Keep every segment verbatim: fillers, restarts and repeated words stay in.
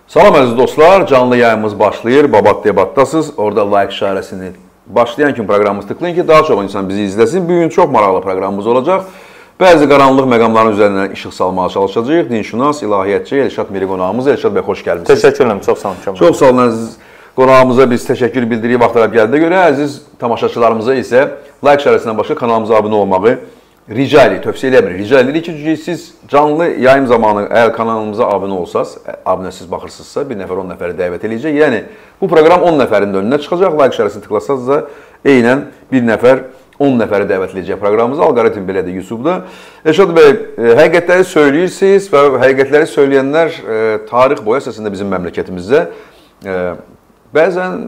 Salam əziz dostlar, canlı yayımız başlayır. Babat debatdasınız. Orada like işarəsini başlayan kimi proqramımız tıklayın ki, daha çox insan bizi izləsin. Bugün çox maraqlı proqramımız olacaq. Bəzi qaranlıq məqamların üzərindən işıq salmağa çalışacağıq. Dinşünas, ilahiyyatçı Elşad Miri qonağımız. Elşad bəy, xoş gəlmişsiniz. Təşəkkür ederim, çox sağ olun. Çox sağ olun əziz qonağımıza biz təşəkkür bildiririk vaxt tələb gəldiyə görə. Əziz tamaşaçılarımıza isə like işarəsindən başqa kanalımıza abunə olmağı rica edirik, tövsiyə eləmirik. Rica edirik ki, çünki siz canlı yayım zamanı əgər kanalımıza abunə olsaz, abunəsiz baxırsınızsa, bir nəfər on nəfəri dəvət edəcək. Yəni, bu proqram on nəfərin önünə çıxacaq. Like işarəsini tıklasanız da eynən bir nəfər on nəfəri dəvət edəcək proqramımıza. Alqoritm belədir YouTube'da. Elşad bəy, həqiqətləri söyləyirsiniz və həqiqətləri söyləyənlər tarix boyu əsasında bizim məmləkətimizdə bəzən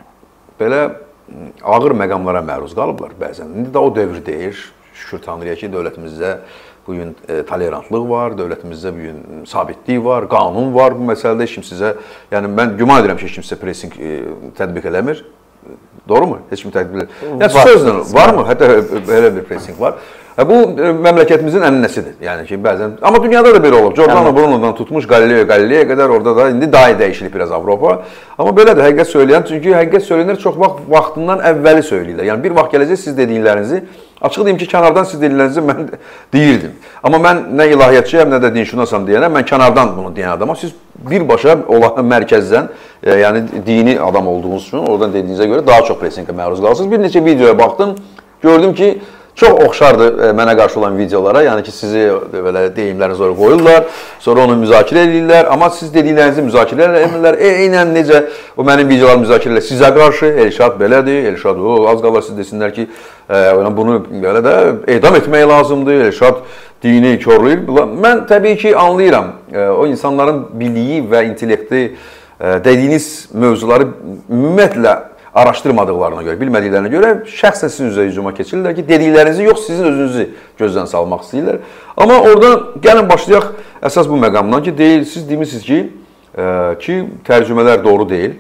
belə ağır məqamlara məruz qalıblar bəzən. İndi də o dövr deyir. Şükür Tanrıya ki, dövlətimizdə bugün e, tolerantlıq var, dövlətimizdə bugün sabitlik var, qanun var bu məsələdə. Heç kim sizə, yəni mən güman edirəm ki, heç kim sizə pressing e, tətbiq eləmir. Doğru mu? Heç kim tətbiq eləmir. Yəni sözlə varmı? Hətta belə bir pressing var. Bu məmləkətimizin ənənəsidir. Yəni ki, bəzən, amma dünyada da belə olub. Giordano Bruno'dan tutmuş Galileo Galileyə qədər orada da indi daha dəyişilib biraz Avropa. Amma belədir, həqiqət söyləyən, çünki həqiqət söyləyənlər çox vaxt vaxtından əvvəli söyləyirlər. Yəni bir vaxt gələcək siz dediklərinizi, açıq deyim ki, kənardan siz dediklərinizi mən deyirdim. Amma mən nə ilahiyyatçıyam, nə də dinşünasam deyənəm, mən kənardan bunu deyən adamam. Siz birbaşa olan mərkəzdən, yəni dini adam olduğunuz üçün, oradan dediyinizə görə daha çox pressingə məruz qalırsınız. Bir neçə videoya baxdım, gördüm ki, çox oxşardır mənə qarşı olan videolara, yəni ki, sizi belə deyimlərini sonra qoyurlar, sonra onu müzakirə edirlər, amma siz dediklərinizi müzakirə edirlər, e, eynən necə o mənim videolarım müzakirə edirlər, sizə qarşı Elşad belədir, Elşad o, az qalır siz desinlər ki, e, bunu belə də edam etmək lazımdır, Elşad dini körləyir. Mən təbii ki, anlayıram, e, o insanların biliyi və intellekti e, dediyiniz mövzuları ümumiyyətlə araşdırmadıqlarına görə, bilmədiklərinə görə şəxsən sizin üzrə hücuma keçirirlər ki, dediklərinizi yox, sizin özünüzü gözdən salmaq istəyirlər. Amma orada gəlin başlayaq əsas bu məqamdan ki, deyil, siz demişsiniz ki, e, ki, tərcümələr doğru deyil,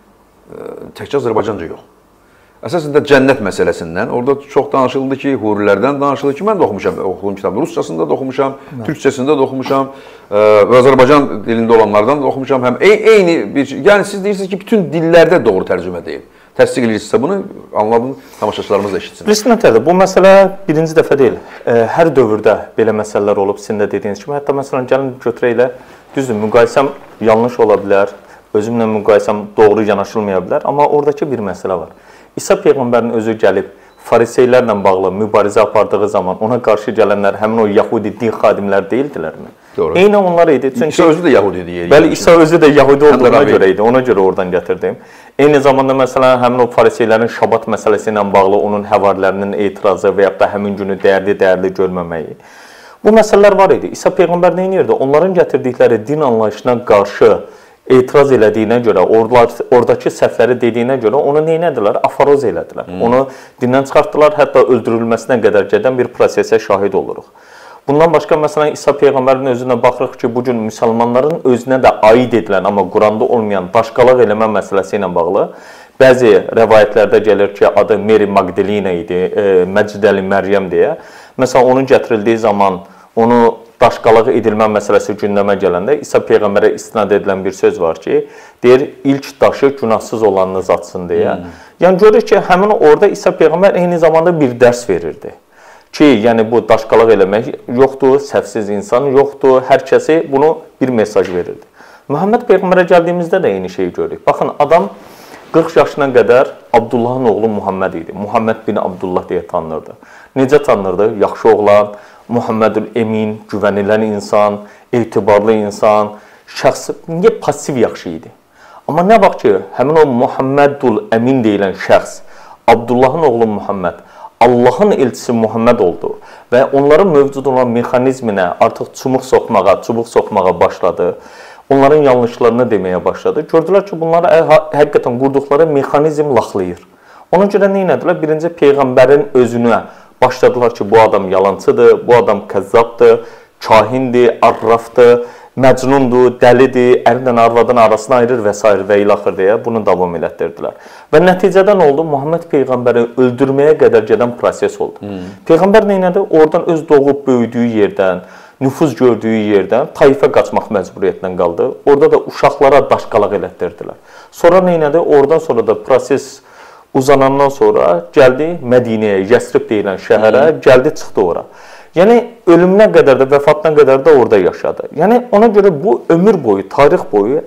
e, təkcə Azərbaycanca yox. Əsasında cənnət məsələsindən, orada çox danışıldı ki, hurilərdən danışıldı ki, mən də oxumuşam, oxuduğum kitabı, ruscasında da oxumuşam, türkçəsində də oxumuşam və Azərbaycan dilində olanlardan da oxumuşam. Həm eyni bir, yəni siz deyirsiniz ki, bütün dillərdə doğru tərcümə deyil. Təsdiq edirsinizsə bunu, anladım, tamaşaçılarımız da eşitsin. Bilirsin, nətərdir, bu məsələ birinci dəfə deyil. Hər dövrdə belə məsələlər olub, sizin də dediyiniz kimi. Hətta məsələn, gəlin götürək ilə, düzdür, müqayisəm yanlış ola bilər, özümlə müqayisəm doğru yanaşılmaya bilər, amma oradakı bir məsələ var. İsa Peyğəmbərin özü gəlib, fariseylərlə bağlı mübarizə apardığı zaman ona qarşı gələnlər həmin o Yahudi din xadimlər deyildilərmi? Doğru. Eyni onlar idi. Çünki İsa özü də Yahudi idi. Bəli, İsa özü də Yahudi olduğuna görə idi. Ona görə oradan gətirdim. Eyni zamanda məsələn həmin o fariseylərin şabat məsələsi ilə bağlı onun həvarilərinin etirazı və ya da həmin günü dəyərli-dəyərli görməməyi. Bu məsələlər var idi. İsa Peyğəmbər nə edirdi? Onların gətirdikləri din anlayışına qarşı etiraz elədiyinə görə, oradakı səhvləri dediyinə görə onu nə edilər? Afaroz elədilər. Hmm. Onu dindən çıxartdılar, hətta öldürülməsinə qədər gedən bir prosesə şahid oluruq. Bundan başqa, məsələn, İsa Peyğəmbərin özünə baxırıq ki, bugün müsəlmanların özünə də aid edilən, amma Quranda olmayan daşqalaq eləmə məsələsi ilə bağlı bəzi rəvayətlərdə gəlir ki, adı Mary Magdalena idi, e, Məcdəli Məryəm deyə. Məsələn, onun gətirildiyi zaman onu daşqalaq edilmə məsələsi gündəmə gələndə İsa Peyğəmbərə istinad edilən bir söz var ki, deyir, ilk daşı günahsız olanınız atsın deyə. Hmm. Yəni, görür ki, həmin orada İsa Peyğəmbər eyni zamanda bir dərs verirdi. Ki, yəni bu daşqalaq eləmək yoxdur, səhvsiz insan yoxdur, hər kəsi bunu bir mesaj verirdi. Məhəmməd Peyğəmbərə gəldiyimizdə də eyni şeyi görürük. Baxın, adam qırx yaşına qədər Abdullahın oğlu Muhammed idi. Muhammed bin Abdullah deyə tanınırdı. Necə tanınırdı? Yaxşı oğlan, Muhammedül Emin, güvənilən insan, etibarlı insan, şəxsi, niyə pasiv yaxşı idi? Amma nə vaxt ki, həmin o Muhammedül Emin deyilən şəxs, Abdullahın oğlu Muhammed, Allahın elçisi Muhammed oldu və onların mövcud olan mexanizminə artıq çubuq soxmağa, çubuq soxmağa başladı. Onların yanlışlarını deməyə başladı. Gördülər ki, bunları həqiqətən qurduqları mexanizm laxlayır. Ona görə nə edilər? Birinci Peyğəmbərin özünə başladılar ki, bu adam yalancıdır, bu adam kəzzabdır, kahindir, arrafdır, məcnundur, dəlidir, ərlə arvadın arasını ayırır və s. və ilaxır deyə bunu davam elətdirdilər. Və nəticədə nə oldu? Muhammed Peyğəmbəri öldürməyə qədər gedən proses oldu. Hmm. Peyğəmbər nə elədi? Oradan öz doğub böyüdüyü yerdən, nüfuz gördüyü yerdən Taifə qaçmaq məcburiyyətindən qaldı. Orada da uşaqlara daşqalaq elətdirdilər. Sonra nə elədi? Oradan sonra da proses uzanandan sonra gəldi Mədinəyə, Yəsrib deyilən şəhərə, gəldi çıxdı ora. Yəni ölümünə qədər də, vəfatına qədər də orada yaşadı. Yəni ona görə bu ömür boyu, tarix boyu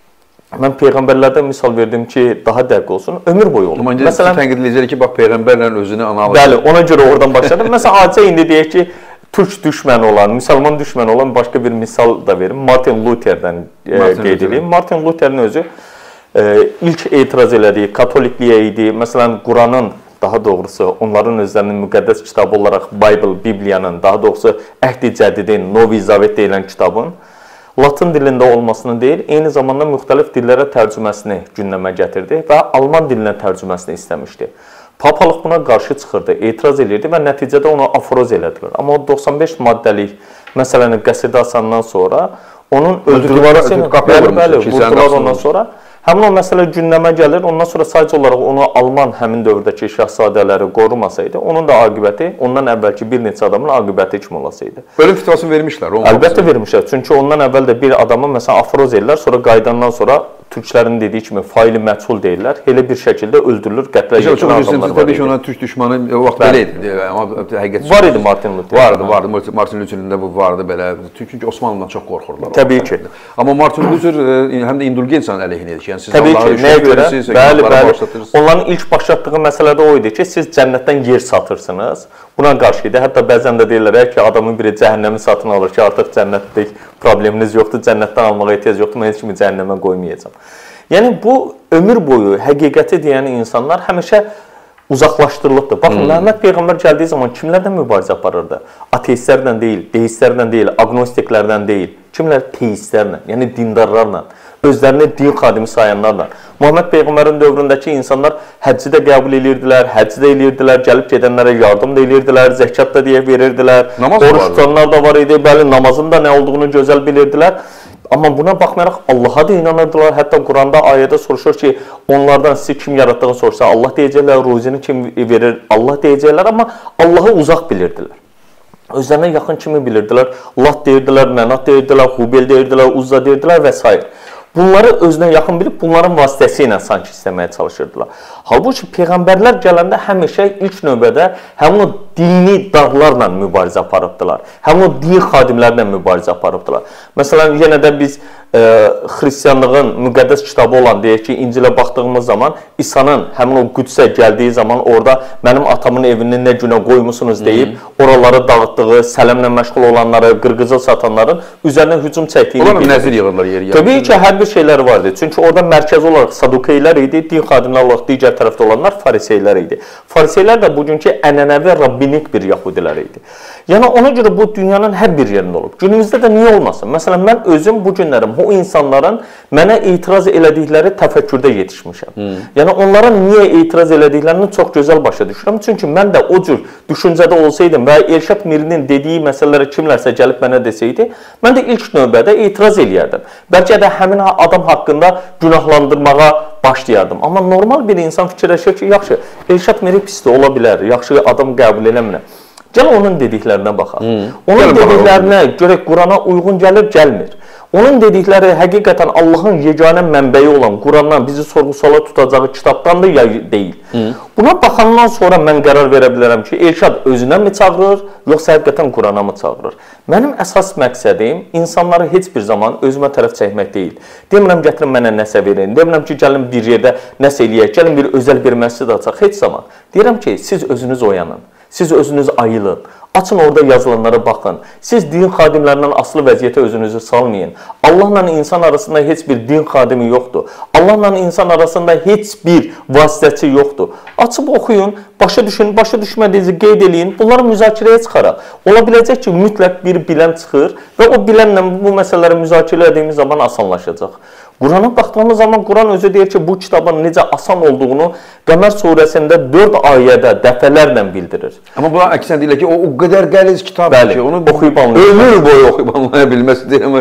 mən peyğəmbərlərdən misal verdim ki, daha dəqiq olsun, ömür boyu olur. Məsələn, tənqid edəcək ki, bax peyğəmbərlə özünü analiz. Bəli, ona görə oradan başladım. Məsələn, hadisə indi deyək ki, Türk düşməni olan, müsəlman düşməni olan başqa bir misal da verim. Martin Lutherdən qeyd edeyim. Martin Lutherin özü e, ilk etiraz elədiyi katolikliyə idi. Məsələn, Quranın, daha doğrusu onların özlərinin müqəddəs kitabı olaraq Bible, Bibliyanın, daha doğrusu Əhd-i Cədidin, Novi Zavet deyilən kitabın Latın dilində olmasını deyil, eyni zamanda müxtəlif dillərə tərcüməsini gündəmə gətirdi və Alman dilinə tərcüməsini istəmişdi. Papalıq buna qarşı çıxırdı, etiraz edirdi və nəticədə onu afroz elədilər. Amma o doxsan beş maddəlik məsələni qəsrdə asandan sonra onun öldürülməsi ilə vurdular ondan sonra həmin o məsələ gündəmə gəlir. Ondan sonra sadəcə olaraq onu Alman həmin dövrdəki şahzadələri qorumasaydı, onun da aqibəti ondan əvvəlki bir neçə adamın aqibəti kimi olasaydı. Ölüm fitrasını vermişlər. Əlbəttə vermişlər. Çünki ondan əvvəl də bir adamı məsələn afroz edirlər, sonra qayıdandan sonra türklərin dediyi kimi faili məchul deyirlər. Elə bir şəkildə öldürülür, qətlə yetirilən adamlar var. Təbii ki, ona türk düşmanı o vaxt belə idi. Amma həqiqət var idi Martin Luther. Vardı, vardı. Martin Luther'in də bu vardı belə. Çünki Osmanlıdan çox qorxurdular. Təbii ki. Amma Martin Luther həm də indulgensiyanın əleyhinə idi. Yəni siz təbii ki, nəyə görə? Bəli, bəli. Onların ilk başlatdığı məsələ də o idi ki, siz cənnətdən yer satırsınız. Buna qarşı idi. Hətta bəzən də deyirlər ki, adamın biri cəhənnəmi satın alır ki, artıq cənnətlik probleminiz yoxdur, cənnətdən almağa ehtiyac yoxdur, mən heç kimi cəhənnəmə qoymayacağam. Yəni bu ömür boyu həqiqəti deyən insanlar həmişə uzaqlaşdırılıbdır. Baxın, hmm. Məhəmməd Peyğəmbər gəldiyi zaman kimlərdən mübarizə aparırdı? Ateistlərdən deyil, deistlərdən deyil, agnostiklərdən deyil. Kimlər? Teistlərlə, yəni dindarlarla, özlərini din xadimi sayanlarla. Muhammed Peyğəmbərin dövründəki insanlar həcci də qəbul edirdilər, həcci də edirdilər, gəlib gedənlərə yardım da edirdilər, zəkat da deyə verirdilər. Oruç tutanlar da var idi, bəli, namazın da nə olduğunu gözəl bilirdilər. Amma buna baxmayaraq Allaha da inanırdılar. Hətta Quranda ayədə soruşur ki, onlardan sizi kim yaratdığını sorsa, Allah deyəcəklər, ruzini kim verir, Allah deyəcəklər, amma Allahı uzaq bilirdilər. Özlərinə yaxın kimi bilirdilər, Lat deyirdilər, Mənat deyirdilər, Hubel deyirdilər, Uzza deyirdilər və s. Bunları özünə yaxın bilib, bunların vasitəsilə sanki istəməyə çalışırdılar. Halbuki Peyğəmbərlər gələndə həmişə ilk növbədə həmin o dini dağlarla mübarizə aparıbdılar. Həmin o din xadimlərlə mübarizə aparıbdılar. Məsələn, yenə də biz e, xristianlığın müqəddəs kitabı olan deyək ki, İncilə baxdığımız zaman İsa'nın həmin o Qüdsə gəldiyi zaman orada mənim atamın evini nə günə qoymusunuz deyib, hmm. oraları dağıtdığı, sələmlə məşğul olanları, qırqızıl satanların üzərinə hücum çəkdiyini bilir. Onlar nəzir yığırlar yeri. Təbii ki, hər bir şeyləri vardı. Çünki orada mərkəzi olaraq Sadukeylər idi, din xadimlər olaraq digər tərəfdə olanlar fariseylər idi. Fariseylər də bugünkü ənənəvi rabbinik bir yahudilər idi. Yəni ona görə bu dünyanın hər bir yerində olub. Günümüzdə də niyə olmasın? Məsələn, mən özüm bu günlərim o insanların mənə etiraz elədikləri təfəkkürdə yetişmişəm. Hmm. Yəni onlara niyə etiraz elədiklərini çox gözəl başa düşürəm. Çünki mən də o cür düşüncədə olsaydım və Elşad Mirinin dediyi məsələlərə kimlərsə gəlib mənə desəydi, mən də ilk növbədə etiraz eləyərdim. Bəlkə də həmin adam haqqında günahlandırmağa başlayardım. Amma normal bir insan fikirləşir ki, yaxşı, Elşad Miri pisdir, ola bilər, yaxşı adam qəbul eləmirəm. Gəl onun dediklərinə baxaq. Hmm. Onun dediklərinə görək Qurana uyğun gəlir, gəlmir. Onun dedikləri həqiqətən Allahın yeganə mənbəyi olan Qurandan bizi sorğu-suala tutacağı kitabdan da ya deyil. Hmm. Buna baxandan sonra mən qərar verə bilərəm ki, Elşad özünə mi çağırır, yoxsa həqiqətən Qurana mı çağırır? Mənim əsas məqsədim insanları heç bir zaman özümə tərəf çəkmək deyil. Demirəm, gətirin mənə nəsə verin. Demirəm ki, gəlin bir yerdə nəsə eləyək, gəlin bir özəl bir məscid açaq. Heç zaman. Deyirəm ki, siz özünüz oyanın. Siz özünüz ayılın. Açın orada yazılanlara baxın. Siz din xadimlərindən asılı vəziyyətə özünüzü salmayın. Allahla insan arasında heç bir din xadimi yoxdur. Allahla insan arasında heç bir vasitəçi yoxdur. Açıb oxuyun, başa düşün, başa düşmədiyinizi qeyd eləyin. Bunları müzakirəyə çıxaraq. Ola biləcək ki, mütləq bir bilən çıxır və o bilənlə bu məsələləri müzakirə edəcəyimiz zaman asanlaşacaq. Qurana baxdığımız zaman Quran özü deyir ki, bu kitabın necə asan olduğunu Qəmər surəsində dörd ayədə dəfələrlə bildirir. Amma buna əksinə deyirlər ki, o, o qədər qəliz kitabdır Bəli, ki, onu oxuyub anlayır. Ömür boyu oxuyub anlaya bilməsi deyil.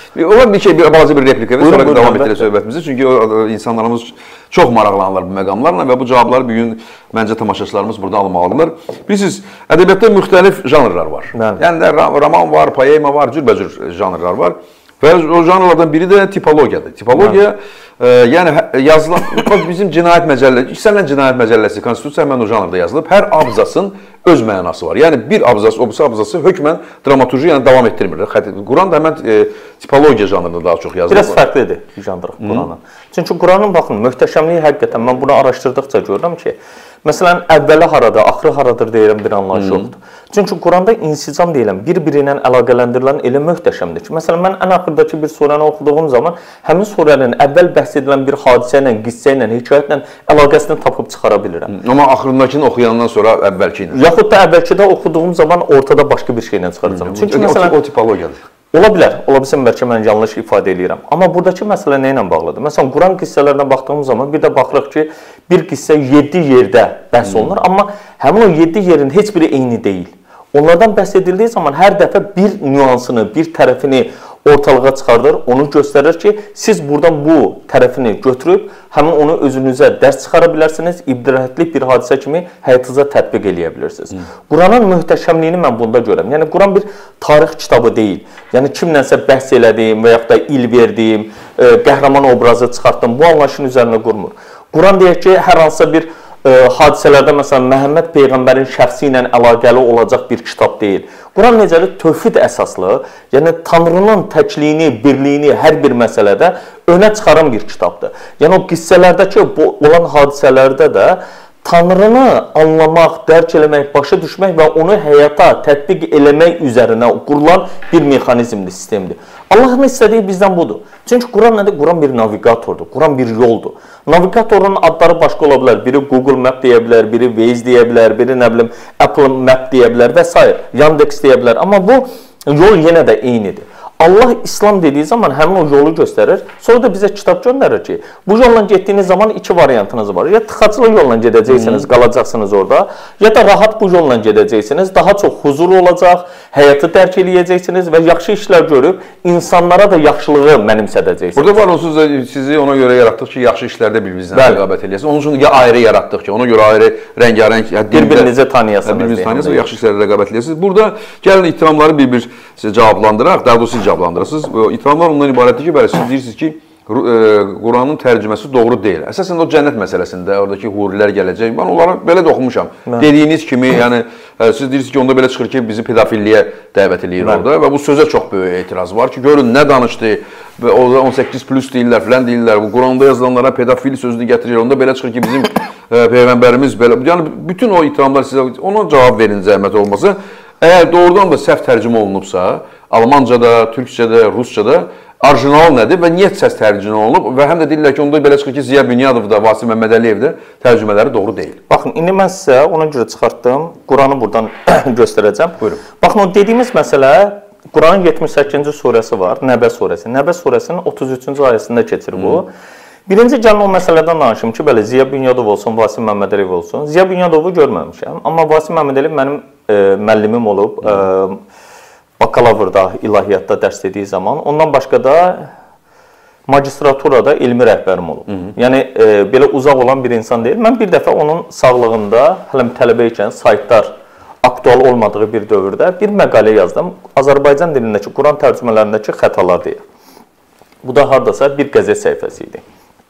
Ola bir şey, bir balaca bir replika və sonra davam etdirək söhbətimizi. Çünki o insanlarımız çox maraqlanırlar bu məqamlarla və bu cavabları bir gün məncə tamaşaçılarımız burada almalıdırlar. Bilirsiniz, ədəbiyyatda müxtəlif janrlar var. Yəni də roman var, poema var, cürbəcür janrlar var. Və o janrlardan biri də tipologiyadır. Tipologiya, e, yəni yazılan, bizim cinayət məcəlləsi, İstənilən cinayət məcəlləsi, konstitusiya həmən o janrda yazılıb. Hər abzasın öz mənası var. Yəni bir abzas, o birisi abzası hökmən dramaturji, yəni davam etdirmir. Quran da həmən e, tipologiya janrında daha çox yazılır. Biraz fərqlidir janr Quranın. Çünki Quranın baxın, möhtəşəmliyi həqiqətən mən bunu araşdırdıqca görürəm ki, məsələn, əvvəli harada, axırı haradır deyirəm bir anlayış yoxdur. Çünki Quranda insicam deyilən, bir-biri ilə əlaqələndirilən elə möhtəşəmdir ki, məsələn, mən ən axırdakı bir surəni oxuduğum zaman həmin surənin əvvəl bəhs edilən bir hadisə ilə, qissə ilə, hekayətlə əlaqəsini tapıb çıxara bilirəm. Amma axırındakını oxuyandan sonra əvvəlki ilə. Yaxud da əvvəlkidə oxuduğum zaman ortada başqa bir şeylə çıxaracağam. Çünki məsələn, o tipologiyadır. Ola bilər, ola bilsin bəlkə mən yanlış ifadə edirəm. Amma buradakı məsələ nə ilə bağlıdır? Məsələn, Quran qissələrinə baxdığımız zaman bir də baxırıq ki, bir qissə yeddi yerdə bəhs olunur, amma həmin o yeddi yerin heç biri eyni deyil. Onlardan bəhs edildiyi zaman hər dəfə bir nüansını, bir tərəfini ortalığa çıxardır, onu göstərir ki, siz buradan bu tərəfini götürüb, həmin onu özünüzə dərs çıxara bilərsiniz, ibrətli bir hadisə kimi həyatınıza tətbiq eləyə bilirsiniz. Quranın möhtəşəmliyini mən bunda görürəm. Yəni, Quran bir tarix kitabı deyil. Yəni, kimlənsə bəhs elədiyim və yaxud da il verdiyim, qəhrəman obrazı çıxartdım, bu anlayışın üzərində qurmur. Quran deyək ki, hər hansısa bir e, hadisələrdə, məsələn, Məhəmməd Peyğəmbərin şəxsi ilə əlaqəli olacaq bir kitab deyil. Quran necədir? Tövhid əsaslı, yəni Tanrının təkliyini, birliyini hər bir məsələdə önə çıxaran bir kitabdır. Yəni o qissələrdəki olan hadisələrdə də Tanrını anlamaq, dərk eləmək, başa düşmək və onu həyata tətbiq eləmək üzərinə qurulan bir mexanizmdir, sistemdir. Allahın istədiyi bizdən budur. Çünki Quran nədir? Quran bir navigatordur, Quran bir yoldur. Navigatorun adları başqa ola bilər. Biri Google Map deyə bilər, biri Waze deyə bilər, biri nə bilim Apple Map deyə bilər və s. Yandex deyə bilər. Amma bu yol yenə də eynidir. Allah İslam dediyi zaman həmin o yolu göstərir. Sonra da bizə kitab göndərir ki, bu yolla getdiyiniz zaman iki variantınız var. Ya tıxacılı yolla gedəcəksiniz, qalacaqsınız orada, ya da rahat bu yolla gedəcəksiniz. Daha çox huzur olacaq, həyatı dərk eləyəcəksiniz və yaxşı işlər görüb insanlara da yaxşılığı mənimsədəcəksiniz. Burada var onsuz da sizi ona görə yaratdıq ki, yaxşı işlərdə bir-birinizlə rəqabət eləyəsiniz. Onun üçün ya ayrı yaratdıq ki, ona görə ayrı rəngarəng, bir-birinizi tanıyasınız. Bir-birinizi tanıyasınız və yaxşı işlərdə rəqabət eləyəsiniz. Burada gəlin ittihamları bir-bir cavablandıraq, daha doğrusu cavablandırırsınız. İttihamlar ondan ibarətdir ki, bəli, siz deyirsiniz ki, Quranın tərcüməsi doğru deyil. Əsasən o cənnət məsələsində, oradakı hurilər gələcək. Mən onları belə də oxumuşam. Dediyiniz kimi, yəni siz deyirsiniz ki, onda belə çıxır ki, bizi pedofilliyə dəvət eləyir orada və bu sözə çox böyük etiraz var ki, görün nə danışdı və orada on səkkiz plus deyirlər, filan deyirlər. Bu Quranda yazılanlara pedofil sözünü gətirir. Onda belə çıxır ki, bizim peyğəmbərimiz belə. Yəni bütün o ittihamlar sizə ona cavab verin zəhmət olmasa. Əgər doğrudan da səhv tərcümə olunubsa, Almancada, Türkçədə, Rusçada orijinal nədir və niyə səs tərcümə olunub və həm də deyirlər ki, onda belə çıxır ki, Ziya Bünyadov da, Vasif Məmmədəliyev də tərcümələri doğru deyil. Baxın, indi mən sizə ona görə çıxartdım, Quranı buradan göstərəcəm. Buyurun. Baxın, o dediyimiz məsələ, Quranın yetmiş səkkizinci surəsi var, Nəbə surəsi. Nəbə surəsinin otuz üçüncü ayəsində keçir bu. Birinci gəlin o məsələdən danışım ki, belə Ziya Bünyadov olsun, Vasif Məmmədəliyev olsun. Ziya Bünyadovu görməmişəm, amma Vasif Məmmədəliyev mənim e, müəllimim olub. E, Bakalavrda, ilahiyyatda dərs dediyi zaman. Ondan başqa da magistraturada elmi rəhbərim olub. Hı -hı. Yəni, e, belə uzaq olan bir insan deyil. Mən bir dəfə onun sağlığında, hələm tələbə ikən, saytlar aktual olmadığı bir dövrdə bir məqalə yazdım. Azərbaycan dilindəki, Quran tərcümələrindəki xətalar deyil. Bu da haradasa bir qəzet səhifəsi idi.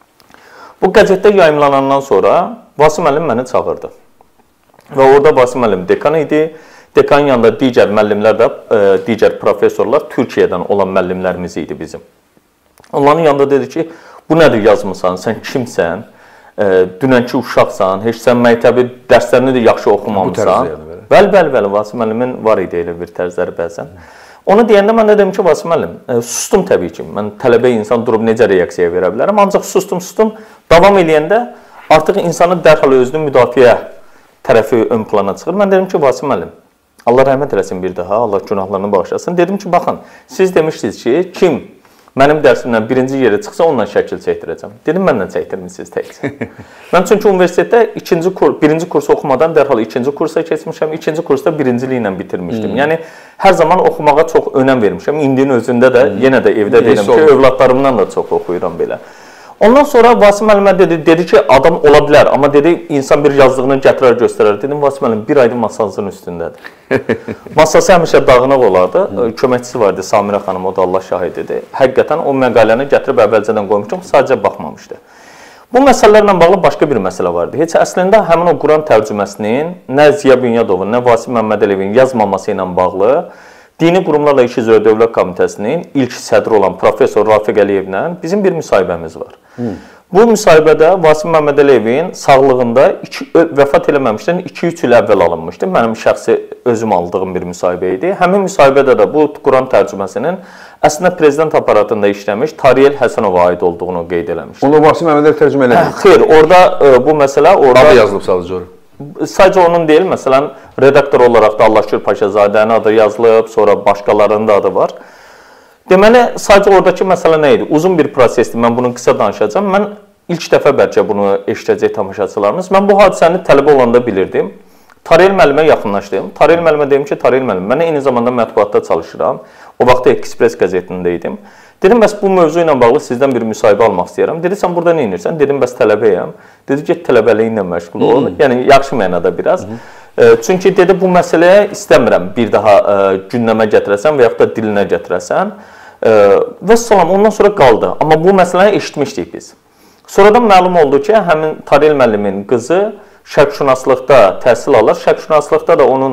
Bu qəzetdə yayımlanandan sonra Vasif müəllim məni çağırdı. Və orada Vasif müəllim dekan idi. Dekanın yanında digər müəllimlər də, e, digər professorlar Türkiyədən olan müəllimlərimiz idi bizim. Onların yanında dedi ki, bu nədir yazmısan, sən kimsən, e, dünənki uşaqsan, heç sən məktəbi dərslərini də yaxşı oxumamısan. Bəli, bəli, bəli, Vasif müəllimin var idi elə bir tərzləri bəzən. Onu deyəndə mən də dedim ki, Vasif müəllim, e, sustum təbii ki, mən tələbə insan durub necə reaksiya verə bilərəm, ancaq sustum, sustum, davam eləyəndə artıq insanın dərhal özünü müdafiə tərəfi ön plana çıxır. Mən dedim ki, Vasif müəllim, Allah rəhmət eləsin bir daha, Allah günahlarını bağışlasın. Dedim ki, baxın, siz demişdiniz ki, kim Mənim dərsimdən birinci yerə çıxsa onunla şəkil çəkdirəcəm. Dedim, mənlə çəkdirmişsiniz təkcə. Mən çünki universitetdə ikinci kur, birinci kursu oxumadan dərhal ikinci kursa keçmişəm, ikinci kursda birinciliklə bitirmişdim. Hmm. Yəni, hər zaman oxumağa çox önəm vermişəm. İndinin özündə də, hmm. yenə də evdə deyirəm ki, övladlarımdan da çox oxuyuram belə. Ondan sonra Vasim müəllimə dedi, dedi ki, adam ola bilər, amma dedi, insan bir yazdığını gətirər, göstərər. Dedim, Vasim müəllim bir aydır masasının üstündədir. Masası həmişə dağınıq olardı. Köməkçisi vardı, Samirə xanım, o da Allah şahididir. Həqiqətən o məqaləni gətirib əvvəlcədən qoymuşdum, sadəcə baxmamışdı. Bu məsələlərlə bağlı başqa bir məsələ vardı. Heç əslində həmin o Quran tərcüməsinin nə Ziya Bünyadovun, nə Vasim Məmmədəliyevin yazmaması ilə bağlı Dini Qurumlarla İş üzrə Dövlət Komitəsinin ilk sədri olan professor Rafiq Əliyevlə bizim bir müsahibəmiz var. Hmm. Bu müsahibədə Vasim Məmmədəliyevin sağlığında iki, vəfat eləməmişdən iki üç il əvvəl alınmışdı. Mənim şəxsi özüm aldığım bir müsahibə idi. Həmin müsahibədə də bu Quran tərcüməsinin əslində prezident aparatında işləmiş Tariyel Həsənova aid olduğunu qeyd eləmişdi. Onu Vasim Məmmədəliyev tərcümə elədi? Xeyr, orada bu məsələ... orada adı yazılıb sadəcə orada. Sadəcə onun deyil, məsələn, redaktor olaraq da Allahşükür Paşazadənin adı yazılıb, sonra başqalarının da adı var. Deməli, sadəcə oradakı məsələ nə idi? Uzun bir prosesdir, mən bunu qısa danışacağım. Mən ilk dəfə bəlkə bunu eşidəcək tamaşaçılarımız. Mən bu hadisəni tələbə olanda bilirdim. Tariyel müəllimə yaxınlaşdım. Tariyel müəllimə dedim ki, Tariyel müəllim, mən eyni zamanda mətbuatda çalışıram. O vaxtda Ekspres qəzetində idim. Dedim, bəs bu mövzu ilə bağlı sizdən bir müsahibə almaq istəyirəm. Dedi, sən burada nə edirsən? Dedim, bəs tələbəyəm. Dedi, get tələbəliyinlə məşğul ol. Hmm. Yəni, yaxşı mənada biraz. Hmm. E, çünki dedi, bu məsələyə istəmirəm bir daha e, gündəmə gətirəsən və yaxud da dilinə gətirəsən. E, və salam, ondan sonra qaldı. Amma bu məsələni eşitmişdik biz. Sonradan məlum oldu ki, həmin Tariyel müəllimin qızı şərqşünaslıqda təhsil alır. Şərqşünaslıqda da onun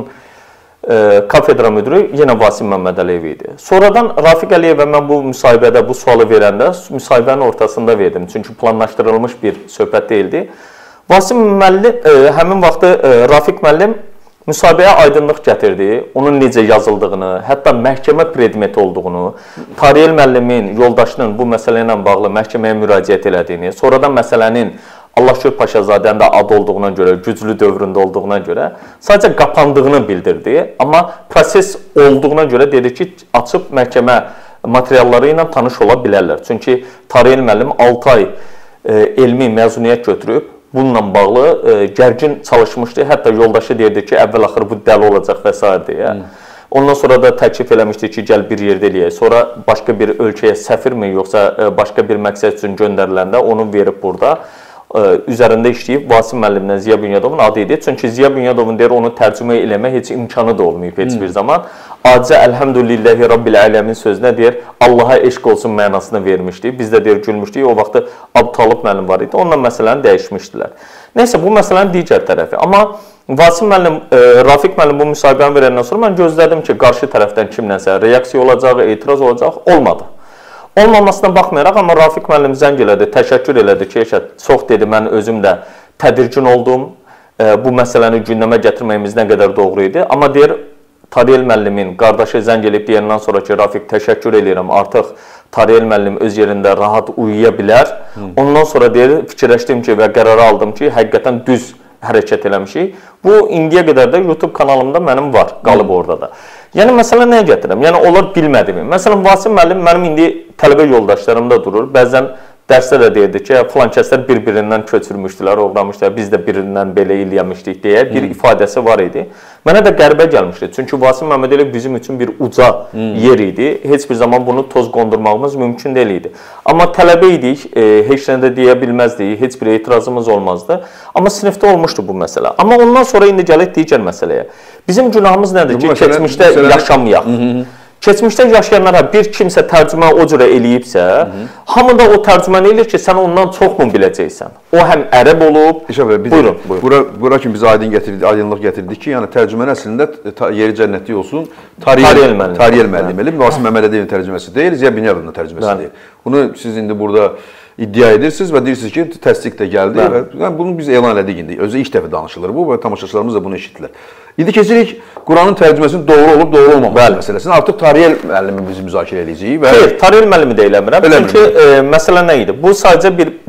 kafedra müdürü yenə Vasim Məmmədəliyev idi. Sonradan Rafiq Əliyevə mən bu müsahibədə bu sualı verəndə müsahibənin ortasında verdim. Çünki planlaşdırılmış bir söhbət deyildi. Vasim müəllim, həmin vaxtı Rafiq müəllim müsahibəyə aydınlıq gətirdi. Onun necə yazıldığını, hətta məhkəmə predmeti olduğunu, Tariyel müəllimin yoldaşının bu məsələ ilə bağlı məhkəməyə müraciət elədiyini, sonradan məsələnin Allahşükür Paşazadənin də adı olduğuna görə, güclü dövründə olduğuna görə sadəcə qapandığını bildirdi. Amma proses olduğuna görə dedi ki, açıb məhkəmə materialları ilə tanış ola bilərlər. Çünki Tariyel müəllim altı ay e, elmi məzuniyyət götürüb, bununla bağlı e, gərgin çalışmışdı. Hətta yoldaşı deyirdi ki, əvvəl-axır bu dəli olacaq və s. deyə. Hmm. Ondan sonra da təklif eləmişdi ki, gəl bir yerdə eləyək. Sonra başqa bir ölkəyə səfirmi, yoxsa e, başqa bir məqsəd üçün göndəriləndə onu verib burada üzərində işləyib Vasim müəllimlə Ziya Bünyadovun adı idi. Çünki Ziya Bünyadovun deyir, onu tərcümə eləmək heç imkanı da olmayıb heç hmm. bir zaman. Acə Əlhəmdülilləhi Rabbil Aləmin sözünə deyir, Allaha eşq olsun mənasını vermişdi. Biz də deyir, gülmüşdük. O vaxtı Abdalıb müəllim var idi. Onunla məsələni dəyişmişdilər. Nəysə, bu məsələnin digər tərəfi. Amma Vasim müəllim, e, Rafiq müəllim bu müsahibəni verəndən sonra mən gözlədim ki, qarşı tərəfdən kimlənsə reaksiya olacağı, etiraz olacaq. Olmadı. Olmamasına baxmayaraq, amma Rafiq müəllim zəng elədi, təşəkkür elədi ki, çox dedi, mən özüm də tədirgin oldum, e, bu məsələni gündəmə gətirməyimiz nə qədər doğru idi. Amma deyir, Tariyel müəllimin qardaşı zəng eləyib deyəndən sonra ki, Rafiq təşəkkür eləyirəm, artıq Tariyel müəllim öz yerində rahat uyuya bilər. Hmm. Ondan sonra deyir, fikirləşdim ki və qərarı aldım ki, həqiqətən düz hərəkət eləmişik. Bu, indiyə qədər də YouTube kanalımda mənim var, qalıb hmm. orada da. Yəni, məsələ nəyə gətirəm? Yəni, onlar bilmədimi? Məsələn, Vasim müəllim mənim indi tələbə yoldaşlarımda durur. Bəzən dərsdə də deyirdi ki, filan kəslər bir-birindən köçürmüşdülər, oğramışdılar, biz də birindən belə eləmişdik deyə bir hmm. ifadəsi var idi. Mənə də qəribə gəlmişdi. Çünki Vasim Məmmədəliyev bizim üçün bir uca hmm. yer idi. Heç bir zaman bunu toz qondurmağımız mümkün deyil idi. Amma tələbə idik, e, heç nə də deyə bilməzdik, heç bir etirazımız olmazdı. Amma sinifdə olmuşdu bu məsələ. Amma ondan sonra indi gələk digər məsələyə. Bizim günahımız nədir ki, məsələ, keçmişdə məsələ... yaşamayaq. Hı -hı. Keçmişdə yaşayanlara bir kimsə tərcümə o cürə eləyibsə, Hı -hı. hamı da o tərcüməni eləyir ki, sən ondan çox mu biləcəksən? O həm ərəb olub. İşə, bir buyurun, buyurun. Bura, bura kimi biz aydın gətirdik, aydınlıq gətirdik ki, yəni tərcümənin əslində yeri cənnətli olsun. Tariyel müəllim. Tariyel müəllim elib. Vasim Məmmədəliyevin tərcüməsi deyil, Ziya Bünyadovun tərcüməsi deyil. Bunu siz indi burada iddia edirsiniz və deyirsiniz ki, təsdiq də gəldi və yəni, bunu biz elan elədik indi. Özü ilk dəfə danışılır bu və tamaşaçılarımız da bunu eşitdilər. İndi keçirik Quranın tərcüməsinin doğru olub, doğru olmaması məsələsini. Artıq Tariyel müəllimi biz müzakirə edəcəyik və... Xeyr, Tariyel müəllimi də eləmirəm. Çünki e, məsələ nə idi? Bu sadəcə bir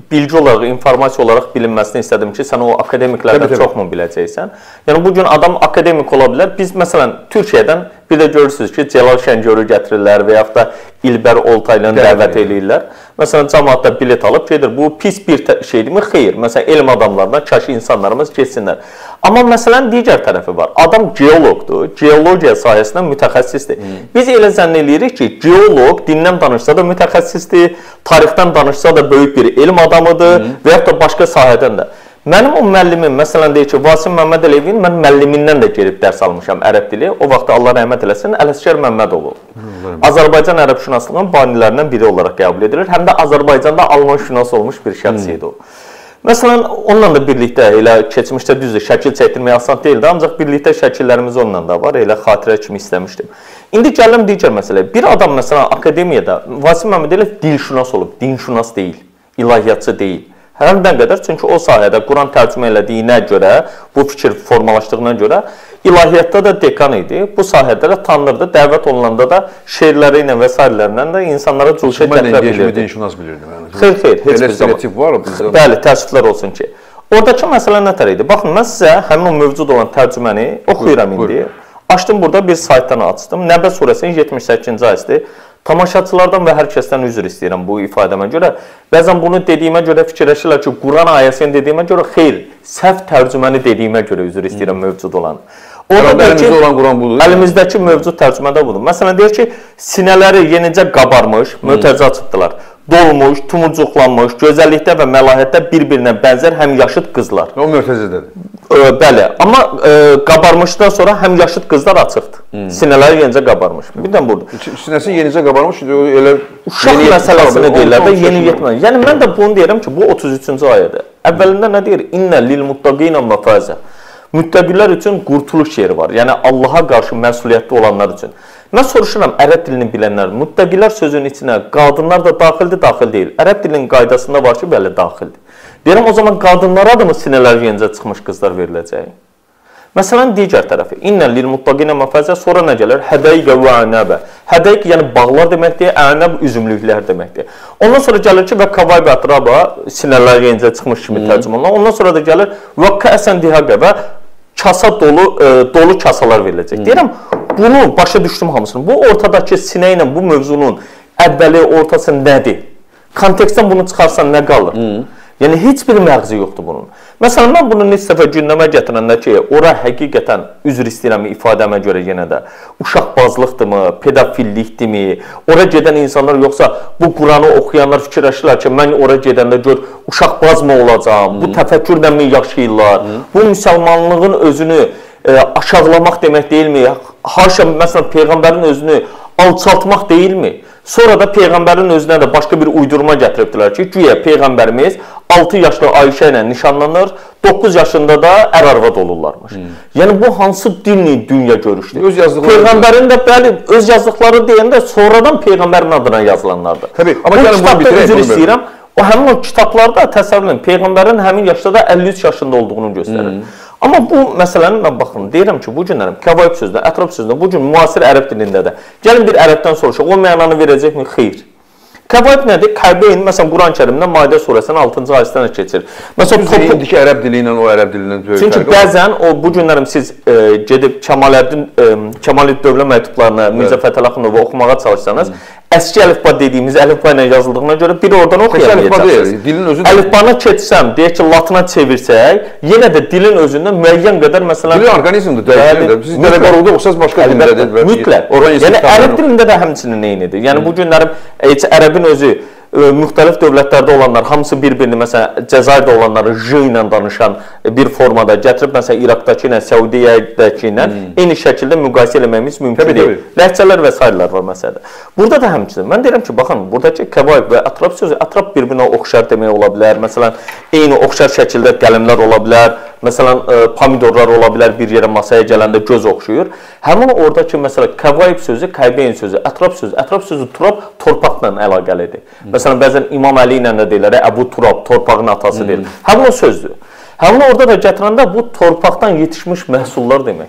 bilgi olaraq, informasiya olaraq bilinməsini istədim ki, sən o akademiklərdən çoxmu biləcəksən? Yəni, bugün adam akademik ola bilər. Biz, məsələn, Türkiyədən bir də görürsünüz ki, Celal Şəngörü gətirirlər və yaxud da İlbər Oltayla dəvət edirlər. Məsələn, cəmaatda bilet alıb gedir. Bu pis bir şeydirmi? Xeyr. Məsələn, elm adamlarından kaşı insanlarımız geçsinlər. Amma məsələn, digər tərəfi var. Adam geoloqdur, geologiya sahəsində mütəxəssisdir. Hmm. Biz elə zənn edirik ki, geoloq dindən danışsa da mütəxəssisdir, tarixdən danışsa da böyük bir elm adamıdır hmm. və yaxud da başqa sahədən də. Mənim o müəllimim, məsələn, deyir ki, Vasim Məmmədəliyevin mən müəllimindən də gelib dərs almışam ərəb dili. O vaxt Allah rəhmət eləsin, Ələsgər Məmmədov. Hmm. Azərbaycan ərəbşünaslığının banilərindən biri olaraq qəbul edilir. Həm də Azərbaycanda almanşünas olmuş bir şəxs idi o. Məsələn, onunla da birlikdə elə keçmişdə düzdür, şəkil çəkdirmək asan deyildi, ancaq birlikdə şəkillərimiz onunla da var, elə xatirə kimi istəmişdim. İndi gələm digər məsələ. Bir adam məsələn akademiyada Vasim Məmmədəliyev dilşünas olub, dinşünas deyil, ilahiyyatçı deyil. Hərdən qədər, çünki o sahədə Quran tərcümə elədiyinə görə, bu fikir formalaşdığına görə ilahiyyatda da dekan idi. Bu sahədə də tanınırdı, dəvət olunanda da şeirləri ilə və s. də insanlara cülşə gətirə bilirdi. Mən dinşünas bilirdim. Xeyr, xeyr, heç bir zaman. Bəli, təəssüflər olsun ki. Oradakı məsələ nətər idi? Baxın, mən sizə həmin o mövcud olan tərcüməni oxuyuram indi. Açdım burada bir saytdan açdım. Nəbə surəsinin yetmiş səkkizinci ayəsidir. Tamaşaçılardan və hər kəsdən üzr istəyirəm bu ifadəmə görə. Bəzən bunu dediyimə görə fikirləşirlər ki, Quran ayəsini dediyimə görə xeyr, səhv tərcüməni dediyimə görə üzr istəyirəm mövcud olan. Əlimizdə olan Quran budur. Əlimizdəki mövcud tərcümədə budur. Məsələn, deyir ki, sinələri yenicə qabarmış, mötərizə açıbdılar. Dolmuş, tumucuqlanmış, gözəllikdə və məlahətdə bir-birinə bənzər həmyaşıd qızlar. O mötəzidədir. Bəli, amma e, qabarmışdan sonra həmyaşıd qızlar açıqdır. Hmm. Sinələri yenicə qabarmış. Bir də burada. Sinəsi yenicə qabarmış, elə uşaq məsələsini deyirlər və yeni yetmə. Yəni mən də bunu deyirəm ki, bu otuz üçüncü ayədir. Əvvəlində nə deyir? İnnə lil muttaqina mafazə. Müttəqilər üçün qurtuluş yeri var. Yəni Allaha qarşı məsuliyyətli olanlar üçün. Mən soruşuram ərəb dilini bilənlər, müttəqilər sözünün içinə qadınlar da daxildir, daxil deyil. Ərəb dilinin qaydasında var ki, bəli, daxildir. Deyirəm, o zaman qadınlara da mı sinələr yenicə çıxmış qızlar veriləcək? Məsələn, digər tərəfi. İnnə lil muttaqina mafazə, sonra nə gəlir? Hədəiqə və ənəbə. Hədəiq, yəni bağlar deməkdir, ənəb üzümlüklər deməkdir. Ondan sonra gəlir ki, və kavayb ətraba, sinələr yenicə çıxmış kimi tərcümə olunur. Ondan sonra da gəlir və kəsən dihəqə və kasa dolu, e, dolu kasalar veriləcək. Deyirəm, bunu başa düşdüm hamısını. Bu ortadakı sinə ilə bu mövzunun əvvəli, ortası nədir? Kontekstdən bunu çıxarsan nə qalır? Hmm. Yəni, heç bir məğzi yoxdur bunun. Məsələn, mən bunu neçə dəfə gündəmə gətirəndə ki, ora həqiqətən üzr istəyirəm ifadəmə görə yenə də uşaqbazlıqdırmı, pedofillikdirmi, ora gedən insanlar yoxsa bu Quranı oxuyanlar fikirləşirlər ki, mən ora gedəndə gör, uşaqbaz mı olacam, bu təfəkkürlə mi yaşayırlar, bu müsəlmanlığın özünü e, aşağılamaq demək deyilmi, haşa, məsələn, Peyğəmbərin özünü alçaltmaq deyilmi? Sonra da Peyğəmbərin özünə də başqa bir uydurma gətiribdilər ki, güya Peyğəmbərimiz altı yaşlı Ayşə ilə nişanlanır, doqquz yaşında da ər-arvad olurlarmış. Hmm. Yəni, bu hansı dinli dünya görüşdür? Peyğəmbərin də, bəli, öz yazdıqları deyəndə sonradan Peyğəmbərin adına yazılanlardır. Təbii, amma gəlin bunu bitirək. Üzr istəyirəm, o həmin o kitablarda təsəvvür edin, Peyğəmbərin həmin yaşda da əlli üç yaşında olduğunu göstərir. Hmm. Amma bu məsələni mən baxın, deyirəm ki, bu günlərim kəvaib sözdə, ətraf sözdə, bu gün müasir ərəb dilində də gəlin bir ərəbdən soruşaq, o mənanı verəcəkmi? Xeyr. Kəvaib nədir? Kəbeyn, məsələn, Quran-Kərimdə Maidə surəsinin altıncı ayəsindən keçir. Məsələn, topu... indiki ərəb dili ilə o ərəb dilindən böyük çünki bəzən o bu günlərim siz e, gedib Kəmaləddin e, Kəmaləddin dövlət məktublarını Mirzə Fətəli Axundova oxumağa çalışsanız, əski əlifba dediyimiz əlifba ilə yazıldığına görə biri oradan oxuyamayacaqsınız. Dilin özü əlifbanı keçsəm, deyək ki, latına çevirsək, yenə də dilin özündə müəyyən qədər məsələn dili orqanizmdir, dəqiqdir. Siz Dərəqarovda oxsaz başqa dildədir. Mütləq. Yəni ərəb dilində də həmçinin eynidir. Yəni bu günlərim heç ərəbin özü ə, müxtəlif dövlətlərdə olanlar hamısı bir-birini məsələn Cəzairdə olanları J ilə danışan bir formada gətirib məsələn İraqdakı ilə, Səudiyyədəki ilə hmm. eyni şəkildə müqayisə etməyimiz mümkün tabii, deyil. Tabii. Ləhcələr və sairələr var məsələdə. Burada da həmçinin mən deyirəm ki, baxın, buradakı kəvaib və ətraf sözü, ətraf bir-birinə oxşar demək ola bilər. Məsələn, eyni oxşar şəkildə qələmlər ola bilər. Məsələn, ə, pomidorlar ola bilər bir yerə masaya gələndə göz oxşuyur. Həmin oradakı məsələn kəvaib sözü, qaybeyn sözü, ətraf sözü, ətraf sözü turab torpaqla əlaqəlidir. Hmm. Məsələn, bəzən İmam Əli ilə də deyirlər, Əbu Turab, torpağın atası deyir. Həmin o sözdür. Həmin orada da gətirəndə bu torpaqdan yetişmiş məhsullar deməkdir.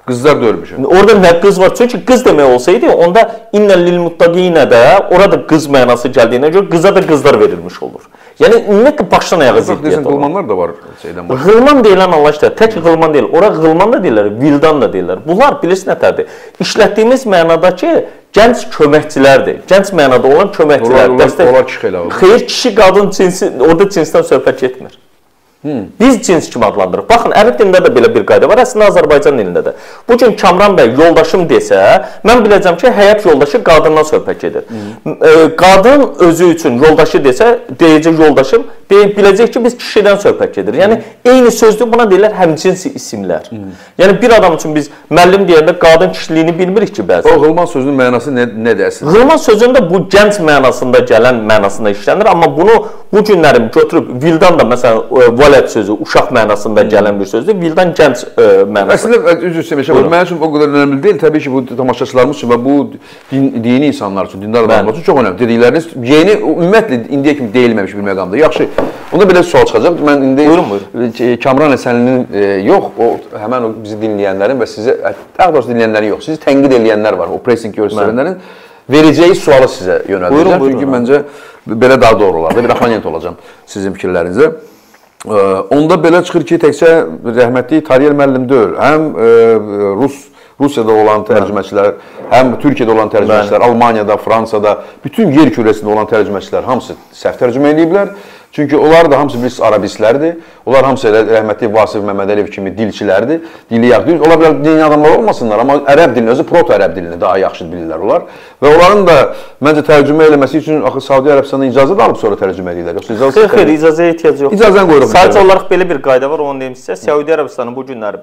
Qızlar da ölmüş. Orada nə qız var? Çünki qız demək olsaydı, onda innel lil muttaqinə də orada qız mənası gəldiyinə görə qıza da qızlar verilmiş olur. Yəni ümumiyyətlə başdan ayağa ziddiyyət olur. Qılmanlar da var şeydən başqa. Qılman deyilən Allah işlə, tək qılman deyil. Ora qılman da deyirlər, vildan da deyirlər. Bunlar bilirsiniz nətərdir? İşlətdiyimiz mənadakı gənc köməkçilərdir. Gənc mənada olan köməkçilər. Onlar kişi elə olur. Xeyr, kişi, qadın cinsi, orada cinsdən söhbət getmir. Hmm. Biz cins kimi adlandırırıq. Baxın, ərəb dilində də belə bir qayda var, əslində Azərbaycan dilində də. Bu gün Kamran bəy yoldaşım desə, mən biləcəm ki, həyat yoldaşı qadından söhbət gedir. Hmm. E, qadın özü üçün yoldaşı desə, deyəcək yoldaşım, deyib, biləcək ki, biz kişidən söhbət gedir. Yəni, hmm. eyni sözdür, buna deyirlər həmcins isimlər. Hmm. Yəni, bir adam üçün biz müəllim deyəndə qadın kişiliyini bilmirik ki, bəzən. O, qılman sözünün mənası nə, nə dersin? Qılman sözündə bu gənc mənasında gələn mənasında işlənir, amma bunu bu günlərim götürüb, vildan da məsələn, vələt sözü, uşaq mənasında gələn bir sözdür, vildan gənc ə, mənası. Əslində, üzr istəmişəm, mənim üçün o qədər önəmli deyil, təbii ki, bu tamaşaçılarımız üçün və bu din, dini insanlar üçün, dindar adamlar üçün çox önəmli. Dedikləriniz, yeni, ümumiyyətlə, indiyə kimi deyilməmiş bir məqamdır. Yaxşı, onda belə sual çıxacaq. Mən indi buyurun, buyurun. Kamran Həsənlinin e, yox, o həmən o bizi dinləyənlərin və sizə, daha doğrusu dinləyənlərin yox, sizi tənqid edənlər var, o pressing göstərənlərin verəcəyi sualı sizə yönəldəcəm. Çünki məncə belə daha doğru olardı. Bir oponent olacağım sizin fikirlərinizə. Onda belə çıxır ki, təkcə rəhmətli Tariyel müəllim deyil, həm Rus Rusiyada olan tərcüməçilər, həm Türkiyədə olan tərcüməçilər, Almaniyada, Fransada, bütün yer kürəsində olan tərcüməçilər hamısı səhv tərcümə ediblər. Çünki onlar da hamısı biz arabistlərdir. Onlar hamısı elə rəhmətli Vasif Məmmədəliyev kimi dilçilərdir. Dili yaxşı. Ola bilər dini adamlar olmasınlar, amma ərəb dilini, özü proto-ərəb dilini daha yaxşı bilirlər onlar. Və onların da məncə tərcümə eləməsi üçün axı Saudi Ərəbistandan icazə da alıb sonra tərcümə edirlər. Yoxsa icazə Xeyr, xeyr, icazəyə ehtiyac yoxdur. İcazəni qoyuruq. Sadəcə olaraq belə bir qayda var, onu deyim sizə. Saudi Ərəbistanın bu günləri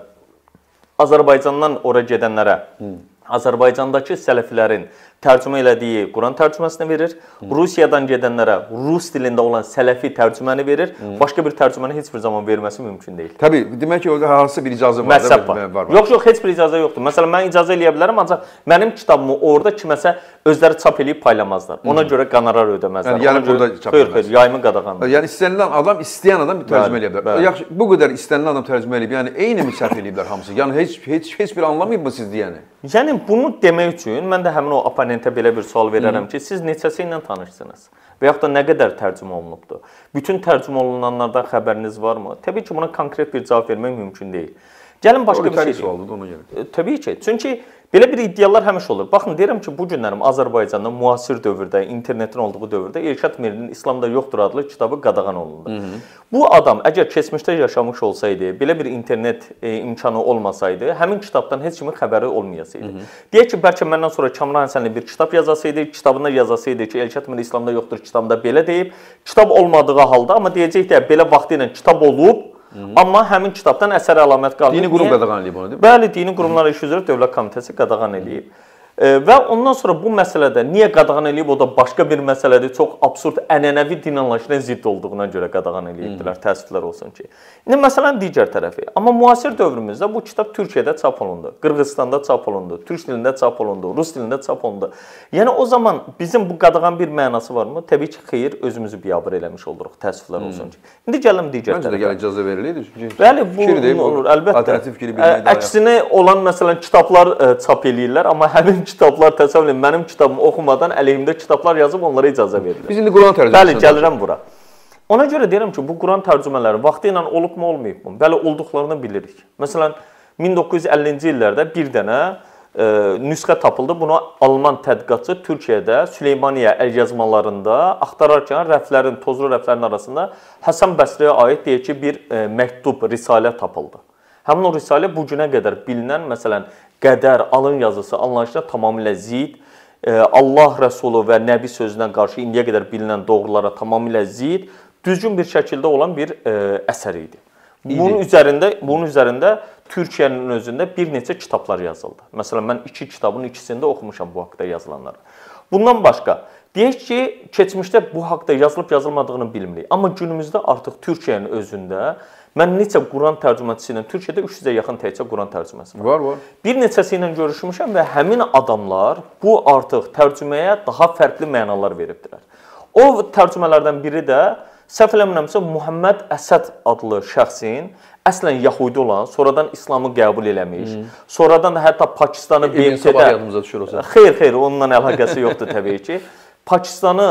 Azərbaycandan ora gedənlərə Azərbaycandakı sələfilərin tərcümə elədiyi Quran tərcüməsini verir. Hmm. Rusiyadan gedənlərə Rus dilində olan sələfi tərcüməni verir. Hmm. Başqa bir tərcüməni heç bir zaman verməsi mümkün deyil. Təbii, demək ki, orada hansısa bir icazə var. Məsəb var. var, var. Yox, yox, heç bir icazə yoxdur. Məsələn, mən icazə eləyə bilərəm, ancaq mənim kitabımı orada kiməsə özləri çap eləyib paylamazlar. Ona hmm. görə qonorar ödəməzlər. Yəni, yəni burada çap xeyr, xeyr, yayımı qadağandır. Yəni istənilən adam, istəyən adam bir tərcümə eləyə bilər. Yaxşı, bu qədər istənilən adam tərcümə eləyib, yəni eyni mi səhv eləyiblər hamısı? Yəni heç heç heç bir anlamayıb mı siz deyəni? Yəni bunu demək üçün mən də həmin o oponentə belə bir sual verərəm ki, siz neçəsi ilə tanışsınız və yaxud da nə qədər tərcümə olunubdur? Bütün tərcümə olunanlardan xəbəriniz varmı? Təbii ki, buna konkret bir cavab vermək mümkün deyil. Gəlin başqa bir şey sualdır, ona görə. Təbii ki, çünki belə bir iddialar həmişə olur. Baxın, deyirəm ki, bu günlərim Azərbaycanda müasir dövrdə, internetin olduğu dövrdə Elşad Mirzinin İslamda yoxdur adlı kitabı qadağan olundu. Hı -hı. Bu adam əgər keçmişdə yaşamış olsaydı, belə bir internet e, imkanı olmasaydı, həmin kitabdan heç kimin xəbəri olmayasaydı. Hı -hı. Deyək ki, bəlkə məndən sonra Kamran Həsənli bir kitab yazasaydı, kitabında yazasaydı ki, Elşad Mirzi İslamda yoxdur, kitabında belə deyib, kitab olmadığı halda, amma deyəcəkdi, belə vaxtı ilə kitab olub, Hı -hı. amma həmin kitabdan əsər əlamət qaldı. Dini qurum qadağan edib onu, deyil mi? Bəli, Dini Qurumlar İşi üzrə Dövlət Komitəsi qadağan edib. E, və ondan sonra bu məsələdə niyə qadağan edib, o da başqa bir məsələdir. Çox absurd, ənənəvi din anlayışına zidd olduğuna görə qadağan edibdilər, təəssüflər olsun ki. İndi məsələn digər tərəfi. Amma müasir dövrümüzdə bu kitab Türkiyədə çap olundu, Qırğızstanda çap olundu, Türk dilində çap olundu, Rus dilində çap olundu. Yəni o zaman bizim bu qadağan bir mənası varmı? Təbii ki, xeyr, özümüzü biabır eləmiş oluruq, təəssüflər olsun ki. İndi gəlin digər tərəfə. Məncə də gəl icazə verilirdi. Bəli, bu olur, əlbəttə. Alternativ fikri bilməyə dair. Əksinə olan məsələn kitablar ə, çap eləyirlər, amma həmin kitablar təsəvvür edin, mənim kitabımı oxumadan əleyhimdə kitablar yazıb onlara icazə verilir. Biz indi Quran tərcüməsi. Bəli, gəlirəm bura. Ona görə deyirəm ki, bu Quran tərcümələri vaxtı ilə olubmu, olmayıbmı? Bəli, olduqlarını bilirik. Məsələn, min doqquz yüz əllinci illərdə bir dənə e, nüsxə tapıldı. Bunu Alman tədqiqatçı Türkiyədə Süleymaniyə əlyazmalarında axtararkən rəflərin, tozlu rəflərin arasında Həsən Bəsriyə aid deyək ki, bir e, məktub, risalə tapıldı. Həmin o risalə bu günə qədər bilinən, məsələn, qədər, alın yazısı anlayışına tamamilə zid, Allah Rəsulu və Nəbi sözündən qarşı indiyə qədər bilinən doğrulara tamamilə zid, düzgün bir şəkildə olan bir ə, əsər idi. Bunun üzərində, bunun üzərində Türkiyənin özündə bir neçə kitablar yazıldı. Məsələn, mən iki kitabın ikisində oxumuşam bu haqda yazılanları. Bundan başqa, deyək ki, keçmişdə bu haqda yazılıb yazılmadığını bilmirik. Amma günümüzdə artıq Türkiyənin özündə mən neçə Quran tərcüməçisi ilə Türkiyədə üç yüzə yaxın təkcə Quran tərcüməsi var. Var, var. Bir neçəsi ilə görüşmüşəm və həmin adamlar bu artıq tərcüməyə daha fərqli mənalar veribdilər. O tərcümələrdən biri də Səhv eləmirəmsə, Muhammed Əsəd adlı şəxsin əslən Yahudi olan, sonradan İslamı qəbul eləmiş, hmm. sonradan da hətta Pakistanı B M T-də... yadımıza düşür olsa. Xeyr, xeyr, onunla əlaqəsi yoxdur təbii ki. Pakistanı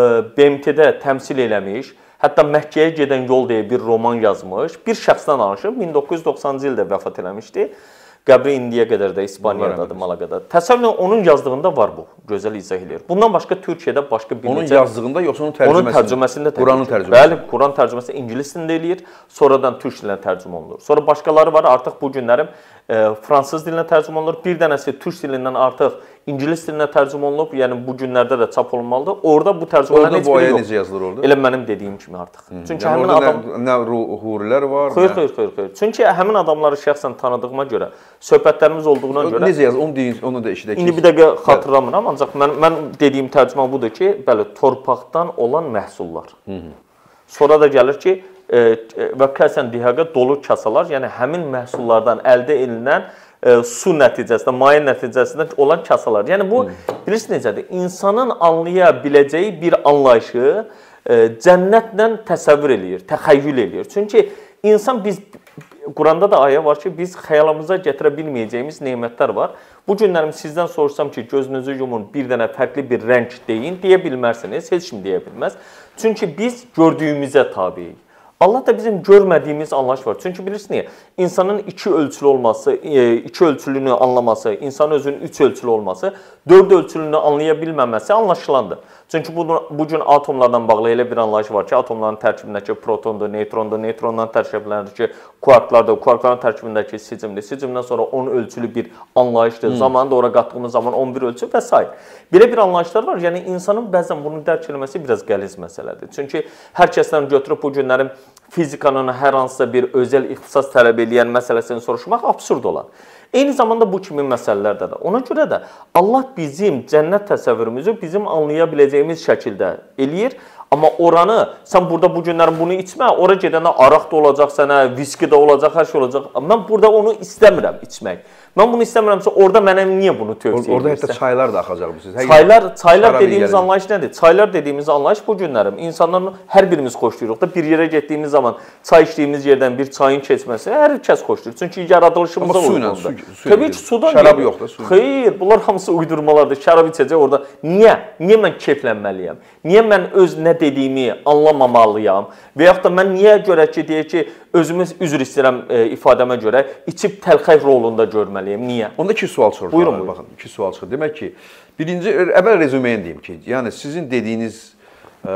B M T-də təmsil eləmiş, hətta Məkkəyə gedən yol deyə bir roman yazmış, bir şəxsdən danışıb, min doqquz yüz doxsanıncı ildə vəfat eləmişdi. Qəbri indiyə qədər də İspaniyadadır, Malaqada. Təsəvvürlə onun yazdığında var bu, gözəl izah edir. Bundan başqa Türkiyədə başqa bir Onun yazdığında yoxsa onun tərcüməsində? Onun tərcüməsində təbii Quranın ki. tərcüməsi. Bəli, Quran tərcüməsi ingilis dilində eləyir, sonradan türk dilinə tərcümə olunur. Sonra başqaları var, artıq bu günlərim e, fransız dilinə tərcümə olunur. Bir dənəsi türk dilindən artıq ingilis dilinə tərcümə olunub, yəni bu günlərdə də çap olunmalıdır. Orada bu tərcümələr heç biri yox. Necə yazılır orada? Elə mənim dediyim kimi artıq. Hı. Çünki yəni həmin adam nə, nə hurilər var? Xeyr, xeyr, xeyr, xeyr. Çünki həmin adamları şəxsən tanıdığıma görə, söhbətlərimiz olduğuna görə necə yazır? Onu deyin, onu da eşidək. İndi bir dəqiqə xatırlamıram, ancaq mən mən dediyim tərcümə budur ki, bəli, torpaqdan olan məhsullar. Hı -hı. Sonra da gəlir ki, e, və kəsən dihaqa dolu kasalar, yəni həmin məhsullardan əldə edilən e, su nəticəsində, maye nəticəsində olan kasalar. Yəni bu bilirsiniz necədir? İnsanın anlaya biləcəyi bir anlayışı e, cənnətlə təsəvvür eləyir, təxəyyül eləyir. Çünki insan biz Quranda da ayə var ki, biz xəyalımıza gətirə bilməyəcəyimiz nemətlər var. Bu günlərim sizdən sorursam ki, gözünüzü yumun, bir dənə fərqli bir rəng deyin, deyə bilmərsiniz, heç kim deyə bilməz. Çünki biz gördüyümüzə tabiyik. Allah da bizim görmədiyimiz anlayış var. Çünki bilirsiniz, insanın iki ölçülü olması, iki ölçülünü anlaması, insan özünün üç ölçülü olması, dörd ölçülünü anlaya bilməməsi anlaşılandır. Çünki bu, bu gün atomlardan bağlı elə bir anlayış var ki, atomların tərkibindəki protondur, neytrondur, neytrondan tərkibindəki kuarklardır, kuarkların tərkibindəki sicimdir, sicimdən sonra on ölçülü bir anlayışdır, hmm. zamanı da ora qatdığımız zaman on bir ölçü və s. Belə bir anlayışlar var, yəni insanın bəzən bunu dərk etməsi biraz qəliz məsələdir. Çünki hər kəsdən götürüb bu günlərin fizikanın hər hansısa bir özəl ixtisas tələb edən məsələsini soruşmaq absurd olar. Eyni zamanda bu kimi məsələlərdə də. Ona görə də Allah bizim cənnət təsəvvürümüzü bizim anlaya biləcəyimiz şəkildə eləyir. Amma oranı, sən burada bu günlərin bunu içmə, ora gedəndə araq da olacaq sənə, viski də olacaq, hər şey olacaq. Mən burada onu istəmirəm içmək. Mən bunu istəmirəmsə, orada mənə niyə bunu tövsiyə edirsən? Orada hətta çaylar da axacaq bu siz. Çaylar, çaylar dediyimiz anlayış nədir? Çaylar dediyimiz anlayış bu günlərim. İnsanların hər birimiz xoşlayırıq da bir yerə getdiyimiz zaman çay içdiyimiz yerdən bir çayın keçməsi hər kəs xoşlayır. Çünki yaradılışımıza uyğundur. Təbii ki, sudan şərabı yox da, su. Xeyr, bunlar hamısı uydurmalardır. Şərab içəcək orada. Niyə? Niyə mən keyflənməliyəm? Niyə mən öz nə dediyimi anlamamalıyam? Və yaxud da mən niyə görə ki, deyək ki, özümü üzr istəyirəm e, ifadəmə görə içib təlxək rolunda görməliyəm. Niyə? Onda iki sual soruşaq. Buyurun, baxın, iki sual çıxır. Demək ki, birinci əvvəl rezumeyi deyim ki, yəni sizin dediyiniz e,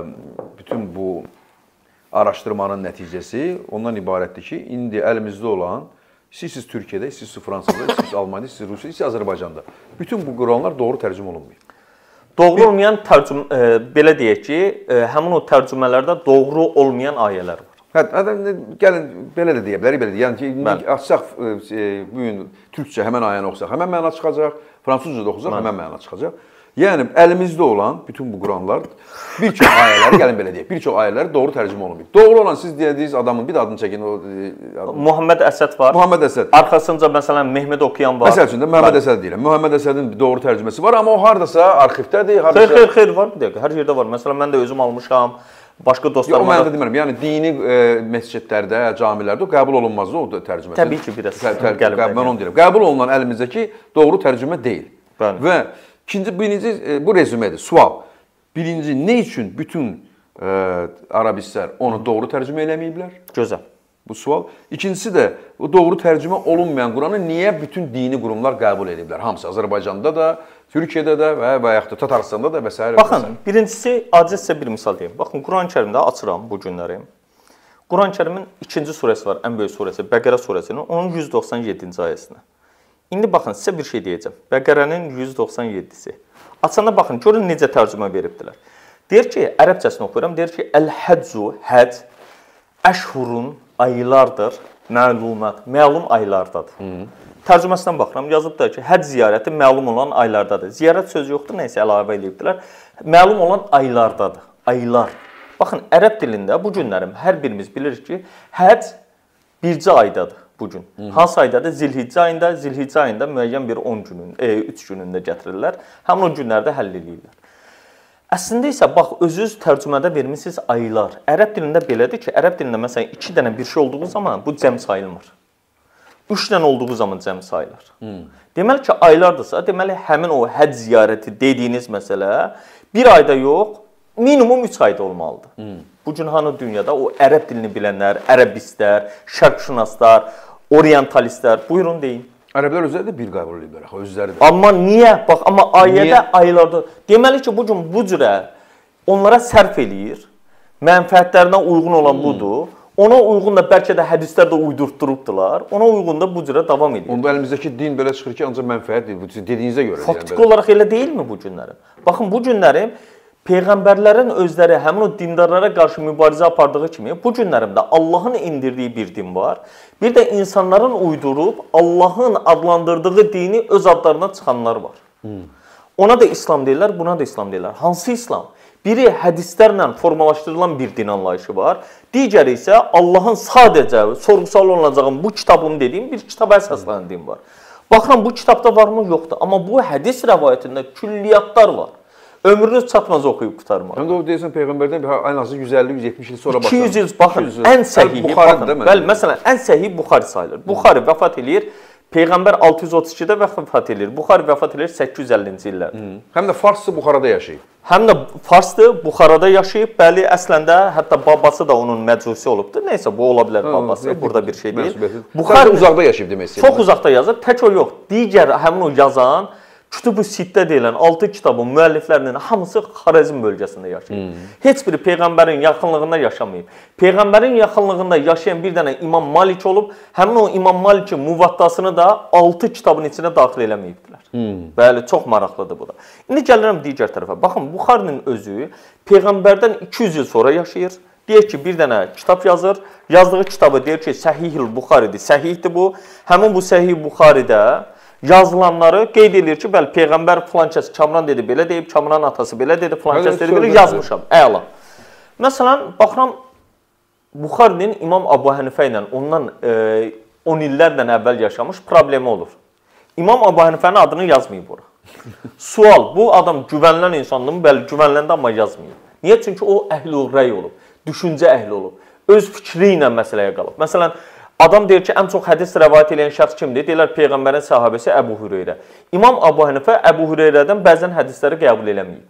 bütün bu araşdırmanın nəticəsi ondan ibarətdir ki, indi əlimizdə olan siz siz Türkiyədə, siz siz Fransada, siz Almaniyada, siz Rusiyada, siz Azərbaycanda bütün bu Quranlar doğru tərcümə olunmuyor. Doğru olmayan tərcüm e, belə deyək ki, e, həmin o tərcümələrdə doğru olmayan ayələr var. Hə, gəlin belə də deyə bilərik, belə deyək. Yəni ki, açsaq e, bu gün türkcə həmin ayəni oxusaq, həmin məna çıxacaq, fransızca da oxusaq, həmin məna çıxacaq. Yəni əlimizdə olan bütün bu Quranlar bir çox ayələri, gəlin belə deyək, bir çox ayələri doğru tərcümə olunmuyor. Doğru olan siz dediyiniz adamın bir də adını çəkin o e, Muhammed Əsəd var. Muhammed Əsəd. Arxasınca məsələn Mehmet Oxuyan var. Məsəl üçün də Muhammed Əsəd deyirəm. Muhammed Əsədin doğru tərcüməsi var, amma o hardasa arxivdədir, hardasa. Xeyr, xeyr, xeyr var bir dəqiqə. Hər yerdə var. Məsələn mən də özüm almışam. Başqa dostlarım var. Yox, mən də demirəm. Yəni dini e, məscidlərdə, camilərdə o qəbul olunmazdı o tərcüməsi. Təbii ki, biraz gəlib. Mən onu deyirəm. Qəbul olunan əlimizdəki doğru tərcümə deyil. Bəli. Və ikinci, birinci bu rezumedir, sual. Birinci, nə üçün bütün e, arabistlər onu doğru tərcümə eləməyiblər? Gözəl. Bu sual. İkincisi də o doğru tərcümə olunmayan Quranı niyə bütün dini qurumlar qəbul ediblər? Hamısı Azərbaycanda da, Türkiyədə də və və yaxud da Tatarstanda da və s. Baxın, birincisi acı sizə bir misal deyim. Baxın, Quran-Kərimdə açıram bu günləri. Quran-Kərimin ikinci surəsi var, ən böyük surəsi, Bəqərə surəsinin, onun yüz doxsan yeddinci ayəsinə. İndi baxın, sizə bir şey deyəcəm. Bəqərənin yüz doxsan yeddisi. Açanda baxın, görün necə tərcümə veribdilər. Deyir ki, ərəbcəsini oxuyuram, deyir ki, Əl-Həccu, həc, əşhurun, aylardır, məlumat, məlum aylardadır. Hı. Tərcüməsindən baxıram, yazıbdır ki, həc ziyarəti məlum olan aylardadır. Ziyarət sözü yoxdur, neysə əlavə edibdilər. Məlum olan aylardadır, aylar. Baxın, ərəb dilində bu günlərim hər birimiz bilirik ki, həc bircə aydadır bu gün. Hı -hı. Hansı aydadır? Zilhiccə ayında, Zilhiccə ayında müəyyən bir on günün, e, üç günündə gətirirlər. Həmin o günlərdə həll edirlər. Əslində isə bax özünüz tərcümədə vermisiniz aylar. Ərəb dilində belədir ki, ərəb dilində məsələn iki dənə bir şey olduğu zaman bu cəm sayılmır. Üç dənə olduğu zaman cəm sayılır. Hmm. Deməli ki, aylardırsa, deməli həmin o həcc ziyarəti dediyiniz məsələ bir ayda yox, minimum üç ayda olmalıdır. Hmm. Bu gün hanı dünyada o ərəb dilini bilənlər, ərəbistlər, şərqşünaslar, orientalistlər, buyurun deyin. Ərəblər özləri də bir qəbul edirlər, özləri də. Amma niyə? Bax, amma ayədə aylarda. Deməli ki, bu gün bu cürə onlara sərf eləyir, mənfəətlərinə uyğun olan hmm. budur. Ona uyğun da bəlkə də hədislər də uydurtdurubdular. Ona uyğun da bu cürə davam edir. Onda əlimizdəki din belə çıxır ki, ancaq mənfəətdir. Dediyinizə görə. Faktiki yəni, olaraq elə deyilmi bu günlərim? Baxın, bu günlərim Peyğəmbərlərin özləri həmin o dindarlara qarşı mübarizə apardığı kimi bu günlərimdə Allahın indirdiyi bir din var. Bir də insanların uydurub Allahın adlandırdığı dini öz adlarına çıxanlar var. Hmm. Ona da İslam deyirlər, buna da İslam deyirlər. Hansı İslam? Biri hədislərlə formalaşdırılan bir din anlayışı var. Digəri isə Allahın sadəcə sorğu-sual olunacağım bu kitabım dediyim bir kitaba əsaslanan din var. Baxıram bu kitabda varmı? Yoxdur. Amma bu hədis rəvayətində külliyatlar var. Ömrünüz çatmaz oxuyub qutarmaq. Həm də o deyirsən Peyğəmbərdən ən azı yüz əlli yüz yetmiş il sonra başlanır. iki yüz il, baxın, ən səhihi, baxın, bəli, məsələn, ən səhihi Buxari sayılır. Buxari vəfat eləyir, Peyğəmbər altı yüz otuz ikidə vəfat eləyir. Buxari vəfat eləyir səkkiz yüz əllinci illərdə. Həm də farsdır, Buxarada yaşayıb. Həm də farsdır, Buxarada yaşayıb. Bəli, əslində hətta babası da onun məcusi olubdur. Nəysə, bu ola bilər babası, burada bir şey deyil. Buxari uzaqda yaşayıb demək istəyirəm. Çox uzaqda yazır, tək o yox. Digər həmin o yazan Kütüb-ü Sittə deyilən altı kitabın müəlliflərinin hamısı Xarəzm bölgəsində yaşayır. Hmm. Heç biri Peyğəmbərin yaxınlığında yaşamayıb. Peyğəmbərin yaxınlığında yaşayan bir dənə İmam Malik olub, həmin o İmam Malikin Muvattasını da altı kitabın içinə daxil eləməyibdilər. Hmm. Bəli, çox maraqlıdır bu da. İndi gəlirəm digər tərəfə. Baxın, Buxarinin özü Peyğəmbərdən iki yüz il sonra yaşayır. Deyir ki, bir dənə kitab yazır. Yazdığı kitabı deyir ki, Səhih-ül Buxaridir. Səhihdir bu. Həmin bu Səhih Buxaridə yazılanları qeyd edir ki, bəli, Peyğəmbər filan kəs Kamran dedi, belə deyib, Kamran atası belə dedi, filan kəs dedi, belə yazmışam. Əla. Məsələn, baxıram, Buxarinin İmam Əbu Hənifə ilə ondan e, on illərdən əvvəl yaşamış problemi olur. İmam Əbu Hənifənin adını yazmayıb ora. Sual, bu adam güvənilən insandır mı? Bəli, güvəniləndə amma yazmayıb. Niyə? Çünki o əhl-i rəy olub, düşüncə əhli olub, öz fikri ilə məsələyə qalıb. Məsələn, adam deyir ki, ən çox hədis rəvayət edən şəxs kimdir? Deyirlər, Peyğəmbərin sahabəsi Əbu Hüreyrə. İmam Əbu Hənifə Əbu Hüreyrədən bəzən hədisləri qəbul eləməyib.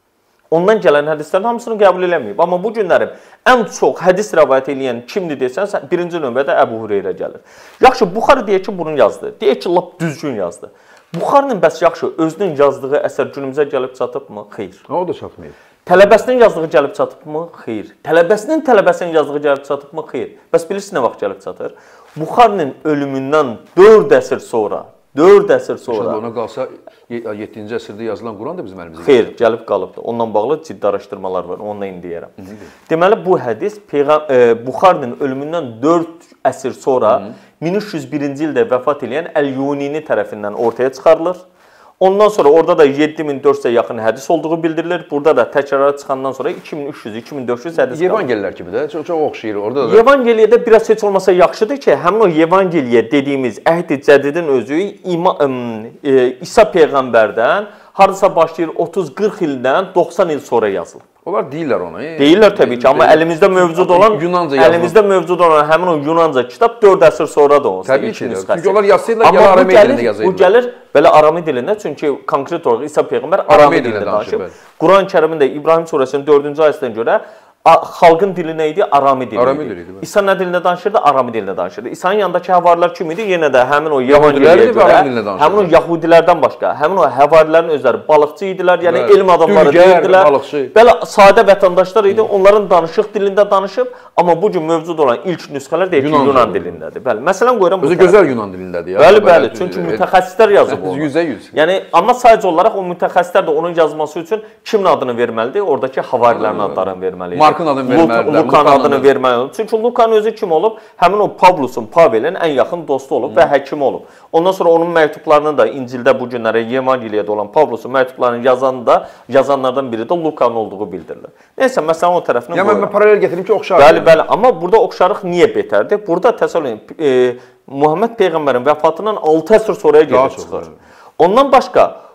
Ondan gələn hədislərin hamısını qəbul eləməyib. Amma bu günlərim ən çox hədis rəvayət edən kimdir desən, birinci növbədə Əbu Hüreyrə gəlir. Yaxşı, Buxari deyir ki, bunu yazdı. Deyir ki, lap düzgün yazdı. Buxarinin bəs yaxşı, özünün yazdığı əsər günümüzə gəlib çatıbmı? Xeyr. O da çatmayıb. Tələbəsinin yazdığı gəlib çatıbmı? Xeyr. Tələbəsinin tələbəsinin yazdığı gəlib çatıbmı? Xeyr. Bəs bilirsiniz nə vaxt gəlib çatır? Buxarinin ölümündən dörd əsr sonra, dörd əsr sonra. Ona qalsa yeddinci əsrdə yazılan Quran da bizim əlimizdə. Xeyr, gəlib qalıbdır. Ondan bağlı ciddi araşdırmalar var. Onunla indi deyərəm. Deməli, bu hədis Peyğəm e, Buxarinin ölümündən dörd əsr sonra Hı -hı. min üç yüz birinci ildə vəfat edən Əl-Yunini tərəfindən ortaya çıxarılır. Ondan sonra orada da yeddi min dörd yüzə yaxın hədis olduğu bildirilir. Burada da təkrara çıxandan sonra iki min üç yüz iki min dörd yüz hədis qalır. Evangelilər kimi də çox, çox oxşayır orada da. Evangeliyədə biraz heç olmasa yaxşıdır ki, həmin o Evangeliyə dediyimiz Əhd-i Cədidin özü İma, e, İsa Peyğəmbərdən hardasa başlayır otuz qırx ildən doxsan il sonra yazılıb. Onlar deyirlər onu. Deyirlər təbii ki, amma əlimizdə mövcud olan Yunanca əlimizdə mövcud olan həmin o Yunanca kitab dörd əsr sonra da olsa. Təbii ki, çünki onlar yazsaydılar ya Arami dilində yazaydılar. Bu gəlir belə Arami dilində, çünki konkret olaraq İsa Peyğəmbər Arami dilində danışıb. Quran-Kərimin də İbrahim surəsinin dördüncü ayəsindən görə xalqın dili nə idi? Arami dili Arami idi. idi. İsa nə dilində danışırdı? Arami dilində danışırdı. İsa'nın yanındakı həvarilər kim idi? Yenə də həmin o Evangeliyə görə, həmin o Yahudilərdən başqa, həmin o həvarilərin özləri balıqçı idilər, yəni evet. elm adamları deyildilər. Belə sadə vətəndaşlar idi. Onların danışıq dilində danışıb, amma bu gün mövcud olan ilk nüsxələr deyir ki, Yunan, Yunan dilindədir. Bəli. Məsələn qoyuram. Özü gözəl Yunan dilindədir ya. Bəli, bəli. Çünki mütəxəssislər yazıb onu. yüzdə yüz. Yəni amma sadəcə olaraq o mütəxəssislər də onun yazması üçün kimin adını verməlidir? Oradakı havarilərin adlarını verməlidir. Markın adını verməlidir. Lukan adını verməlidir. Çünki Lukan özü kim olub? Həmin o Pavlusun, Pavelin ən yaxın dostu olub və həkimi olub. Ondan sonra onun məktublarını da İncildə bu günlərə Evangeliyədə olan Pavlusun məktublarını yazan da yazanlardan biri də Lukan olduğu bildirilir. Nəysə, məsələn o tərəfindən qoyuram. Yəni mən paralel gətirim ki, oxşarıq. Bəli, bəli. Amma burada oxşarıq niyə betərdir? Burada təsəvvür edin, e, Muhammed Peyğəmbərin vəfatından altı əsr sonraya gedib çıxır. Ondan başqa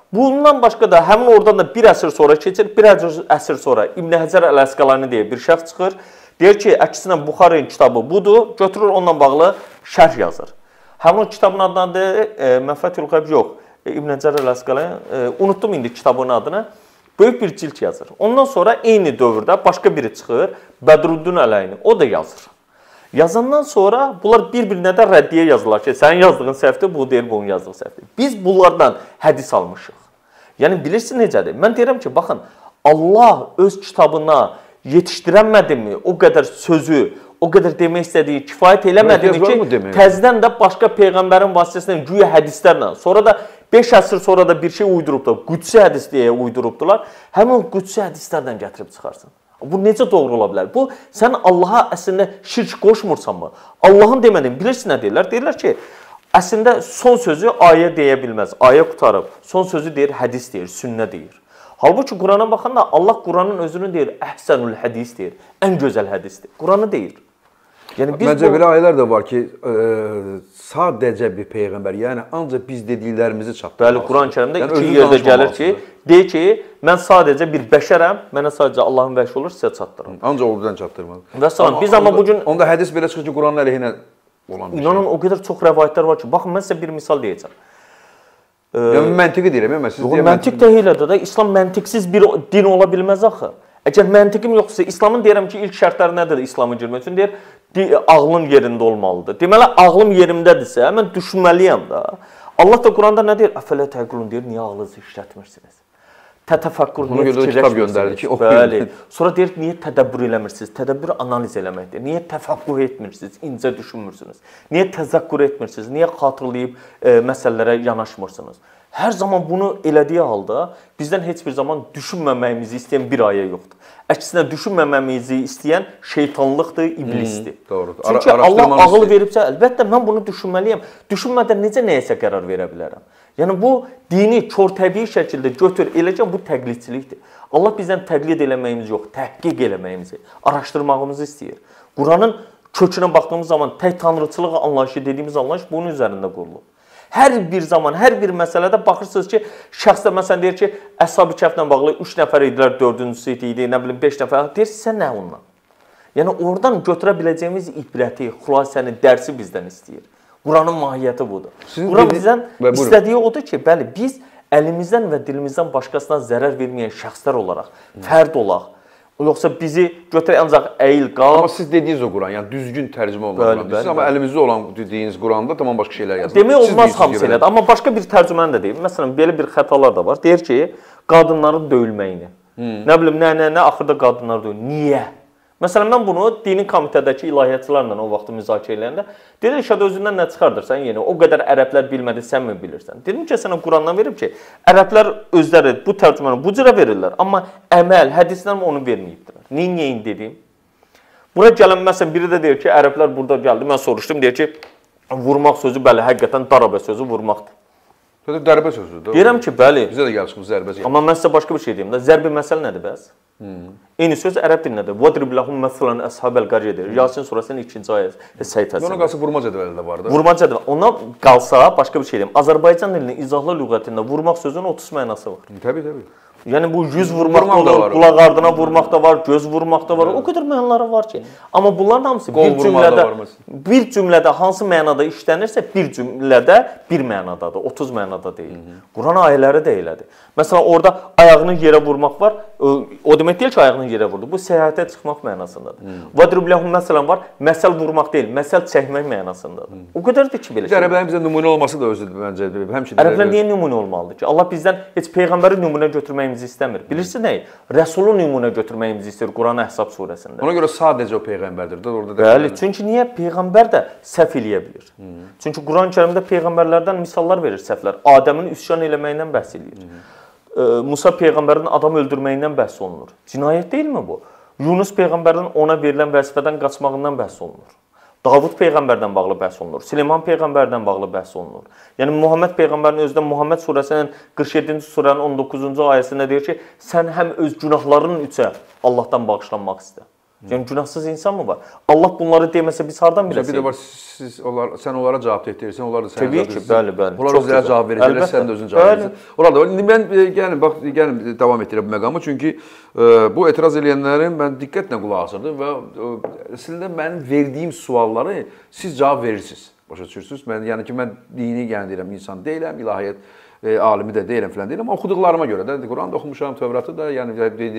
Bundan başqa da həmin oradan da bir əsr sonra keçir, bir əsr sonra İbn Həcər Əl-Əsqəlani deyə bir şəxs çıxır. Deyir ki, əksinə Buxarinin kitabı budur, götürür onunla bağlı şərh yazır. Həmin kitabın adından e, Mənfəətül Qeyb yox, e, İbn Həcər Əl-Əsqəlani, e, unutdum indi kitabın adını, böyük bir cilt yazır. Ondan sonra eyni dövrdə başqa biri çıxır, Bədruddin Ələyni, o da yazır. Yazandan sonra bunlar bir-birinə də rəddiyə yazırlar ki, sənin yazdığın səhvdir, bu deyir, bunun yazdığı səhvdir. Biz bunlardan hədis almışıq. Yəni, bilirsiniz necədir? Mən deyirəm ki, baxın, Allah öz kitabına yetişdirənmədimi, o qədər sözü, o qədər demək istədiyi kifayət eləmədimi ki, təzdən də başqa Peyğəmbərin vasitəsindən güya hədislərlə, sonra da beş əsr sonra da bir şey uydurubdur, Qudsi hədis deyə uydurubdular, həmin o Qudsi hədislərdən gətirib çıxarsın. Bu necə doğru ola bilər? Bu, sən Allaha əslində şirk qoşmursan mı? Allahın demədin, bilirsin nə deyirlər? Deyirlər ki, əslində son sözü ayə deyə bilməz, ayə qutarıb, son sözü deyir, hədis deyir, sünnə deyir. Halbuki Qurana baxanda Allah Quranın özünü deyir, əhsənül hədis deyir, ən gözəl hədisdir. Quranı deyir. Yəni, Məncə bu... belə ayələr də var ki, ə, sadəcə bir Peyğəmbər, yəni ancaq biz dediklərimizi çatdırmaq. Bəli, Quran-Kərimdə yəni, iki yerdə gəlir ki, deyir ki, mən sadəcə bir bəşərəm, mənə sadəcə Allahın vəhşi olur, sizə çatdırım. Ancaq oradan çatdırmaq. Və salam, biz amma bugün... Onda hədis belə çıxır ki, Quranın əleyhinə olan bir şey. İnanın, o qədər çox rəvayətlər var ki, baxın, mən sizə bir misal deyəcəm. Yəni, məntiqi deyirəm, mən siz deyəm. Məntiq deyilədir də, İslam məntiqsiz bir din ola bilməz axı. Əgər məntiqim yoxsa, İslamın deyirəm ki, ilk şərtləri nədir İslamın girmək üçün? Deyir, ağlın yerində olmalıdır. Deməli, ağlım yerimdədirsə, mən düşünməliyəm də. Allah da Quranda nə deyir? Əfələ təqulun deyir, niyə ağlınızı işlətmirsiniz? Tətəfəkkur, niyə fikirləşmirsiniz? Bəli. Sonra deyir, niyə tədəbbür eləmirsiniz? Tədəbbür analiz eləməkdir. Niyə təfəqqüh etmirsiniz? İncə düşünmürsünüz? Niyə təzəkkür etmirsiniz? Niyə xatırlayıb e, məsələlərə yanaşmırsınız? Hər zaman bunu elədiyi halda bizdən heç bir zaman düşünməməyimizi istəyən bir ayə yoxdur. Əksinə düşünməməmizi istəyən şeytanlıqdır, iblisdir. Hmm, doğrudur. Çünki Allah ağıl veribsə, əlbəttə mən bunu düşünməliyəm. Düşünmədən necə nəyəsə qərar verə bilərəm? Yəni bu dini kör-təbii şəkildə götür, eləcə bu təqlidçilikdir. Allah bizdən təqlid eləməyimiz yox, təhqiq eləməyimizi, araşdırmağımızı istəyir. Quranın kökünə baxdığımız zaman tək tanrıçılıq anlayışı dediyimiz anlayış bunun üzərində qurulub. Hər bir zaman, hər bir məsələdə baxırsınız ki, şəxsdə məsələn deyir ki, Əshab-ı Kəhflə bağlı üç nəfər idilər, dördüncüsü idi, nə bilim beş nəfər. Deyirsiz, sən nə ondan? Yəni oradan götürə biləcəyimiz ibrəti, xülasəni, dərsi bizdən istəyir. Quranın mahiyyəti budur. Sizin Quran bizdən istədiyi odur ki, bəli, biz əlimizdən və dilimizdən başqasına zərər verməyən şəxslər olaraq, fərd olaq. Yoxsa bizi götür ancaq əyil, qal. Amma siz dediyiniz o Quran, yəni düzgün tərcümə olmalı. Siz amma əlimizdə olan dediyiniz Quranda tamam başqa şeylər yazılır. Demək olmaz hamısı elədir. Amma başqa bir tərcüməni də deyim. Məsələn, belə bir xətalar da var. Deyir ki, qadınların döyülməyini. Hmm. Nə bilim, nə, nə, nə, axırda qadınlar döyülür. Niyə? Məsələn, mən bunu dini komitədəki ilahiyyatçılarla o vaxtı müzakirə edəndə dedim, şədə özündən nə çıxardırsan? Yəni, o qədər ərəblər bilmədi, sən mi bilirsən? Dedim ki, sənə Qurandan verib ki, ərəblər özləri bu tərcüməni bu cürə verirlər, amma əməl, hədislər onu verməyibdir. Neyin, neyin dedim? Buna gələn, məsələn, biri də deyir ki, ərəblər burada gəldi, mən soruşdum, deyir ki, vurmaq sözü, bəli, həqiqətən darabə sözü vurmaqdır. Dərbə sözüdür. Deyirəm ki, bəli. Bizə də gəlmişik zərbə sözü. Amma mən sizə başqa bir şey deyim də, zərbi məsəl nədir bəs? Hmm. Eyni söz ərəb dilindədir. Vadrib lahum məsələn əshabəl qariyədir. Yasin surəsinin ikinci ayəsi səhifəsində. Ona qalsa vurma cədvəli də var da. Vurma cədvəli. Ona qalsa başqa bir şey deyim. Azərbaycan dilinin izahlı lüğətində vurmaq sözünün otuz mənası var. Təbii, təbii. Yəni bu yüz vurmaq da olur, qulaq ardına vurmaq da var, göz vurmaq da var. O qədər mənaları var ki. Amma bunların hamısı bir cümlədə bir cümlədə hansı mənada işlənirsə, bir cümlədə bir mənadadır, otuz mənada deyil. Quran ayələri də elədir. Məsələn, orada ayağını yerə vurmaq var. O demək deyil ki, ayağını yerə vurdu. Bu səyahətə çıxmaq mənasındadır. Vadrib lahum məsələn var, məsəl vurmaq deyil, məsəl çəkmək mənasındadır. O qədərdir ki, belə şey. Ərəblərin bizə nümunə olması da özüdür məncə. Həmçinin ərəblər niyə nümunə olmalıdır ki? Allah bizdən heç peyğəmbəri nümunə götürməyimizi istəmir. Bilirsiniz nə? Rəsulu nümunə götürməyimizi istəyir Quran Əhzab surəsində. Ona görə sadəcə o peyğəmbərdir də orada. Bəli, çünki niyə peyğəmbər də səhv eləyə bilir? Çünki Quran-Kərimdə peyğəmbərlərdən misallar verir səhvlər. Adəmin üsyan eləməyindən bəhs eləyir. Musa peyğəmbərin adam öldürməyindən bəhs olunur. Cinayət deyilmi bu? Yunus peyğəmbərin ona verilən vəzifədən qaçmağından bəhs olunur. Davud peyğəmbərdən bağlı bəhs olunur. Süleyman peyğəmbərdən bağlı bəhs olunur. Yəni Muhammed peyğəmbərin özündə Muhammed surəsinin qırx yeddinci surənin on doqquzuncu ayəsində deyir ki, sən həm öz günahlarının üçün Allahdan bağışlanmaq istə. Yəni günahsız insan mı var? Allah bunları deməsə biz hardan biləcəyik? Bir də var, siz onlar, sən onlara cavab etdirirsən, onlar da sənə cavab verirlər. Bəli, bəli. Onlar özləri cavab verirlər, sən də özün cavab verirsən. Onlar da var. İndi mən gəlin bax, gəlin davam etdirəm bu məqamı, çünki ə, bu etiraz edənlərin mən diqqətlə qulaq asırdım və ə, əslində mənim verdiyim sualları siz cavab verirsiniz. Başa düşürsünüz? Mən yəni ki, mən dini yəni deyirəm, insan deyiləm, ilahiyyat e, alimi də deyiləm filan deyiləm. Amma oxuduqlarıma görə də Qur'an da oxumuşam, Tövratı da, yəni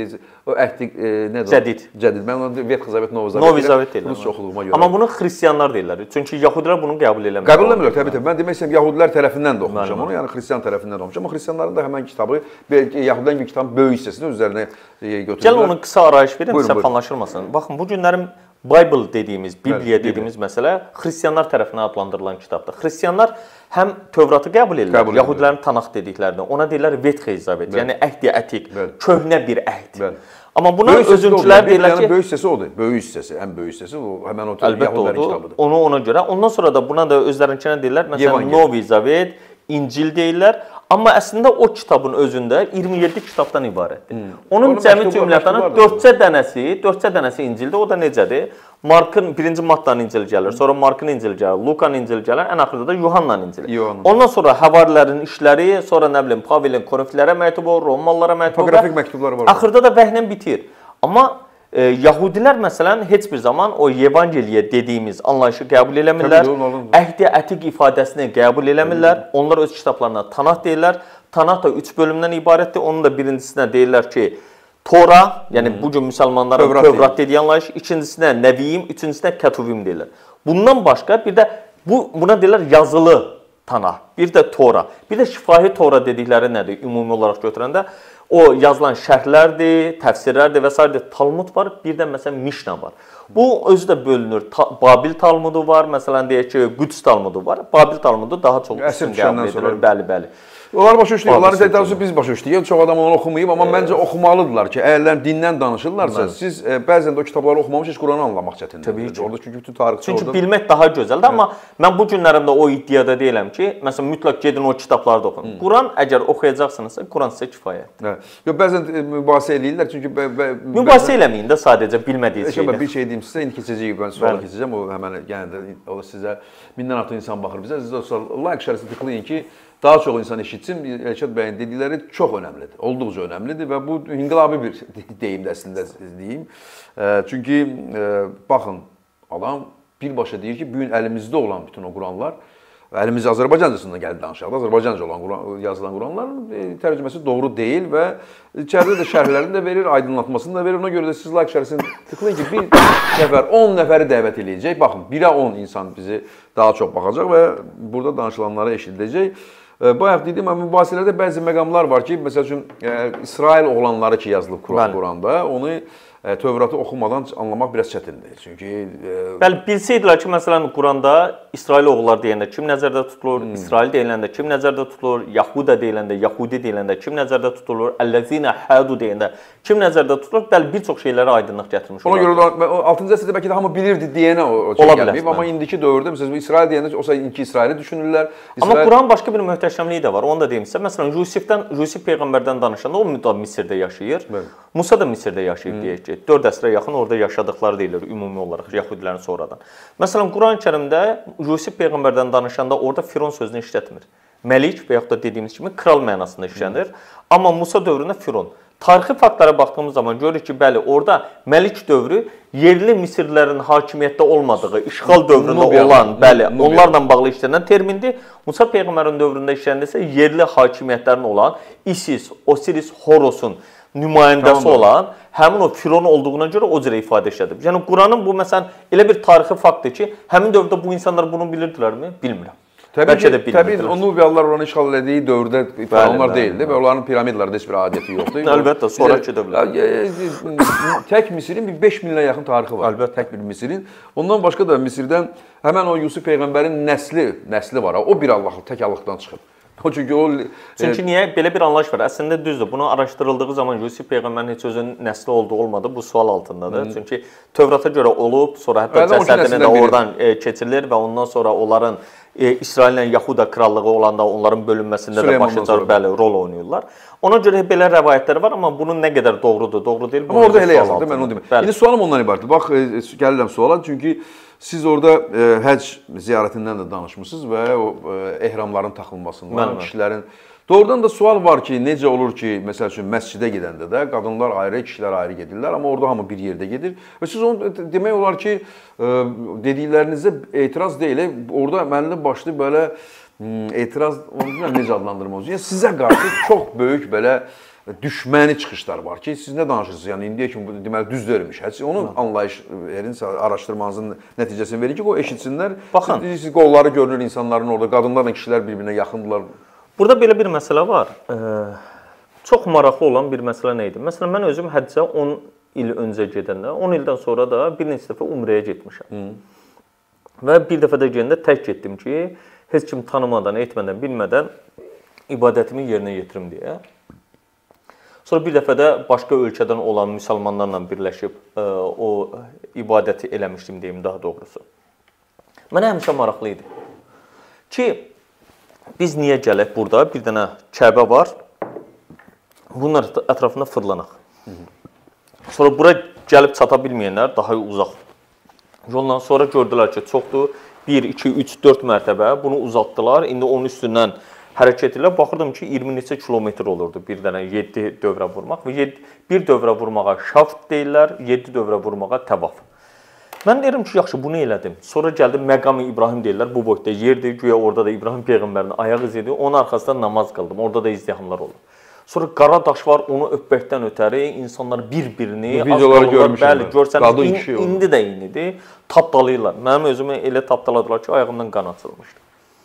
o əhd e, nədir? Cədid. Cədid. Mən onu Vet Zavet, Novi Zavet. Novi Zavet deyirəm. Bunu oxuduğuma görə. Amma bunu xristianlar deyirlər. Çünki yəhudilər bunu qəbul eləmirlər. Qəbul eləmirlər, təbii təbii. Mən demək istəyirəm, yəhudilər tərəfindən də oxumuşam onu, yəni xristian tərəfindən də oxumuşam. Amma xristianların da həmin kitabı, yəhudilərin bir kitabın böyük hissəsini özlərinə götürdülər. Gəlin onu qısa arayış verim, səhv anlaşılmasın. Baxın, bu günlərin Bible dediyimiz, Bibliya dediyimiz məsələ xristianlar tərəfindən adlandırılan kitabdır. Xristianlar həm Tövratı qəbul edirlər, yəhudilərin Tanakh dediklərini, ona deyirlər Vet Zavet, yəni əhd-i ətiq, köhnə bir əhd. Amma buna özüncülər deyirlər ki, böyük hissəsi odur. Böyük hissəsi, ən böyük hissəsi o həmin o yəhudilərin kitabıdır. Onu ona görə, ondan sonra da buna da özlərinkindən deyirlər, məsələn Novi Zavet, İncil deyirlər. Amma əslində o kitabın özündə iyirmi yeddi kitabdan ibarətdir. Hmm. Onun cəmi cümlətanı dördcə dənəsi, dördcə dənəsi İncildir. O da necədir? Markın birinci Mattanın İncili gəlir, sonra Markın İncili gəlir, Lukanın İncili gəlir, ən axırda da Yuhannanın İncili. Yuhanna. Ondan sonra həvarilərin işləri, sonra nə bilim Pavelin Korinflərə məktubu, Romalılara məktubu. Apografik məktubları var. Axırda da vəhlə bitir. Amma E, Yahudilər məsələn heç bir zaman o evangeliya dediyimiz anlayışı qəbul eləmirlər. Əhd-i ətiq ifadəsini qəbul eləmirlər. Onlar öz kitablarına Tanakh deyirlər. Tanakh da üç bölümdən ibarətdir. Onun da birincisinə deyirlər ki, Tora, yəni bu gün müsəlmanların Tövrat dediyi anlayış, ikincisinə Nəviyim, üçüncüsünə Kətuvim deyirlər. Bundan başqa bir də bu buna deyirlər yazılı Tanakh, bir də Tora, bir də şifahi Tora dedikləri nədir ümumi olaraq götürəndə? O yazılan şərhlərdir, təfsirlərdir və s. Talmud var, bir də məsələn Mişna var. Bu özü də bölünür. Babil Talmudu var, məsələn deyək ki, Qüds Talmudu var. Babil Talmudu daha çox üstün qəbul edilir. Bəli, bəli. Onlar başa düşdük. Onların tədavisi biz başa düşdük. Çox adam onu oxumayıb, amma məncə oxumalıdırlar ki, əgər dindən danışırlarsa, siz e, bəzən də o kitabları oxumamış heç Quranı anlamaq çətindir. Təbii ki. Orada çünki bütün tarixçi orada. Çünki bilmək daha gözəldir, amma mən bu günlərimdə o iddiada deyiləm ki, məsələn mütləq gedin o kitabları da oxuyun. Quran əgər oxuyacaqsınızsa, Quran sizə kifayətdir. Hə. Yox, bəzən mübahisə eləyirlər çünki mübahisə eləməyin də sadəcə bilmədiyiniz şeydir. Bir şey deyim sizə, indi keçəcəyik, mən sual keçəcəm, o həmin yəni də o sizə mindən artıq insan baxır bizə. Siz də like şərəsi tıklayın ki, daha çox insan eşitsin. Əlşad bəyin dedikləri çox önəmlidir, olduqca önəmlidir və bu inqilabi bir deyimdir əslində deyim. Çünki baxın, adam birbaşa deyir ki, bu gün əlimizdə olan bütün o Quranlar, əlimizdə Azərbaycancasından gəlib danışaq da, Azərbaycanca olan yazılan Quranların tərcüməsi doğru deyil və içəridə də şərhlərini də verir, aydınlatmasını da verir. Ona görə də siz like şərəsini tıklayın ki, bir nəfər on nəfəri dəvət edəcək. Baxın, birə on insan bizi daha çox baxacaq və burada danışılanları eşidiləcək. Bayaq dedim, mübahisələrdə bəzi məqamlar var ki, məsəl üçün İsrail oğlanları ki yazılıb Quranda, onu Tövratı oxumadan anlamaq biraz çətindir. Çünki bəli, bilsəydilər ki, məsələn Quranda İsrail oğulları deyiləndə kim nəzərdə tutulur, hmm. İsrail deyiləndə kim nəzərdə tutulur, Yahuda deyiləndə, Yahudi deyiləndə kim nəzərdə tutulur, Əlləzinə Hədu deyiləndə kim nəzərdə tutulur, bəli bir çox şeylərə aydınlıq gətirmiş. Ona görə də altıncı əsrdə bəlkə də hamı bilirdi deyənə o şey gəlməyib, amma indiki dövrdə məsələn İsrail deyəndə o sayı inki İsraili düşünürlər. Amma Quran başqa bir möhtəşəmliyi də var. Onu da deyim sizə. Məsələn Yusifdən, Yusif peyğəmbərdən danışanda o da Misirdə yaşayır. Musa da Misirdə yaşayıb deyək ki, dörd əsrə yaxın orada yaşadıqları deyilir ümumi olaraq Yahudilərin sonradan. Məsələn, Quran-Kərimdə Yusif peyğəmbərdən danışanda orada Firon sözünü işlətmir. Məlik və yaxud da dediyimiz kimi kral mənasında işlənir. Amma Musa dövründə Firon. Tarixi faktlara baxdığımız zaman görürük ki, bəli, orada Məlik dövrü yerli Misirlilərin hakimiyyətdə olmadığı, işğal dövründə olan, bəli, onlarla bağlı işlənən termindir. Musa peyğəmbərin dövründə işləndə isə yerli hakimiyyətlərin olan Isis, Osiris, Horosun nümayəndəsi tamam. olan həmin o Firon olduğuna görə o cürə ifadə işlədib. Yəni Quranın bu məsələn elə bir tarixi faktdır ki, həmin dövrdə bu insanlar bunu bilirdilərmi? Bilmirəm. Təbii ki, təbii o Nubiyalılar oranı işğal elədiyi dövrdə onlar deyildi və onların piramidlərdə heç bir adəti yoxdur. Əlbəttə, sonrakı dövrlər. Tək Misirin bir beş minə yaxın tarixi var. Əlbəttə, tək bir Misirin. Ondan başqa da Misirdən həmin o Yusuf peyğəmbərin nəsli, nəsli var. O bir Allah, tək Allahdan çıxıb. O çünki o Çünki niyə belə bir anlayış var? Əslində düzdür. Bunu araşdırıldığı zaman Yusif peyğəmbərin heç özünün nəsli oldu, olmadı bu sual altındadır. Hmm. Çünki Tövrata görə olub, sonra hətta cəsədini də oradan e, keçirilir və ondan sonra onların e, İsraillə Yahuda krallığı olanda onların bölünməsində də başlıca bəli rol oynayırlar. Ona görə belə rəvayətlər var, amma bunun nə qədər doğrudur, doğru deyil. Amma orada elə yazılır, mən onu demək. İndi sualım ondan ibarətdir. Bax, e, gəlirəm suala, çünki siz orada e, həcc ziyarətindən də danışmısınız və o e, ehramların taxılmasından, kişilərin... Doğrudan da sual var ki, necə olur ki, məsəl üçün məscidə gedəndə də qadınlar ayrı, kişilər ayrı gedirlər, amma orada hamı bir yerdə gedir. Və siz onu demək olar ki, e, dediklərinizə etiraz deyil, orada mənli başlı belə hmm, etiraz, onu necə adlandırmaq olsun, yəni sizə qarşı çox böyük belə düşməni çıxışlar var ki, siz nə danışırsınız? Yəni indiyə kimi deməli düz vermiş. Hətta onun anlayış verin, araşdırmanızın nəticəsini verir ki, o eşitsinlər. Baxın, siz qolları görünür insanların orada, qadınlarla kişilər bir-birinə yaxındırlar. Burada belə bir məsələ var. Ee, çox maraqlı olan bir məsələ nə idi? Məsələn, mən özüm həccə on il öncə gedəndə, on ildən sonra da bir neçə dəfə umrəyə getmişəm. Hı. Və bir dəfə də gedəndə tək getdim ki, heç kim tanımadan, etmədən, bilmədən ibadətimi yerinə yetirim deyə. Sonra bir dəfə də başqa ölkədən olan müsəlmanlarla birləşib ə, o ibadəti eləmişdim deyim daha doğrusu. Mənə həmişə maraqlı idi ki, biz niyə gələk burada? Bir dənə Kəbə var. Bunlar ətrafında fırlanaq. Sonra bura gəlib çata bilməyənlər daha uzaq. Yoldan sonra gördülər ki, çoxdur. bir, iki, üç, dörd mərtəbə bunu uzatdılar. İndi onun üstündən hərəkət edirlər. Baxırdım ki, iyirmi neçə kilometr olurdu bir dənə yeddi dövrə vurmaq. Və bir dövrə vurmağa şaft deyirlər, yeddi dövrə vurmağa təvaf. Mən deyirəm ki, yaxşı, bunu elədim. Sonra gəldim, Məqam-ı İbrahim deyirlər, bu boyda yerdir. Güya orada da İbrahim peyğəmbərin ayaq izidir. Onun arxasında namaz qıldım. Orada da izdihamlar olur. Sonra qara daş var, onu öpməkdən ötəri insanlar bir-birini az qalırlar. Bəli, görsəniz, in, indi də inidir. Tapdalayırlar. Mənim özümü elə tapdaladılar ki, ayağımdan qan açılmışdı.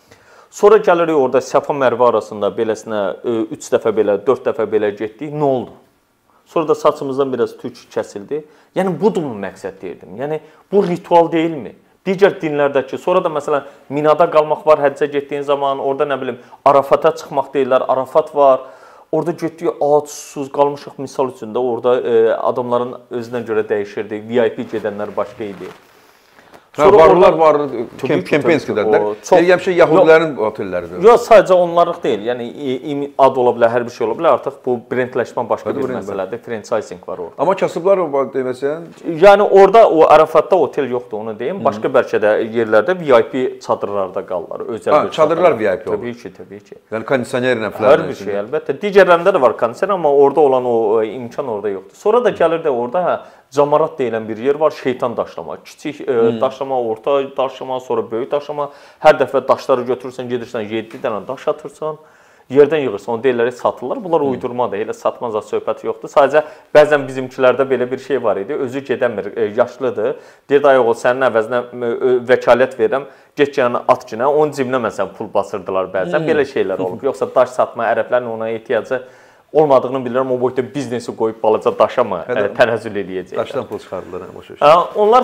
Sonra gəlirik orada Səfa Mərvə arasında beləsinə üç dəfə belə, dörd dəfə belə getdik. Nə oldu? Sonra da saçımızdan biraz tük kəsildi. Yəni, budurmu məqsəd deyirdim. Yəni, bu ritual deyilmi? Digər dinlərdəki, sonra da məsələn, Minada qalmaq var, həccə getdiyin zaman, orada nə bilim, Arafata çıxmaq deyirlər, Arafat var. Orada getdik, ağac, susuz qalmışıq, misal üçün də orada e, adamların özünə görə dəyişirdi. V I P gedənlər başqa idi. Sonra varlılar var, Kempenskidədirlər. Deyirəm ki, Yahudilərin otelləridir. Yox, sadəcə onlarlıq deyil. Yəni, ad ola bilər, hər bir şey ola bilər. Artıq bu brendləşmə başqa bir məsələdir. Franchising var orada. Amma kasıblar deməsən? Yəni, orada o Ərafatda otel yoxdur, onu deyim. Başqa bəlkə də yerlərdə V I P çadırlarda qalırlar. Ha, çadırlar V I P olur. Təbii ki, təbii ki. Yəni, kondisionerlə falan. Hər bir şey, əlbəttə. Digərlərində də var kondisioner, amma orada olan o imkan orada yoxdur. Sonra da gəlir də orada, hə, Camarat deyilən bir yer var, şeytan daşlama. Kiçik e, hmm. daşlama, orta daşlama, sonra böyük daşlama. Hər dəfə daşları götürürsən, gedirsən, yeddi dənə daş atırsan, yerdən yığırsan, onu deyirlər, satırlar. Bunlar hmm. uydurmadır, elə satmazda söhbəti yoxdur. Sadəcə, bəzən bizimkilərdə belə bir şey var idi, özü gedəmir, e, yaşlıdır. Deyir, ayıq ol, sənin əvəzinə e, vəkalət verirəm, get gələn at günə, onun cibinə məsələn pul basırdılar bəzən, hmm. belə şeylər olub. Yoxsa daş satma, ərəblərin ona ehtiyacı olmadığını bilirəm, o boyda biznesi qoyub balaca daşa mı e, tənəzzül eləyəcəklər. Daşdan pul çıxardılar, boş ver. Onlar,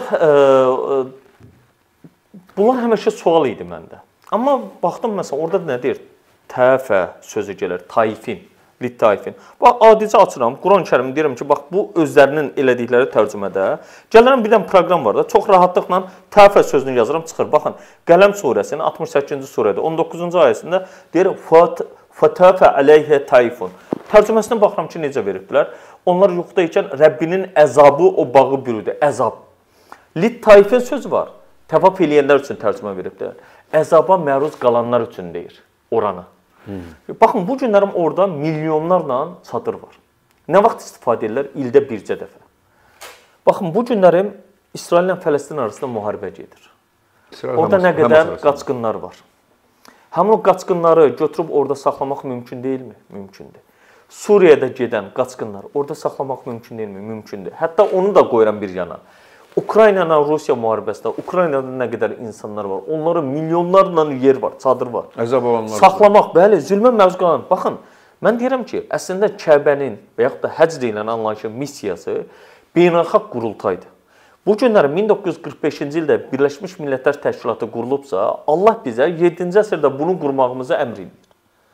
e, bunlar həmişə sual idi məndə. Amma baxdım, məsələn, orada nə deyir? Təfə sözü gəlir, taifin, lit taifin. Bax, adicə açıram, Quran-Kərimi deyirəm ki, bax, bu özlərinin elədikləri tərcümədə. Gəlirəm, bir dənə proqram var da, çox rahatlıqla təfə sözünü yazıram, çıxır. Baxın, Qələm surəsinin altmış səkkizinci surədə, on doqquzuncu ayəsində deyir, Fətəfə əleyhə taifun. Tərcüməsinə baxıram ki, necə veribdilər. Onlar yoxda ikən Rəbbinin əzabı o bağı bürüdü, əzab. Lit taifin sözü var. Təvaf eləyənlər üçün tərcümə veribdilər. Əzaba məruz qalanlar üçün deyir oranı. Hmm. Baxın, bu günlərim orada milyonlarla çadır var. Nə vaxt istifadə edirlər? İldə bircə dəfə. Baxın, bu günlərim İsrail ilə Fələstin arasında müharibə gedir. İsrail orada nə qədər qaçqınlar var. Həmin o qaçqınları götürüb orada saxlamaq mümkün deyilmi? Mümkündür. Suriyada gedən qaçqınlar orada saxlamaq mümkün deyilmi? Mümkündür. Hətta onu da qoyuram bir yana. Ukrayna ilə Rusiya müharibəsində Ukraynada nə qədər insanlar var? Onların milyonlarla yer var, çadır var. Əzab olanlar. Saxlamaq, bəli, zülmə məruz qalan. Baxın, mən deyirəm ki, əslində Kəbənin və yaxud da həcc deyilən anlayışın missiyası beynəlxalq qurultaydır. Bu günlər min doqquz yüz qırx beşinci ildə Birləşmiş Millətlər Təşkilatı qurulubsa, Allah bizə yeddinci əsrdə bunu qurmağımızı əmr edir.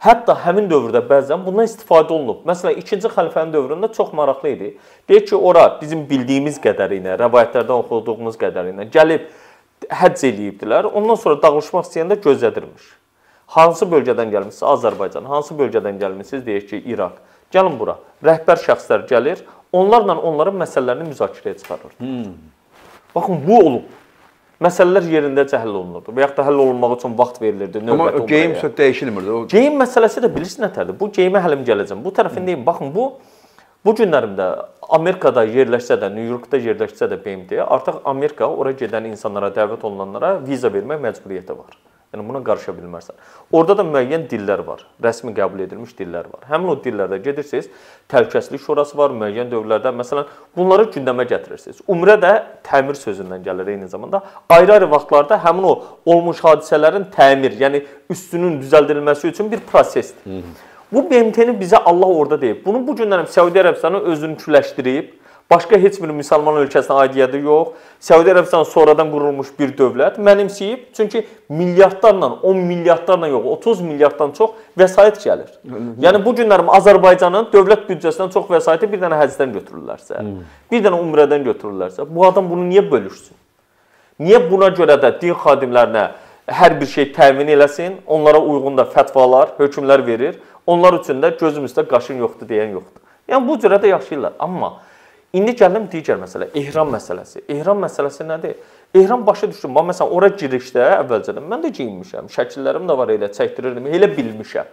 Hətta həmin dövrdə bəzən bundan istifadə olunub. Məsələn, ikinci xəlifənin dövründə çox maraqlı idi. Deyək ki, ora bizim bildiyimiz qədərinə, rəvayətlərdən oxuduğumuz qədərinə gəlib həcc eləyibdilər. Ondan sonra dağılışmaq istəyəndə gözlədirmiş. Hansı bölgədən gəlmisiniz? Azərbaycan. Hansı bölgədən gəlmisiniz? Deyək ki, İraq. Gəlin bura. Rəhbər şəxslər gəlir, onlarla onların məsələlərini müzakirəyə çıxarır. Hmm. Baxın, bu olub. Məsələlər yerindəcə həll olunurdu və yaxud da həll olunmaq üçün vaxt verilirdi. Amma geyim dəyişilmirdi. Geyim məsələsi də bilirsiniz nətərdir? Bu geyimə həlim gələcəm. Bu tərəfindəyim. Baxın, bu bu günlərimdə Amerikada yerləşsə də, New Yorkda yerləşsə də B M T, artıq Amerika ora gedən insanlara, dəvət olunanlara viza vermək məcburiyyəti var. Yəni buna qarışa bilmərsən. Orada da müəyyən dillər var. Rəsmi qəbul edilmiş dillər var. Həmin o dillərdə gedirsiniz, təhlükəsizlik şurası var, müəyyən dövrlərdə məsələn bunları gündəmə gətirirsiniz. Umrə də təmir sözündən gəlir eyni zamanda. Ayrı-ayrı vaxtlarda həmin o olmuş hadisələrin təmir, yəni üstünün düzəldilməsi üçün bir prosesdir. Hı -hı. Bu B M T-ni bizə Allah orada deyib. Bunu bu günlərim Səudi Ərəbistanı özünüküləşdirib. Başqa heç bir müsəlman ölkəsinə aidiyyəti yox. Səudi Ərəbistan sonradan qurulmuş bir dövlət mənimsəyib. Çünki milyardlarla, on milyardlarla yox, otuz milyarddan çox vəsait gəlir. Yəni bu günlərim Azərbaycanın dövlət büdcəsindən çox vəsaiti bir dənə həcdən götürürlərsə, hmm. bir dənə umrədən götürürlərsə, bu adam bunu niyə bölüşsün? Niyə buna görə də din xadimlərinə hər bir şey təmin eləsin, onlara uyğun da fətvalar, hökmlər verir, onlar üçün də gözümüzdə qaşın yoxdur deyən yoxdur. Yəni bu cürə də yaşayırlar. Amma İndi gəldim digər məsələ, ehram məsələsi. Ehram məsələsi nədir? Ehram başa düşdüm. Bax, məsələn, ora girişdə əvvəlcədən mən də geyinmişəm. Şəkillərim də var elə, çəkdirirdim, elə bilmişəm.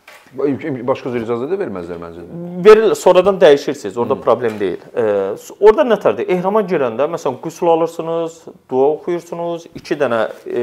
Başqa cür icazə də verməzlər məncə. Verirlər, sonradan dəyişirsiniz, orada hmm. problem deyil. Ee, orada nətərdir? Ehrama girəndə, məsələn, qüsl alırsınız, dua oxuyursunuz, iki dənə e,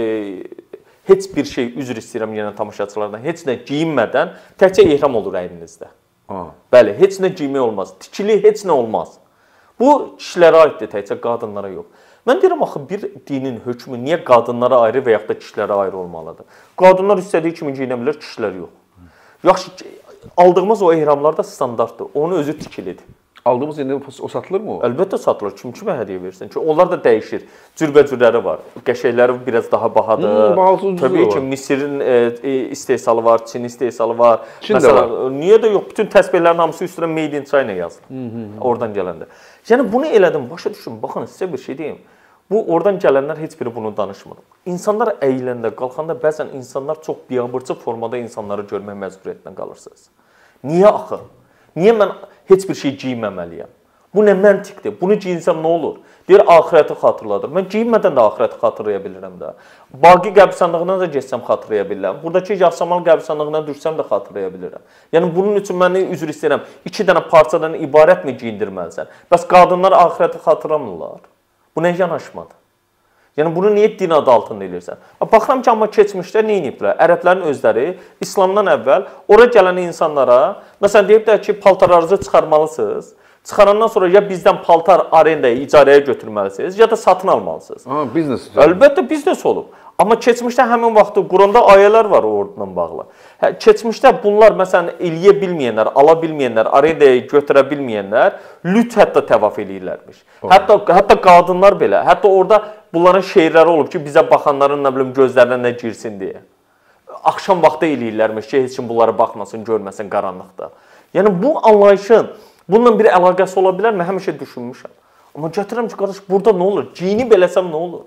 heç bir şey, üzr istəyirəm yenə tamaşaçılardan, heç nə geyinmədən təkcə ehram olur əyninizdə. Ha. Bəli, heç nə geymək olmaz. Tikili heç nə olmaz. Bu kişilərə aiddir, təkcə qadınlara yox. Mən deyirəm, axı bir dinin hökmü niyə qadınlara ayrı və yaxud da kişilərə ayrı olmalıdır? Qadınlar istədiyi kimi geyinə bilər, kişilər yox. Yaxşı, aldığımız o ehramlar da standartdır, onun özü tikilidir. Aldığımız indi o satılır mı o? Əlbəttə satılır, kim kimə hədiyyə versin? Çünki onlar da dəyişir, cürbəcürləri var. Qəşəkləri biraz daha bahadır. Hmm, Təbii ki, Misirin e, istehsalı var, Çin istehsalı var. Çin də var. Niyə də yox? Bütün təsbihlərin hamısı üstünə Made in China yazılır. Oradan gələndə. Yəni bunu elədim, başa düşün, baxın sizə bir şey deyim. Bu oradan gələnlər heç biri bunu danışmır. İnsanlar əyiləndə, qalxanda bəzən insanlar çox biabırçı formada insanları görmək məcburiyyətinə qalırsınız. Niyə axı? Niyə mən heç bir şey geyinməməliyəm? Bu nə məntiqdir? Bunu giyinsəm nə olur? Deyir, axirəti xatırladır. Mən geyinmədən də axirəti xatırlaya bilirəm də. Baqi qəbristanlığına da geçsəm xatırlaya bilirəm. Buradakı Yasamal qəbristanlığına düşsəm də xatırlaya bilirəm. Yəni bunun üçün mən üzr istəyirəm. İki dənə parçadan ibarət mi geyindirməlisən? Bəs qadınlar axirəti xatırlamırlar. Bu nə yanaşmadır? Yəni bunu niyə din adı altında eləyirsən? Baxıram ki, amma keçmişdə nə ediblər? Ərəblərin özləri İslamdan əvvəl ora gələn insanlara, məsələn deyiblər ki, paltarlarınızı çıxarmalısınız. Çıxarandan sonra ya bizdən paltar arendaya, icarəyə götürməlisiniz, ya da satın almalısınız. Ha, biznes. Əlbəttə biznes olub. Amma keçmişdə həmin vaxtda Quranda ayələr var onunla bağlı. Hə, keçmişdə bunlar məsələn eləyə bilməyənlər, ala bilməyənlər, arendaya götürə bilməyənlər lüt hətta təvaf eləyirlərmiş. Hətta hətta qadınlar belə, hətta orada bunların şeirləri olub ki, bizə baxanların nə bilim gözlərinə nə girsin deyə. Axşam vaxtı eləyirlərmiş ki, heç kim bunlara baxmasın, görməsin qaranlıqda. Yəni bu anlayışın bununla bir əlaqəsi ola bilərmi? Həmişə düşünmüşəm. Amma gətirəm ki, qardaş, burada nə olur? Geyinib eləsəm nə olur?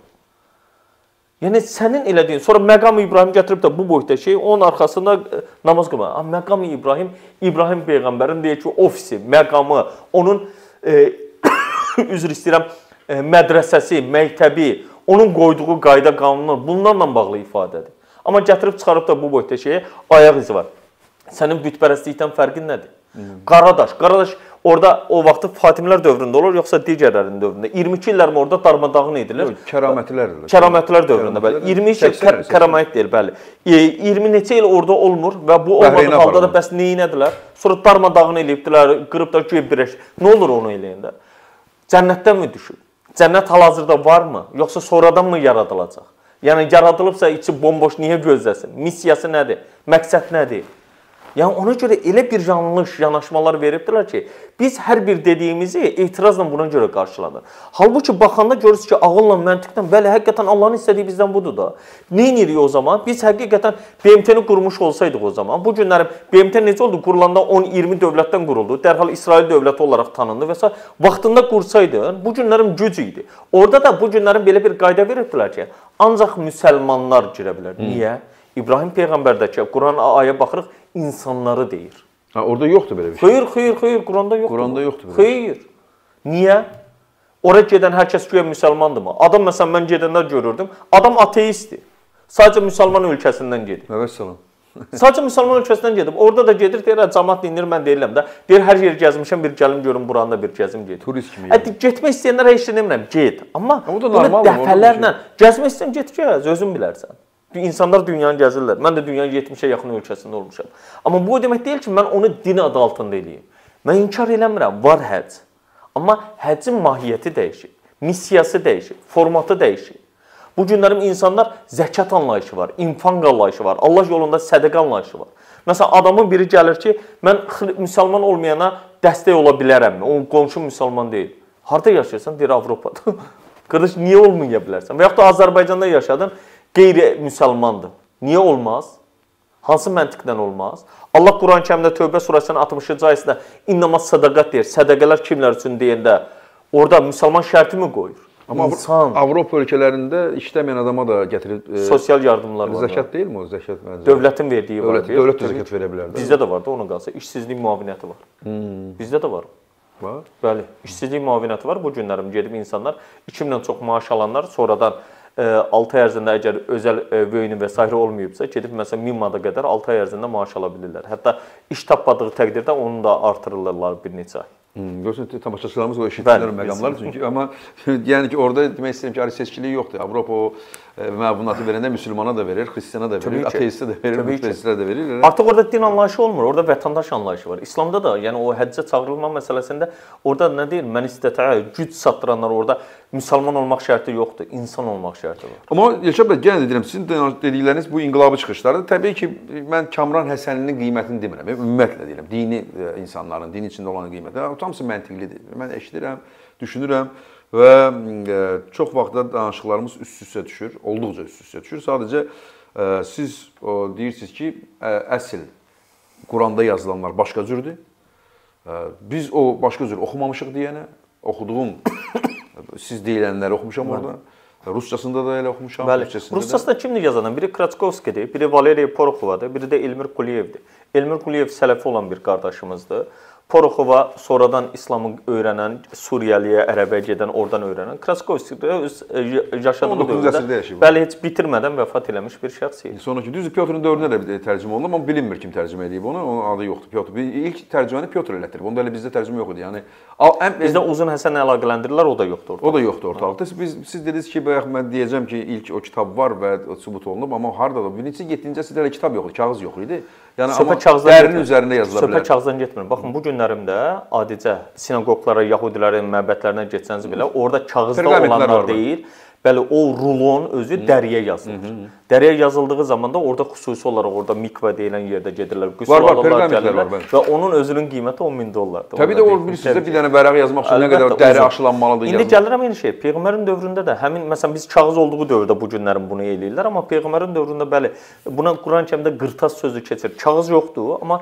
Yəni sənin elədiyin, sonra məqam İbrahim gətirib də bu boyda şey, onun arxasında namaz qılmaq. Amma məqam İbrahim, İbrahim peyğəmbərin deyək ki, ofisi, məqamı, onun e, üzr istəyirəm, e, mədrəsəsi, məktəbi, onun qoyduğu qayda qanunlar bunlarla bağlı ifadədir. Amma gətirib çıxarıb da bu boyda şeyə ayaq izi var. Sənin bütpərəstlikdən fərqin nədir? Hmm. Qaradaş, Qaradaş orada o vaxtı Fatimilər dövründə olur, yoxsa digərlərinin dövründə? iyirmi iki illər orada darmadağın edilir. Kəramətlər. Kəramətlər dövründə, bəli. iyirmi iki kəramət deyil, bəli. iyirmi neçə il orada olmur və bu olmadığı halda da bəs neynədilər? Sonra darmadağın eləyibdilər, qırıb da güya birləş. Nə olur onu eləyəndə? Cənnətdən mi düşür? Cənnət hal-hazırda varmı? Yoxsa sonradan mı yaradılacaq? Yəni yaradılıbsa içi bomboş niyə gözləsin? Missiyası nədir? Məqsəd nədir? Yəni ona görə elə bir yanlış yanaşmalar veribdilər ki, biz hər bir dediyimizi etirazla buna görə qarşılanır. Halbuki baxanda görürsünüz ki, ağılla, məntiqlə, bəli, həqiqətən Allahın istədiyi bizdən budur da. Nə edirik o zaman? Biz həqiqətən B M T-ni qurmuş olsaydıq o zaman, bu günlərim B M T necə oldu? Qurulanda on iyirmi dövlətdən quruldu. Dərhal İsrail dövləti olaraq tanındı və s. Vaxtında qursaydın, bu günlərim güc idi. Orada da bu günlərim belə bir qayda verirdilər ki, ancaq müsəlmanlar girə bilər. Niyə? İbrahim Peyğəmbərdəki Quran ayə baxırıq, insanları deyir. Ha, orada yoxdur belə bir şey. Xeyr, xeyr, xeyr, Quranda yoxdur. Quranda yoxdur belə. Xeyr. Niyə? Ora gedən hər kəs güya müsəlmandırmı? Adam məsələn mən gedəndə görürdüm, adam ateistdir. Sadəcə müsəlman ölkəsindən gedib. Evet, salam. Sadəcə müsəlman ölkəsindən gedib. Orada da gedir, deyir, cəmaət dinir, mən deyirəm də. Deyir, hər yer gəzmişəm, bir gəlim görüm, buranda bir gəzim gedir. Turist kimi. Hətta getmək istəyənlərə heç demirəm, get. Amma bunu dəfələrlə gəzmək istəyən get gəz, özün bilərsən. İnsanlar dünyanı gəzirlər. Mən də dünyanın yetmişə yaxın ölkəsində olmuşam. Amma bu o demək deyil ki, mən onu din adı altında eləyim. Mən inkar eləmirəm, var həcc. Amma həccin mahiyyəti dəyişir, missiyası dəyişir, formatı dəyişir. Bu günlərim insanlar zəkat anlayışı var, infaq anlayışı var, Allah yolunda sədəqə anlayışı var. Məsələn, adamın biri gəlir ki, mən müsəlman olmayana dəstək ola bilərəmmi? Onun qonşu müsəlman deyil. Harada yaşayırsan? Deyir, Avropada. Qardaş, niyə olmaya bilərsən? Və yaxud da Azərbaycanda yaşadın, qeyri-müsəlmandır. Niyə olmaz? Hansı məntiqdən olmaz? Allah Quran-Kərimdə Tövbə surəsinin altmışıncı ayəsində innəmas sədaqət deyir. Sədəqələr kimlər üçün deyəndə orada müsəlman şərti mi qoyur? Amma İnsan. Avropa ölkələrində işləməyən adama da gətirib e, sosial yardımlar var. Zəkat deyilmi o? Zəkat məncə. Dövlətin verdiyi var. Dövlət, dövlət də zəkat verə bilər. Bizdə də var da onun qalsa işsizlik müavinəti var. Hmm. Bizdə də var. Var? Bəli, işsizlik müavinəti var. Bu günlərim gedib insanlar iki mindən çox maaş alanlar sonradan altı ay ərzində əgər özəl vöyünü və s. olmayıbsa, gedib məsələn min manata qədər altı ay ərzində maaş ala bilirlər. Hətta iş tapmadığı təqdirdə onu da artırırlar bir neçə ay. Hmm, görürsən, tamaşaçılarımız o eşitdikləri məqamlar çünki. Amma yəni ki, orada demək istəyirəm ki, seçkiliyi yoxdur. Avropa o məvunatı verəndə müsəlmana da verir, xristiana da verir, ateistə də verir, mütəzzilə də verir. Artıq orada din anlayışı olmur, orada vətəndaş anlayışı var. İslamda da, yəni o həccə çağırılma məsələsində orada nə deyir? Mən istətə güc çatdıranlar orada müsəlman olmaq şərti yoxdur, insan olmaq şərti var. Amma Elşad bəy, yenə də deyirəm, sizin dedikləriniz bu inqilabı çıxışlardır. Təbii ki, mən Kamran Həsəninin qiymətini demirəm, ümumiyyətlə deyirəm, dini insanların, din içində olan qiyməti. Hamısı məntiqlidir. Mən eşidirəm, düşünürəm və çox vaxtda danışıqlarımız üst-üstə düşür, olduqca üst-üstə düşür. Sadəcə siz deyirsiniz ki, əsl Quranda yazılanlar başqa cürdür. Biz o başqa cür oxumamışıq deyənə, oxuduğum siz deyilənləri oxumuşam orada. Rusçasında da elə oxumuşam. Bəli. Rusçasında kimdir yazanlar? Biri Kratskovskidir, biri Valeriy Porokhovadır, biri də Elmir Quliyevdir. Elmir Quliyev sələfi olan bir qardaşımızdır. Poroxova sonradan İslamı öyrənən, Suriyaliyə, Ərəbə gedən, oradan öyrənən. Kratskovski də öz yaşadığı dövrdə bəli heç bitirmədən vəfat eləmiş bir şəxs idi. Sonraki düzdür, Pyotrun dövründə də tərcümə olundu, amma bilinmir kim tərcümə edib onu. Onun adı yoxdur. Pyotr. İlk tərcüməni Pyotr elətdirib. Onda elə bizdə tərcümə yox idi. Yəni bizdə Uzun Həsən əlaqələndirirlər, o da yoxdur ortada. O da yoxdur ortalıqda. Biz siz dediniz ki, bayaq mən deyəcəm ki, ilk o kitab var və sübut olunub, amma harda da birinci, yeddinci əsrdə elə kitab yox idi, kağız yox idi. Yəni amma dərinin üzərində yazıla bilər. Söhbət kağızdan getmir. Baxın bu günlərimdə adicə sinaqoqlara, yahudilərin məbədlərinə getsəniz belə, orada kağızda olanlar deyil. Bəli, o rulon özü dəriyə yazılır. Dəriyə yazıldığı zaman da orada xüsusi olaraq orada mikvə deyilən yerdə gedirlər. Var, var, perqamentlər var. Və onun özünün qiyməti on min dollardır. Təbii də o bilirsiniz, bir dənə vərəq yazmaq üçün nə qədər dəri aşılanmalıdır. İndi gəlirəm eyni şey. Peyğəmbərin dövründə də həmin məsələn biz kağız olduğu dövrdə bu günlərin bunu eləyirlər, amma Peyğəmbərin dövründə bəli, buna Quran-Kərimdə qırtas sözü keçir. Kağız yoxdur, amma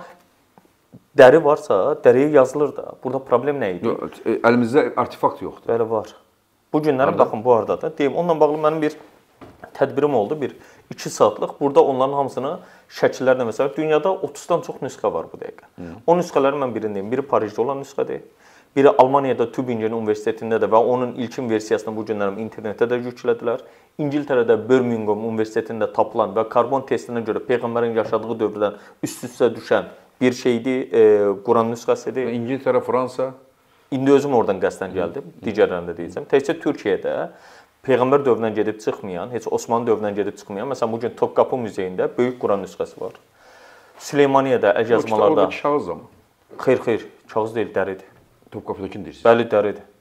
dəri varsa, dəriyə yazılır da. Burada problem nə idi? Əlimizdə artefakt yoxdur. Bəli, var. Bu günlərim baxın bu arada da deyim, onunla bağlı mənim bir tədbirim oldu, bir iki saatlıq. Burada onların hamısını şəkillərlə məsələn dünyada otuzdan çox nüsxə var bu dəqiqə. O nüsxələrin mən birindeyim. Biri Parisdə olan nüsxədir. Biri Almaniyada Tübingen Universitetində də və onun ilkin versiyasını bu günlərim internetdə də yüklədilər. İngiltərədə Birmingham Universitetində tapılan və karbon testinə görə Peyğəmbərin yaşadığı dövrdən üst-üstə düşən bir şeydir, e, Quran nüsxəsidir. İngiltərə, Fransa. İndi özüm oradan qəsdən gəldim, digərlərində deyəcəm. Təkcə Türkiyədə Peyğəmbər dövründən gedib çıxmayan, heç Osmanlı dövründən gedib çıxmayan, məsələn, bugün Topkapı muzeyində böyük Quran nüsxəsi var. Süleymaniyədə əlyazmalarda... Oradakı kağız ama. Xeyr, xeyr, kağız deyil, dəridir. Topkapıdakini deyirsiniz. Bəli, dəridir.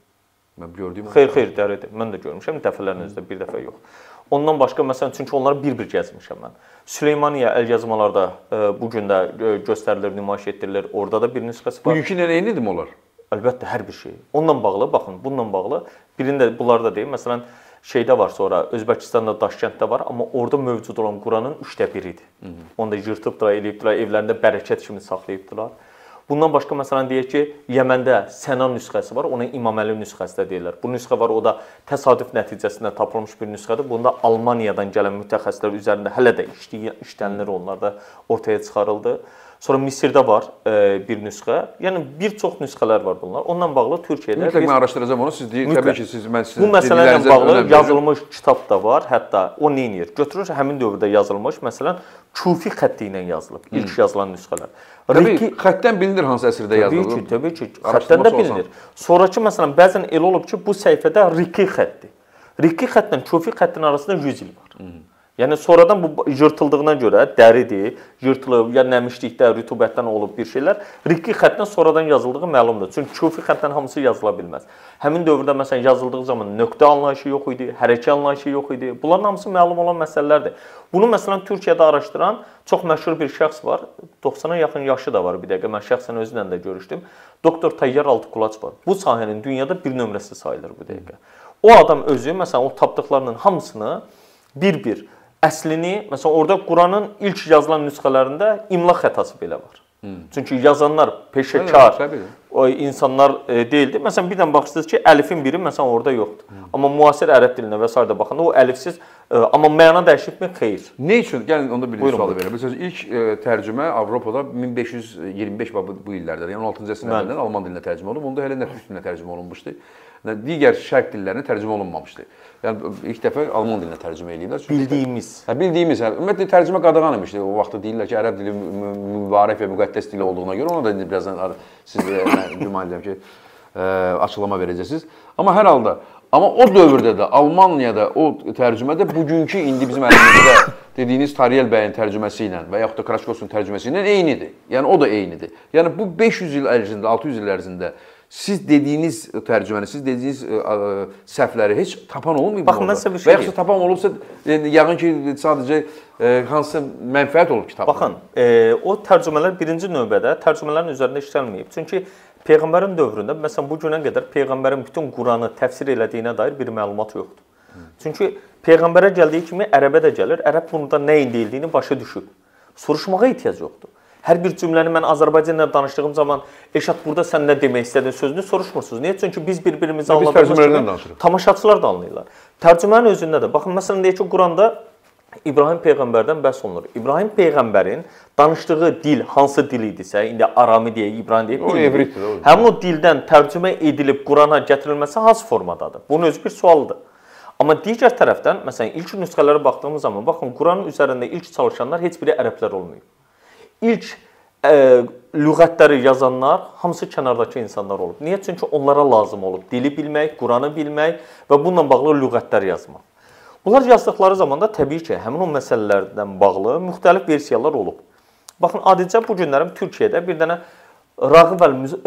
Mən gördüyüm. Xeyr, xeyr, dəridir. Mən də görmüşəm, dəfələrin özdə, bir dəfə yox. Ondan başqa, məsələn, çünki onları bir-bir gəzmişəm mən. Süleymaniyə əlyazmalarda bu gün də göstərilir, nümayiş etdirilir. Orada da bir nüsxəsi var. Bugünkü ilə eynidir mi onlar? Əlbəttə, hər bir şey. Onunla bağlı, baxın, bununla bağlı, birində bunları da deyim, məsələn, şeydə var sonra, Özbəkistanda, Daşkənddə var, amma orada mövcud olan Quranın üçdə biridir. Onu da yırtıbdılar, eləyibdilər, evlərində bərəkət kimi saxlayıbdılar. Bundan başqa, məsələn, deyək ki, Yəməndə Səna nüsxəsi var, ona İmam Əli nüsxəsi də deyirlər. Bu nüsxə var, o da təsadüf nəticəsində tapılmış bir nüsxədir. Bunda Almaniyadan gələn mütəxəssislər üzərində hələ də işlənilir, onlar da ortaya çıxarıldı. Sonra Misirdə var e, bir nüsxə. Yəni bir çox nüsxələr var bunlar. Onunla bağlı Türkiyədə mütləq mən araşdıracağam onu. Siz deyir, təbii ki, siz mən sizin bu məsələ ilə bağlı yazılmış kitab da var. Hətta o nə edir? Götürür həmin dövrdə yazılmış, məsələn, Kufi xətti ilə yazılıb. İlk yazılan nüsxələr. Təbii ki, xəttdən bilinir hansı əsrdə yazılıb. Təbii ki, təbii ki, xəttdən də bilinir. Sonrakı məsələn bəzən elə olub ki, bu səhifədə Riki xətti. Riki xəttlə Kufi xəttin arasında yüz il var. Hı. Yəni sonradan bu yırtıldığına görə dəridir, yırtılıb, ya nəmişlikdə, rütubətdən olub bir şeylər. Riki xəttdən sonradan yazıldığı məlumdur. Çünki Kufi xəttdən hamısı yazıla bilməz. Həmin dövrdə məsələn yazıldığı zaman nöqtə anlayışı yox idi, hərəkə anlayışı yox idi. Bunların hamısı məlum olan məsələlərdir. Bunu məsələn Türkiyədə araşdıran çox məşhur bir şəxs var. doxsana yaxın yaşı da var bir dəqiqə. Mən şəxsən özünlə də görüşdüm. Doktor Tayyar Altıqulaç var. Bu sahənin dünyada bir nömrəsi sayılır bu dəqiqə. O adam özü məsələn o tapdıqlarının hamısını bir-bir əslini, məsələn, orada Quranın ilk yazılan nüsxələrində imla xətası belə var. Hmm. Çünki yazanlar peşəkar o insanlar e, deyildi. Məsələn, birdən baxırsınız ki, əlifin biri məsələn orada yoxdur. Hmm. Amma müasir ərəb dilinə və s. baxanda o əlifsiz, e, amma məna dəyişibmi? Xeyr. Nə üçün? Gəlin onda bir sual verin. Məsələn, ilk e, tərcümə Avropada min beş yüz iyirmi beş bu, bu illərdə, yəni on altıncı əsrlərdən Alman dilinə tərcümə olunub. Onda hələ nə türk dilinə tərcümə olunmuşdu. Digər şərq dillərinə tərcümə olunmamışdı. Yəni ilk dəfə Alman dilinə tərcümə eləyirlər. Bildiyimiz. Hə, bildiyimiz. Hə, ümumiyyətlə tərcümə qadağan imişdi. O vaxtda deyirlər ki, ərəb dili mübarək və müqəddəs dili olduğuna görə ona da indi birazdan siz güman edirəm ki, ə, açıqlama verəcəksiniz. Amma hər halda, amma o dövrdə də Almaniyada o tərcümədə bugünkü indi bizim əlimizdə dediyiniz Tariyel bəyin tərcüməsi ilə və yaxud da Kraçkovsun tərcüməsi ilə eynidir. Yəni o da eynidir. Yəni bu beş yüz il ərzində, altı yüz il ərzində siz dediyiniz tərcüməni, siz dediyiniz ə, ə, səhvləri heç tapan olmayıb mı? Baxın, mən sizə bir şey və yaxud tapan olubsa, yəqin ki, sadəcə ə, hansısa mənfəət olub kitabda. Baxın, e, o tərcümələr birinci növbədə tərcümələrin üzərində işlənməyib. Çünki Peyğəmbərin dövründə, məsələn, bu günə qədər Peyğəmbərin bütün Quranı təfsir elədiyinə dair bir məlumat yoxdur. Hı. Çünki Peyğəmbərə gəldiyi kimi ərəbə də gəlir, ərəb bunda nə deyildiyini başa düşüb. Soruşmağa ehtiyac yoxdur. Hər bir cümləni mən Azərbaycanla danışdığım zaman Eşat burada sən nə demək istədin sözünü soruşmursunuz. Niyə? Çünki biz bir-birimizi anladığımız kimi tamaşaçılar da anlayırlar. Tərcümənin özündə də, baxın, məsələn, deyək ki, Quranda İbrahim Peyğəmbərdən bəhs olunur. İbrahim Peyğəmbərin danışdığı dil hansı dil idisə, indi Arami deyək, İbrani deyək, o evritdir. Həmin o dildən tərcümə edilib Qurana gətirilməsi hansı formadadır? Bunun özü bir sualdır. Amma digər tərəfdən, məsələn, ilk nüsxələrə baxdığımız zaman, baxın, Quranın üzərində ilk çalışanlar heç biri ərəblər olmayıb. İlk e, lüğətləri yazanlar hamısı kənardakı insanlar olub. Niyə? Çünki onlara lazım olub dili bilmək, Quranı bilmək və bununla bağlı lüğətlər yazmaq. Bunlar yazdıqları zaman da təbii ki, həmin o məsələlərdən bağlı müxtəlif versiyalar olub. Baxın, adicə bu günlərim Türkiyədə bir dənə Rağib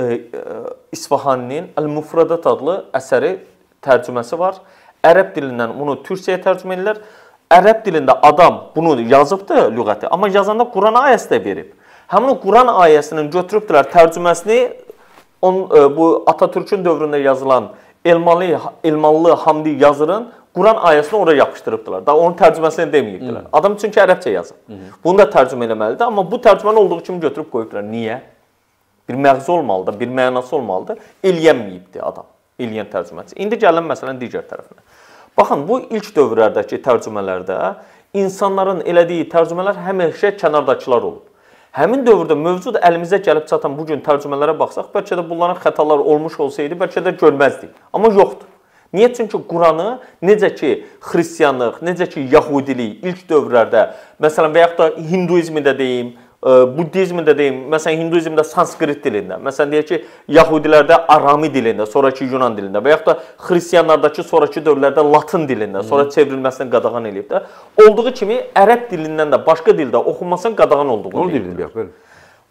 Əl-İsfahaninin Əl-Mufradat adlı əsəri tərcüməsi var. Ərəb dilindən bunu türkçəyə tərcümə edirlər. Ərəb dilində adam bunu yazıbdı lüğəti, amma yazanda Quran ayəsi də verib. Həmin o Quran ayəsinin götürübdülər tərcüməsini on, bu Atatürk'ün dövründə yazılan Elmalı, Elmalı Hamdi yazırın Quran ayəsini oraya yapışdırıbdılar. Daha onun tərcüməsini deməyibdilər. Adam çünki ərəbcə yazıb. Hı -hı. Bunu da tərcümə eləməlidir, amma bu tərcüməni olduğu kimi götürüb qoyublar. Niyə? Bir məğzi olmalıdır, bir mənası olmalıdır. Eləyənməyibdi adam, eləyən tərcüməçi. İndi gəlin məsələn digər tərəfinə. Baxın, bu ilk dövrlərdəki tərcümələrdə insanların elədiyi tərcümələr həmişə kənardakılar olub. Həmin dövrdə mövcud əlimizə gəlib çatan bu gün tərcümələrə baxsaq, bəlkə də bunların xətalar olmuş olsaydı, bəlkə də görməzdik. Amma yoxdur. Niyə? Çünki Quranı necə ki xristianlıq, necə ki yahudilik ilk dövrlərdə, məsələn və yaxud da hinduizmi də deyim, Buddizmi də deyim, məsələn hinduizmdə sanskrit dilində, məsələn deyək ki, yahudilərdə arami dilində, sonraki Yunan dilində və yaxud da xristianlardakı sonraki dövrlərdə latın dilində, sonra çevrilməsini qadağan eləyib də, olduğu kimi ərəb dilindən də başqa dildə oxunmasının qadağan olduğunu deyib.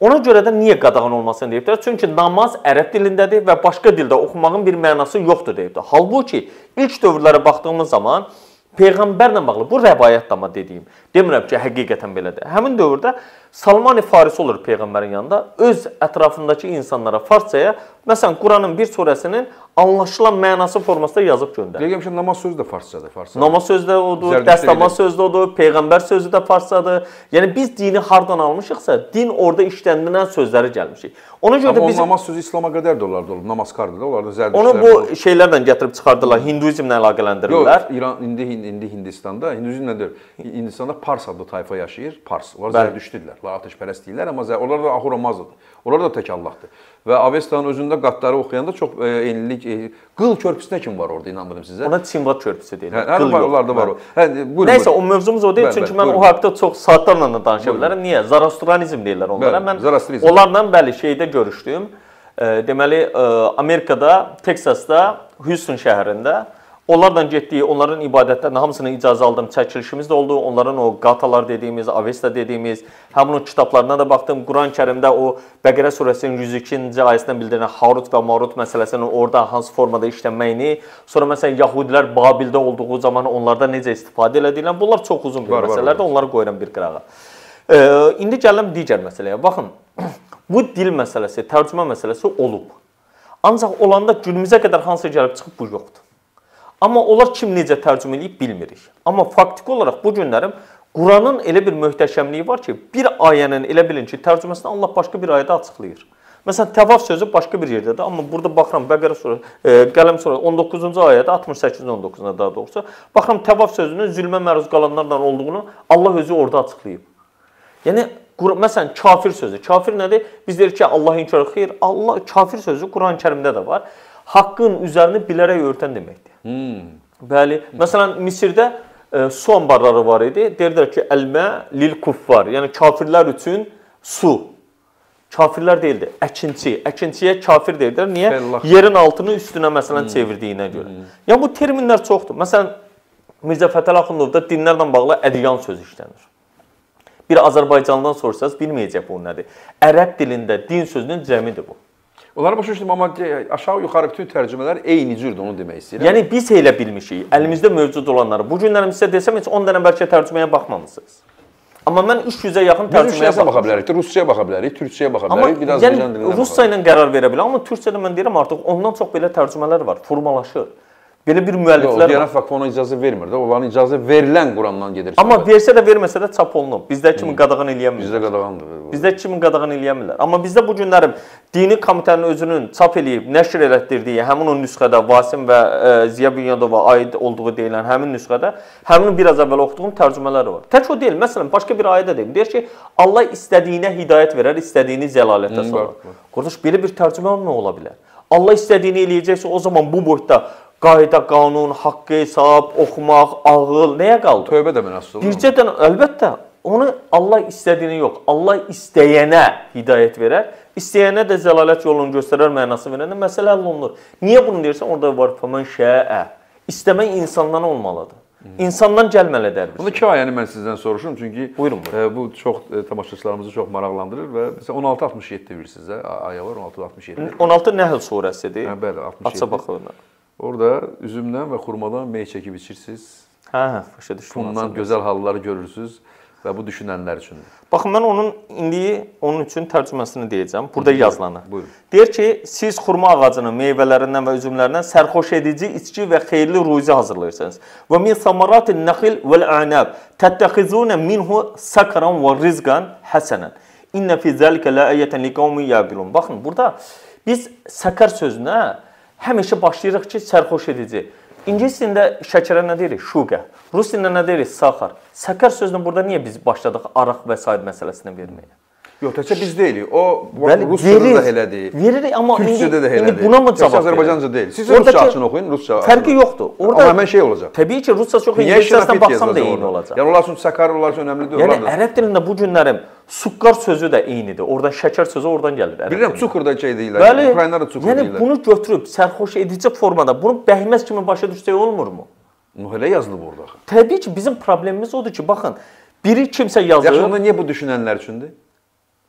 Ona görə də niyə qadağan olmasın deyiblər? Çünki namaz ərəb dilindədir və başqa dildə oxumağın bir mənası yoxdur deyiblər. Halbuki ilk dövrlərə baxdığımız zaman Peyğəmbərlə bağlı bu rəvayətdir amma dediyim. Demirəm ki, həqiqətən belədir. Həmin dövrdə Salman-ı Farisi olur Peyğəmbərin yanında. Öz ətrafındakı insanlara farsçaya, məsələn, Quranın bir surəsinin anlaşılan mənası formasında yazıb göndərir. Deyirəm ki, namaz sözü də farsçadır. Farsça. Namaz sözü də odur, dəstəmaz sözü də odur, Peyğəmbər sözü də farsçadır. Yəni biz dini hardan almışıqsa, din orada işlənilən sözləri gəlmişik. Ona görə amma də bizim namaz sözü İslam'a qədər də onlarda olub, namazkardır da, onlarda zərdüştlər. Onu bu olur. Şeylərdən gətirib çıxardılar, hinduizmlə əlaqələndirirlər. Yox, İran indi indi Hindistanda, hinduizm nədir? Hindistanda Pars adlı tayfa yaşayır, Pars. Onlar zərdüştdirlər, ateşpərəst deyirlər, amma onlar da Ahura Mazdadır. Onlar da tək Allahdır. Və Avestanın özündə qatları oxuyanda çox e, eynilik, e, qıl körpüsünə kim var orada, inandırım sizə? Ona Çinvad körpüsü deyirlər. Hə, qıl onlarda var o. Hə, buyurun. Nəysə, o mövzumuz o deyil, bəl, çünki bəl, mən buyurun. O haqda çox saatlarla da danışa bilərəm. Niyə? Zoroastranizm deyirlər onlara. Bəl, mən onlarla bəli şeydə görüşdüm. E, deməli, e, Amerikada, Teksasda, Houston şəhərində onlarla getdiyi, onların ibadətlərinin hamısını icazə aldım, çəkilişimiz də oldu. Onların o qatalar dediyimiz, Avesta dediyimiz, həmin o kitablarına da baxdım. Quran-Kərimdə o Bəqərə surəsinin yüz ikinci ayəsindən bildirilən Harut və Marut məsələsinin orada hansı formada işlənməyini, sonra məsələn Yahudilər Babildə olduğu zaman onlarda necə istifadə edilən, bunlar çox uzun bir məsələlərdir. Onları qoyuram bir qırağa. E, indi gələm digər məsələyə. Baxın, bu dil məsələsi, tərcümə məsələsi olub. Ancaq olanda günümüzə qədər hansı gəlib çıxıb bu yoxdur. Amma onlar kim necə tərcümə edib bilmirik. Amma faktiki olaraq bu günlərim Quranın elə bir möhtəşəmliyi var ki, bir ayənin elə bilin ki, tərcüməsini Allah başqa bir ayədə açıqlayır. Məsələn, təvaf sözü başqa bir yerdədir, amma burada baxıram Bəqərə surəsi, e, Qələm surəsi on doqquzuncu ayədə, altmış səkkizinci on doqquzunda daha doğrusu, baxıram təvaf sözünün zülmə məruz qalanlarla olduğunu Allah özü orada açıqlayıb. Yəni məsələn, kafir sözü. Kafir nədir? Biz deyirik ki, Allah inkar xeyr. Allah kafir sözü Quran-Kərimdə də var. Haqqın üzərini bilərək örtən deməkdir. Hmm. Bəli. Məsələn, Misirdə e, su anbarları var idi. Deyirlər ki, əlmə lil kuffar. Yəni kafirlər üçün su. Kafirlər deyildi, əkinçi. Əkinçiyə kafir deyirlər. Niyə? Bellah. Yerin altını üstünə məsələn hmm. çevirdiyinə görə. Hmm. Yəni bu terminlər çoxdur. Məsələn, Mirzə Fətəli Axundovda dinlərlə bağlı ədyan sözü işlənir. Bir Azərbaycandan sorsanız bilməyəcək bu nədir. Ərəb dilində din sözünün cəmidir bu. Onları başa düşdüm, amma aşağı yuxarı bütün tərcümələr eyni cürdür, onu demək istəyirəm. Yəni biz elə bilmişik, əlimizdə mövcud olanları. Bu günlərim sizə desəm, heç on dənə bəlkə tərcüməyə baxmamısınız. Amma mən üç yüzə yaxın tərcüməyə baxa bilərik, Rusçaya baxa bilərik, Türkçəyə baxa bilərik, bir Azərbaycan dilindən baxa bilərik. Rusca ilə qərar verə bilərəm, amma Türkçədə mən deyirəm artıq ondan çox belə tərcümələr var, formalaşır. Belə bir müəlliflər var. Diyanət Vakfı ona icazə vermir də, onların icazə verilən Qurandan gedir. Amma versə də verməsə də çap olunub. Bizdə kimi qadağan eləyəmirlər. Bizdə qadağandır. Bizdə kimi qadağan eləyəmirlər. Amma bizdə bu günlərim dini komitənin özünün çap eləyib, nəşr elətdirdiyi həmin o nüsxədə Vasim və e, Ziya Bünyadova aid olduğu deyilən həmin nüsxədə həmin biraz əvvəl oxuduğum tərcümələri var. Tək o deyil. Məsələn, başqa bir ayədə deyim. Deyir ki, Allah istədiyinə hidayət verər, istədiyini zəlalətə salar. Qardaş, belə bir tərcümə nə ola bilər? Allah istədiyini eləyəcəksə, o zaman bu boyda qayda, qanun, haqqı, hesab, oxumaq, ağıl nəyə qaldı? Tövbə də mənasız olur. Bircədən əlbəttə onu Allah istədiyini yox, Allah istəyənə hidayət verər, istəyənə də zəlalət yolunu göstərər mənası verəndə məsələ həll olunur. Niyə bunu deyirsən? Orada var fəmən şəə. İstəmək insandan olmalıdır. İnsandan gəlməlidir. Bunu iki ayəni mən sizdən soruşum, çünki buyurun, buyurun. E, bu çox e, tamaşaçılarımızı çox maraqlandırır və məsələn on altı altmış yeddi bilirsiniz də, aya var on altı altmış yeddi. on altı Nəhl surəsidir. Hə, bəli, altmış yeddi. Aça baxın. Orada üzümdən və xurmadan mey çəkib içirsiniz. Hə, hə, başa düşdüm. Bundan gözəl halları görürsüz və bu düşünənlər üçündür. Baxın, mən onun indi onun üçün tərcüməsini deyəcəm. Burada yazılanı. Buyurun. Deyir ki, siz xurma ağacının meyvələrindən və üzümlərindən sərxoş edici, içki və xeyirli ruzi hazırlayırsınız. Və min samaratin naxil vəl-a'nab təttəxizuna minhu sakaran və rizqan hasanan. İnne fi zalika la'ayatan liqaumin yaqilun. Baxın, burada biz sakar sözünə həmişə başlayırıq ki, sərxoş edici. İngilis dilində şəkərə nə deyirik? Şuqə. Rus dilində nə deyirik? Saxar. Səkər sözünü burada niyə biz başladıq araq və sair məsələsinə verməyə? Yox, təkcə biz deyilik. O Ruscada da elədir. Veririk, amma Türkçədə də elədir. İndi buna mı cavab verir? Azərbaycanca deyil. Siz Rusca açın oxuyun, Rusca. Fərqi yoxdur. Orada amma həmin şey olacaq. Təbii ki, Rusca çox İngiliscəsinə baxsam da eyni olacaq. Yəni onlar üçün səkar, onlar üçün önəmlidir. Yəni ərəb dilində bu günlərim sukkar sözü də eynidir. Oradan şəkər sözü oradan gəlir. Bilirəm, cukur da şey deyirlər. Ukraynada cukur deyirlər. Yəni bunu götürüb sərxoş edici formada bunu bəhməz kimi başa düşsək olmurmu? Elə yazılıb orada. Təbii ki, bizim problemimiz odur ki, baxın, biri kimsə yazır. Yaxşı, onda niyə bu düşünənlər üçündür?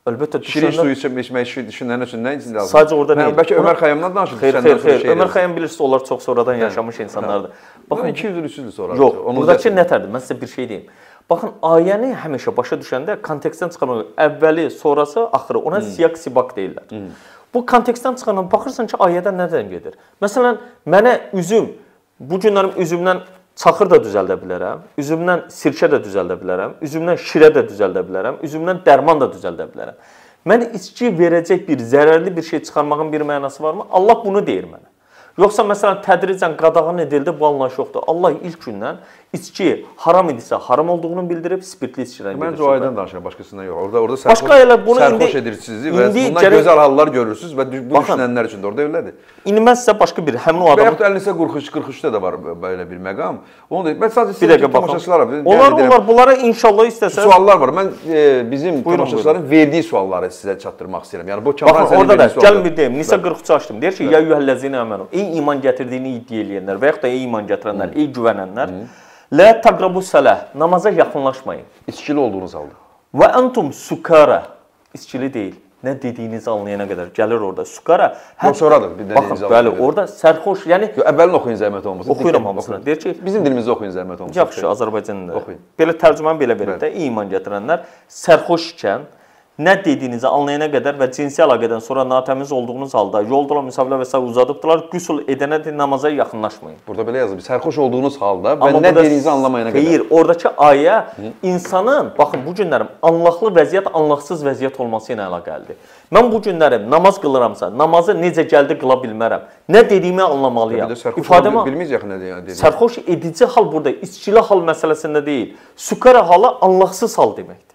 Əlbəttə Şirin suyu içmək düşünənlər üçün nə üçün lazım? Sadəcə orada deyil. Bəlkə Ömər Xəyyamdan danışır. Xeyr, xeyr, xeyr. Ömər Xəyyam bilirsiniz, onlar çox sonradan yaşamış insanlardır. Baxın iki yüz il, üç yüz il sonra. Yox, buradakı nətərdir? Mən sizə bir şey deyim. Baxın, ayəni həmişə başa düşəndə kontekstdən çıxarmaq, əvvəli, sonrası, axırı, ona siyaq sibaq deyirlər. Bu kontekstdən çıxarmaq, baxırsan ki, ayədə nədən gedir? Məsələn, mənə üzüm, bu günlərim üzümdən çaxır da düzəldə bilərəm, üzümdən sirkə də düzəldə bilərəm, üzümdən şirə də düzəldə bilərəm, üzümdən dərman da düzəldə bilərəm. Mən içki verəcək bir zərərli bir şey çıxarmağın bir mənası varmı? Allah bunu deyir mənə. Yoxsa məsələn tədricən qadağan edildi, bu anlayış yoxdur. Allah ilk gündən içki haram idisə haram olduğunu bildirib, spirtli içkidən gedir. Məncə o aydan danışıram, başqasından yox. Orada orada sərxoş edirsiniz və bundan gözəl hallar görürsüz və bu düşünənlər üçün də orada elədir. İndi mən sizə başqa bir həmin o adam. Və yaxud əlinizdə qırx üçdə də var belə bir məqam. Onu da mən sadəcə sizə tamaşaçılara Onlar onlar bunlara inşallah istəsəz suallar var. Mən bizim tamaşaçıların verdiyi sualları sizə çatdırmaq istəyirəm. Yəni bu Kamran Sənin orada da gəlin bir deyim. Nisa qırx üç açdım. Deyir ki, ya yuhəllezina amanu. Ey iman gətirdiyini iddia eləyənlər və yaxud da ey iman gətirənlər, ey güvənənlər. La taqrabu salah, namaza yaxınlaşmayın. İçkili olduğunuz halda. Və antum sukara, içkili deyil. Nə dediyinizi anlayana qədər gəlir orada sukara. Hə sonradır bir də dediyinizi anlayana. Bəli, orada sərxoş, yəni əvvəlini oxuyun zəhmət olmasın. Oxuyuram hamısını. Deyir ki, bizim dilimizdə oxuyun zəhmət olmasın. Yaxşı, Azərbaycan dilində. Oxuyun. Belə tərcümanı belə verir də, iman gətirənlər sərxoş ikən nə dediyinizi anlayana qədər və cinsi əlaqədən sonra natəmiz olduğunuz halda yolda olan müsabiqə və s. uzadıbdılar, qüsl edənə də namaza yaxınlaşmayın. Burada belə yazılır, sərxoş olduğunuz halda və nə dediyinizi anlamayana qədər. Xeyr, oradakı ayə insanın, baxın bu günlərim anlaqlı vəziyyət, anlaqsız vəziyyət olması ilə əlaqəlidir. Mən bu günlərim namaz qılıramsa, namazı necə gəldi qıla bilmərəm. Nə dediyimi anlamalıyam. İfadəmə bilməyəcək nə deyir. Sərxoş edici hal burada içkili hal məsələsində deyil. Sukara halı anlaqsız hal deməkdir.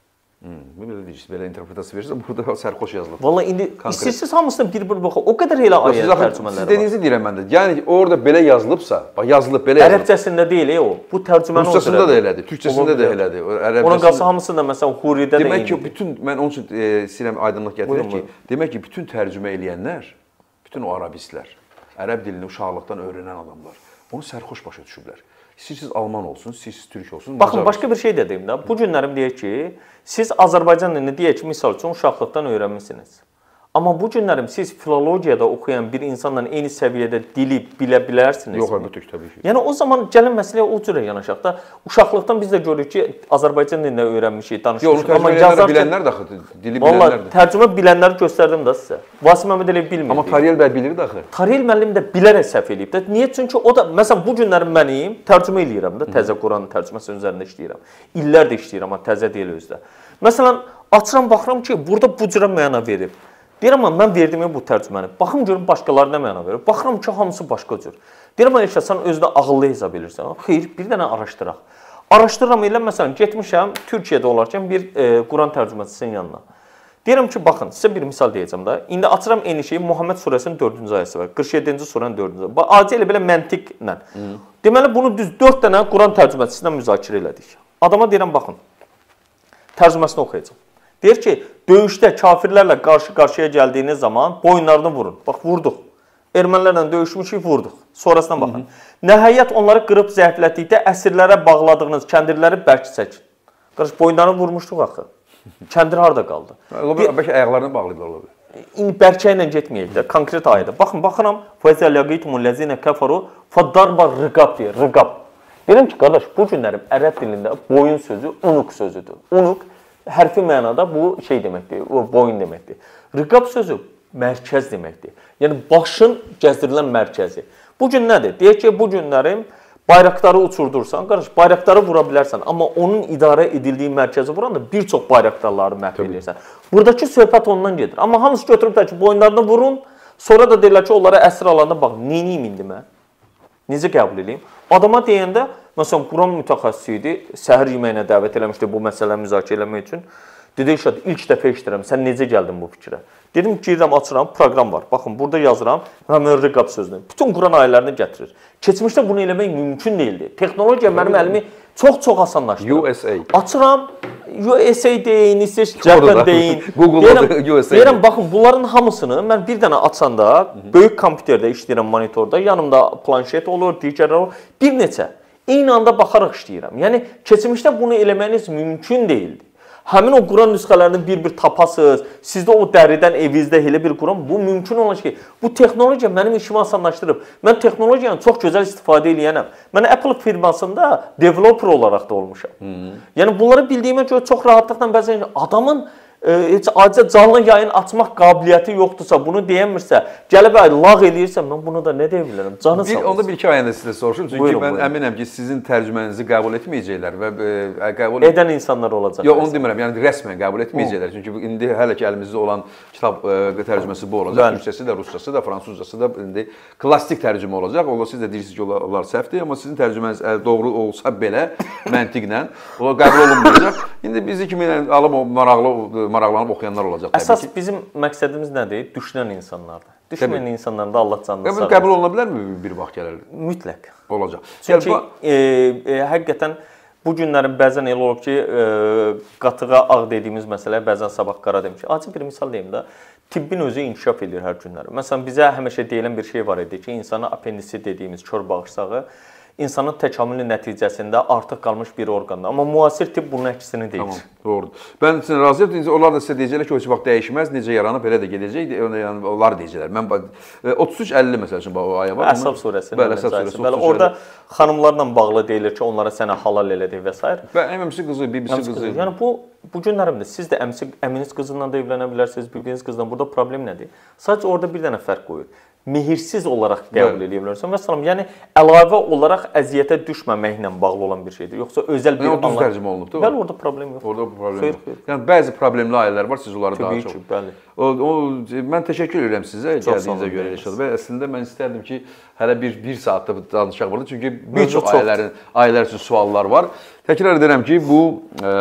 Belə deyirsiniz, belə interpretasiya verirsiniz, burada sərxoş yazılıb. Valla indi istəyirsiniz hamısını bir-bir baxın. O qədər elə ayə tərcümələri var. Siz dediyinizi deyirəm mən də. Yəni orada belə yazılıbsa, bax yazılıb belə yazılıb. Ərəbcəsində deyil o. Bu tərcüməni olur. Ruscasında da elədir, türkcəsində də elədir. Onun qalsa hamısında məsələn Huridə də eynidir. Demək ki, bütün mən onun üçün istəyirəm aydınlıq gətirir ki, demək ki, bütün tərcümə eləyənlər, bütün o arabistlər, ərəb dilini uşaqlıqdan öyrənən adamlar, onu sərxoş başa düşüblər. Siz alman olsun, siz türk olsun. Baxın, başqa bir şey də deyim də. Bu günlərim deyək ki, siz Azərbaycan dilini deyək ki, misal üçün uşaqlıqdan öyrənmisiniz. Amma bu günlərim siz filologiyada oxuyan bir insanla eyni səviyyədə dili bilə bilərsiniz. Yox, əlbəttə ki, təbii ki. Yəni o zaman gəlin məsələyə o cürə yanaşaq da. Uşaqlıqdan biz də görürük ki, Azərbaycan dilində öyrənmişik, danışmışıq. Yox, tərcümə bilənlər də axı, dili bilənlər də. Vallahi tərcümə bilənləri göstərdim də sizə. Vasim Məmmədəliyev bilmirdi. Amma Tariyel bəy bilir də axı. Tariyel müəllim də bilərək səhv eləyib də. Niyə? Çünki o da məsələn bu günlərim mənim tərcümə eləyirəm də, təzə Quran tərcüməsinin üzərində işləyirəm. İllərdir işləyirəm, amma təzə deyil özdə. Məsələn, açıram baxıram ki, burada bu cürə məna verib. Deyirəm, mən verdiyim bu tərcüməni. Baxım görüm başqaları nə məna verir. Baxıram ki, hamısı başqa cür. Deyirəm, Elşad, sən özdə ağıllı hesab edirsən. Xeyr, bir dənə araşdıraq. Araşdırıram elə, məsələn, getmişəm Türkiyədə olarkən bir e, Quran tərcüməçisinin yanına. Deyirəm ki, baxın, sizə bir misal deyəcəm da. İndi açıram eyni şeyi Muhammed surəsinin dördüncü ayəsi var. qırx yeddinci surənin dördüncü ayəsi. Adi elə belə məntiqlə. Deməli, bunu düz dörd dənə Quran tərcüməçisindən müzakirə elədik. Adama deyirəm, baxın, tərcüməsini oxuyacağım. Deyir ki, döyüşdə kafirlərlə qarşı-qarşıya gəldiyiniz zaman boyunlarını vurun. Bax, vurduq. Ermənilərlə döyüşmüşük, vurduq. Sonrasına baxın. Nəhayət onları qırıb zəiflətdikdə əsirlərə bağladığınız kəndirləri bərk çəkin. Qarış, boyunlarını vurmuşduq axı. Kəndir harada qaldı? Bəlkə ayaqlarını bağlayıblar ola bilər. İndi bərkə ilə getməyək də, konkret ayədə. Baxın, baxıram. فَإِذَا لَقِيتُمُ الَّذِينَ كَفَرُوا فَضَرْبَ الرِّقَابِ deyir, riqab. Deyirəm ki, qardaş, bu günlərim ərəb dilində boyun sözü unuq sözüdür. Unuq hərfi mənada bu şey deməkdir, o boyun deməkdir. Riqab sözü mərkəz deməkdir. Yəni başın gəzdirilən mərkəzi. Bu gün nədir? Deyək ki, bu günlərim bayraqları uçurdursan, qardaş, bayraqları vura bilərsən, amma onun idarə edildiyi mərkəzi vuranda bir çox bayraqdarları məhv edirsən. Buradakı söhbət ondan gedir. Amma hamısı götürüb də ki, boyunlarını vurun, sonra da deyirlər ki, onlara əsir alanda bax, neyiniyim indi mən? Necə qəbul edeyim? Adama deyəndə, məsələn, Quran mütəxəssisi idi, səhər yeməyinə dəvət eləmişdi bu məsələni müzakirə eləmək üçün. Dedi, İlşad, ilk dəfə eşidirəm, sən necə gəldin bu fikrə? Dedim, girirəm, açıram, proqram var. Baxın, burada yazıram, həmin riqab sözünü. Bütün Quran ayələrini gətirir. Keçmişdə bunu eləmək mümkün deyildi. Texnologiya mənim əlimi çox-çox asanlaşdırır. U S A. Açıram, U S A deyin, istəyiş Japan deyin. Google U S A. Deyirəm, baxın, bunların hamısını mən bir dənə açanda, böyük kompüterdə işləyirəm monitorda, yanımda planşet olur, digərlər olur, bir neçə. Eyni anda baxaraq işləyirəm. Yəni, keçmişdə bunu eləməyiniz mümkün deyildi. həmin o Quran nüsxələrini bir-bir tapasınız, sizdə o dəridən evinizdə elə bir Quran, bu mümkün olan şey. Bu texnologiya mənim işimi asanlaşdırıb. Mən texnologiyanı çox gözəl istifadə edəyənəm. Mən Apple firmasında developer olaraq da olmuşam. Hmm. Yəni bunları bildiyimə görə çox rahatlıqla bəzən adamın heç acı canlı yayın açmaq qabiliyyəti yoxdursa, bunu deyəmirsə, gəlib lağ eləyirsə, mən bunu da nə deyə bilərəm? Canı sağ olsun. Onda bir iki ayında sizə soruşum. Çünki buyurun, mən buyurun. əminəm ki, sizin tərcümənizi qəbul etməyəcəklər və e, qəbul edən insanlar olacaq. Yox, onu demirəm. Yəni rəsmən qəbul etməyəcəklər. Çünki indi hələ ki əlimizdə olan kitab e, tərcüməsi bu olacaq. Türkçəsi də, ruscası da, fransuzcası da indi klassik tərcümə olacaq. Ola siz də deyirsiniz ki, onlar səhvdir, amma sizin tərcüməniz doğru olsa belə məntiqlə o qəbul olunmayacaq. İndi bizi kimi alıb maraqlı maraqlanıb oxuyanlar olacaq təbii Əsas ki. bizim məqsədimiz nədir? Düşünən insanlardır. Düşünən insanların da Allah canını sağ olsun. Qəbul oluna bilərmi bir vaxt gəlir? Mütləq. Olacaq. Çünki yəni, e, e, həqiqətən bu günlərin bəzən elə olub ki, e, qatığa ağ dediyimiz məsələ bəzən sabah qara demiş. Acı bir misal deyim də, tibbin özü inkişaf edir hər günləri. Məsələn, bizə həmişə deyilən bir şey var idi ki, insana apendisit dediyimiz kör bağırsağı insanın təkamülü nəticəsində artıq qalmış bir orqandır. Amma müasir tibb bunun əksini deyir. Tamam, doğrudur. Mən sizin razıyam. Onlar da sizə deyəcəklər ki, o heç vaxt dəyişməz, necə yaranıb elə də gedəcək. Yəni onlar deyəcəklər. Mən otuz üç əlli məsəl üçün o aya var. Əsəb surəsi. Bəli, Əsəb surəsi. Bəli, orada xanımlarla bağlı deyilir ki, onlara sənə halal elədik və s. Və əmimsi qızı, bibisi qızı. Yəni bu bu günlərimdə siz də əmsi əminiz qızından da evlənə bilərsiniz, bibiniz qızından. Burada problem nədir? Sadəcə orada bir dənə fərq qoyur. Mehirsiz olaraq qəbul edə bilərsən. Məsələn, yəni əlavə olaraq əziyyətə düşməməklə bağlı olan bir şeydir. Yoxsa özəl bir anlam tərcümə olunubdur. Bəli, orada problem yoxdur. Orada problem yox. Yəni bəzi problemli ailələr var, siz onları daha çox. Təbii ki, bəli. O, o mən təşəkkür edirəm sizə gəldiyinizə görə Elşad bəy. Əslində mən istərdim ki, hələ bir bir saatda danışaq burada. Çünki bir çox ailələrin ailələr üçün suallar var. Təkrar edirəm ki, bu e,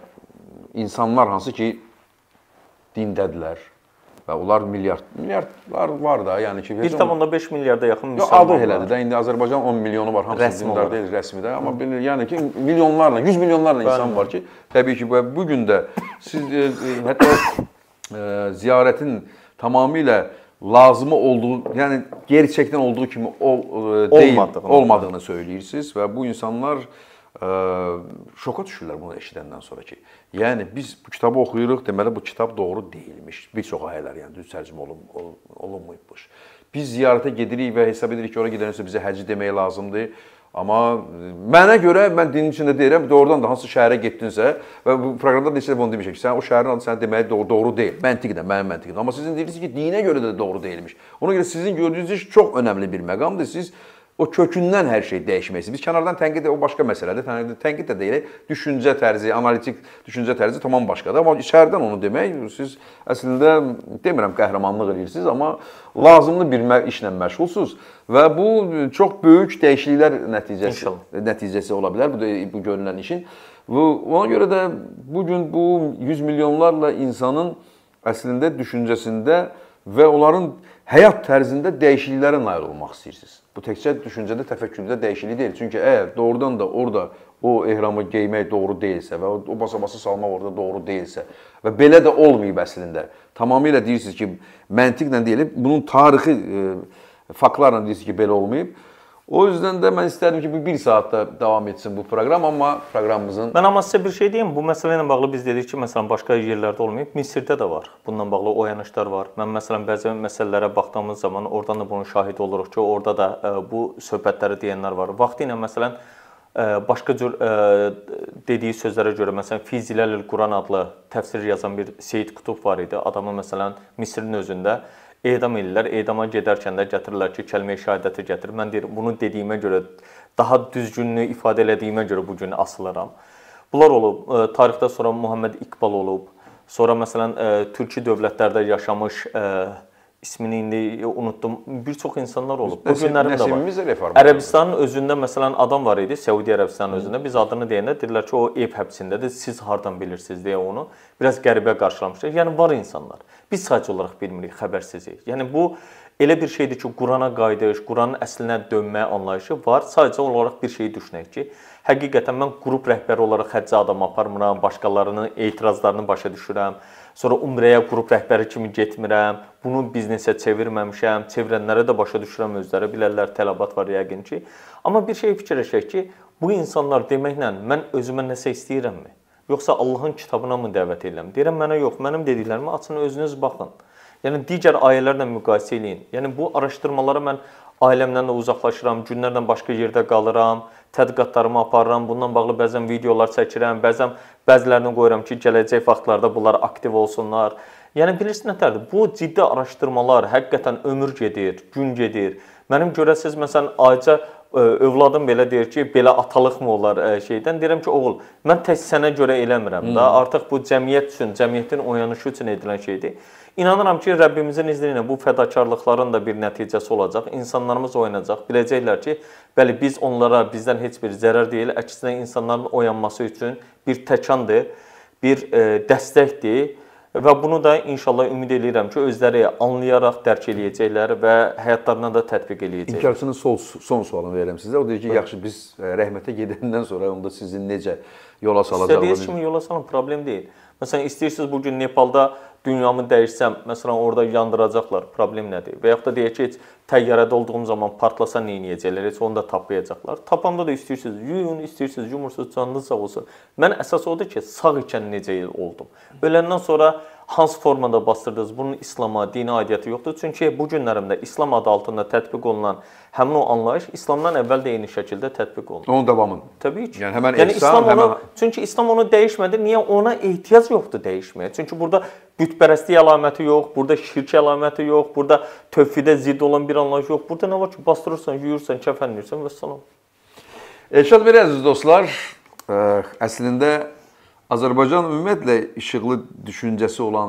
insanlar hansı ki dindədirlər. Və onlar milyard, milyardlar var da, yəni ki... bir tam beş milyarda yaxın müsəlman var. Adı elədir də, indi Azərbaycan on milyonu var, hamısı dindar deyil, rəsmidə. Amma yəni ki, milyonlarla, yüz milyonlarla insan var ki, təbii ki, bu gün də siz e, hətta e, ziyarətin tamamilə lazımı olduğu, yəni gerçəkdən olduğu kimi o, e, deyil, olmadığını, olmadığını söyləyirsiniz və bu insanlar e, şoka düşürlər bunu eşidəndən sonra ki, yəni biz bu kitabı oxuyuruq, deməli bu kitab doğru deyilmiş. Bir çox ayələr, yəni düz tərcümə olun, olun, olunmayıbmış. Biz ziyarətə gedirik və hesab edirik ki, ora gedəndən sonra bizə həcc demək lazımdır. Amma mənə görə, mən dinin içində deyirəm, doğrudan da hansı şəhərə getdinsə və bu proqramda neçə dəfə onu demişəm ki, sən o şəhərin adı sənə deməli doğru, doğru deyil. Məntiqdən, mənim məntiqdən. Amma sizin deyirsiniz ki, dinə görə də doğru deyilmiş. Ona görə sizin gördüyünüz iş çox önəmli bir məqamdır. Siz o kökündən hər şey dəyişməkdir. Biz kənardan tənqid, o başqa məsələdir. Tənqid də deyil, düşüncə tərzi, analitik düşüncə tərzi tamam başqadır. Amma içəridən onu demək, siz əslində demirəm qəhrəmanlıq edirsiniz, amma lazımlı bir işlə məşğulsunuz və bu çox böyük dəyişikliklər nəticəsi, nəticəsi ola bilər bu, bu görünən işin. Bu, ona görə də bugün bu yüz milyonlarla insanın əslində düşüncəsində və onların həyat tərzində dəyişikliklərə nail olmaq istəyirsiniz. Bu təkcə düşüncədə, təfəkkürdə dəyişiklik deyil. Çünki əgər doğrudan da orada o ehramı geymək doğru deyilsə və o basabası salmaq orada doğru deyilsə və belə də olmayıb əslində, tamamilə deyirsiniz ki, məntiqlə deyilib, bunun tarixi e, faktlarla deyirsiniz ki, belə olmayıb. O yüzden də mən istərdim ki, bu bir saatda davam etsin bu proqram, amma proqramımızın... Mən amma sizə bir şey deyim, bu məsələ ilə bağlı biz dedik ki, məsələn, başqa yerlərdə olmayıb, Misirdə də var. Bununla bağlı oyanışlar var. Mən məsələn, bəzi məsələlərə baxdığımız zaman oradan da bunun şahidi oluruq ki, orada da ə, bu söhbətləri deyənlər var. Vaxtı ilə məsələn, ə, başqa cür ə, dediyi sözlərə görə, məsələn, Fiziləlül Quran adlı təfsir yazan bir Seyyid Qutub var idi. Adamı məsələn, Misirin özündə edam edirlər. Edama gedərkən də gətirirlər ki, kəlmə-i şəhadəti gətir. Mən deyirəm, bunu dediyimə görə, daha düzgünlüyü ifadə elədiyimə görə bu gün asılıram. Bunlar olub. E, tarixdə sonra Muhammed İqbal olub. Sonra məsələn, e, türki dövlətlərdə yaşamış, e, ismini indi unutdum, bir çox insanlar olub. Bu günlərim də var. Ərəbistanın özündə məsələn adam var idi, Səudiyyə Ərəbistanının özündə. Biz adını deyəndə dedilər ki, o ev həbsindədir. Siz hardan bilirsiniz deyə onu biraz qəribə qarşılamışlar. Yəni var insanlar. Biz sadəcə olaraq bilmirik, xəbərsizik. Yəni bu elə bir şeydir ki, Qurana qayıdış, Quranın əslinə dönmə anlayışı var. Sadəcə olaraq bir şeyi düşünək ki, həqiqətən mən qrup rəhbəri olaraq həccə adam aparmıram, başqalarının etirazlarını başa düşürəm. Sonra umrəyə qrup rəhbəri kimi getmirəm, bunu biznesə çevirməmişəm, çevirənlərə də başa düşürəm, özləri bilərlər, tələbat var yəqin ki. Amma bir şey fikirləşək ki, bu insanlar deməklə mən özümə nəsə istəyirəmmi? yoxsa Allahın kitabına mı dəvət edirəm? Deyirəm, mənə yox, mənim dediklərimi açın, özünüz baxın. Yəni, digər ayələrlə müqayisə eləyin. Yəni, bu araşdırmalara mən ailəmdən də uzaqlaşıram, günlərlə başqa yerdə qalıram, tədqiqatlarımı aparıram, bundan bağlı bəzən videolar çəkirəm, bəzən bəzilərini qoyuram ki, gələcək vaxtlarda bunlar aktiv olsunlar. Yəni, bilirsiniz nətərdir? Bu ciddi araşdırmalar həqiqətən ömür gedir, gün gedir. Mənim görəsiz, məsələn, ayca övladım belə deyir ki, belə atalıq mı olar şeydən? Deyirəm ki, oğul, mən tək sənə görə eləmirəm da, artıq bu cəmiyyət üçün, cəmiyyətin oyanışı üçün edilən şeydir. İnanıram ki, Rəbbimizin izni ilə bu fədakarlıqların da bir nəticəsi olacaq. İnsanlarımız oyanacaq. Biləcəklər ki, bəli, biz onlara, bizdən heç bir zərər deyil, əksinə insanların oyanması üçün bir təkandır, bir e, dəstəkdir. Və bunu da inşallah ümid edirəm ki, özləri anlayaraq dərk eləyəcəklər və həyatlarına da tətbiq eləyəcəklər. İnkarçının son, son sualını verirəm sizə. O deyir ki, yaxşı biz rəhmətə gedəndən sonra onda sizin necə yola salacaqlar? İstədiyiniz kimi yola salın, problem deyil. Məsələn, istəyirsiniz bugün Nepalda dünyamı dəyişsəm, məsələn, orada yandıracaqlar, problem nədir? Və yaxud da deyək ki, heç təyyarədə olduğum zaman partlasa nə edəcəklər, heç onu da tapmayacaqlar. Tapanda da istəyirsiniz, yuyun, istəyirsiniz, yumursunuz, canınız sağ olsun. Mən əsas odur ki, sağ ikən necə oldum. Öləndən sonra hansı formada bastırdınız? Bunun İslama, dini aidiyyəti yoxdur. Çünki bu günlərimdə İslam adı altında tətbiq olunan həmin o anlayış İslamdan əvvəl də eyni şəkildə tətbiq olunur. Onun davamı. Təbii ki. Yəni, həmən yəni, İslam, İslam onu, həmən... Çünki İslam onu dəyişmədi. Niyə? Ona ehtiyac yoxdur dəyişməyə. Çünki burada bütpərəstlik əlaməti yox, burada şirk əlaməti yox, burada tövhidə zidd olan bir anlayış yox. Burada nə var ki, bastırırsan, yuyursan, kəfənləyirsən və salam. Elşad bəy, əziz dostlar, ə, əslində Azərbaycan ümumiyyətlə işıqlı düşüncəsi olan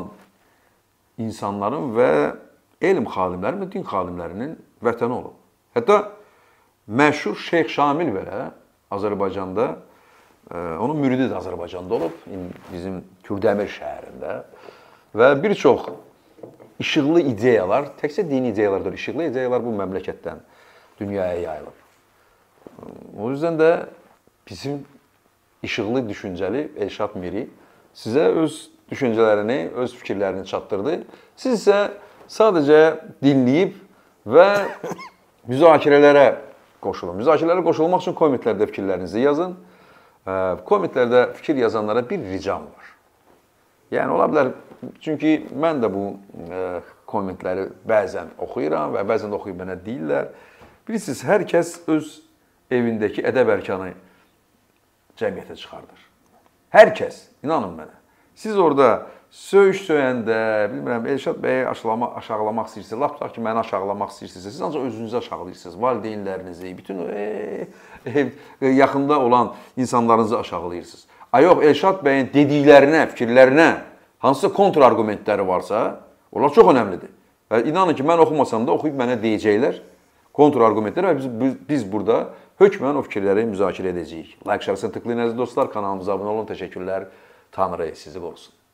insanların və elm xadimləri və din xadimlərinin vətəni olub. Hətta məşhur Şeyx Şamil belə Azərbaycanda, onun müridi də Azərbaycanda olub, bizim Kürdəmir şəhərində və bir çox işıqlı ideyalar, təkcə dini ideyalardır, işıqlı ideyalar bu məmləkətdən dünyaya yayılıb. O yüzden də bizim işıqlı düşüncəli Elşad Miri sizə öz düşüncələrini, öz fikirlərini çatdırdı. Siz isə sadəcə dinləyib və müzakirələrə qoşulun. Müzakirələrə qoşulmaq üçün kommentlərdə fikirlərinizi yazın. Kommentlərdə fikir yazanlara bir ricam var. Yəni, ola bilər, çünki mən də bu kommentləri bəzən oxuyuram və bəzən də oxuyub mənə deyirlər. Bilirsiniz, hər kəs öz evindəki ədəb ərkanı cəmiyyətə çıxardır. Hər kəs, inanın mənə. Siz orada söyüş söyəndə, bilmirəm, Elşad bəyi aşağılamaq istəyirsiniz, lap tutaq ki, məni aşağılamaq istəyirsiniz, siz ancaq özünüzü aşağılayırsınız, valideynlərinizi, bütün e, e, yaxında olan insanlarınızı aşağılayırsınız. Ay yox, Elşad bəyin dediklərinə, fikirlərinə hansısa kontrargumentləri varsa, onlar çox önəmlidir. Və inanın ki, mən oxumasam da oxuyub mənə deyəcəklər kontrargumentlər və biz, biz burada hökmən o fikirləri müzakirə edəcəyik. Like şərəfəsini tıklayın əziz dostlar, kanalımıza abunə olun, təşəkkürlər. Tanrı sizi qorusun.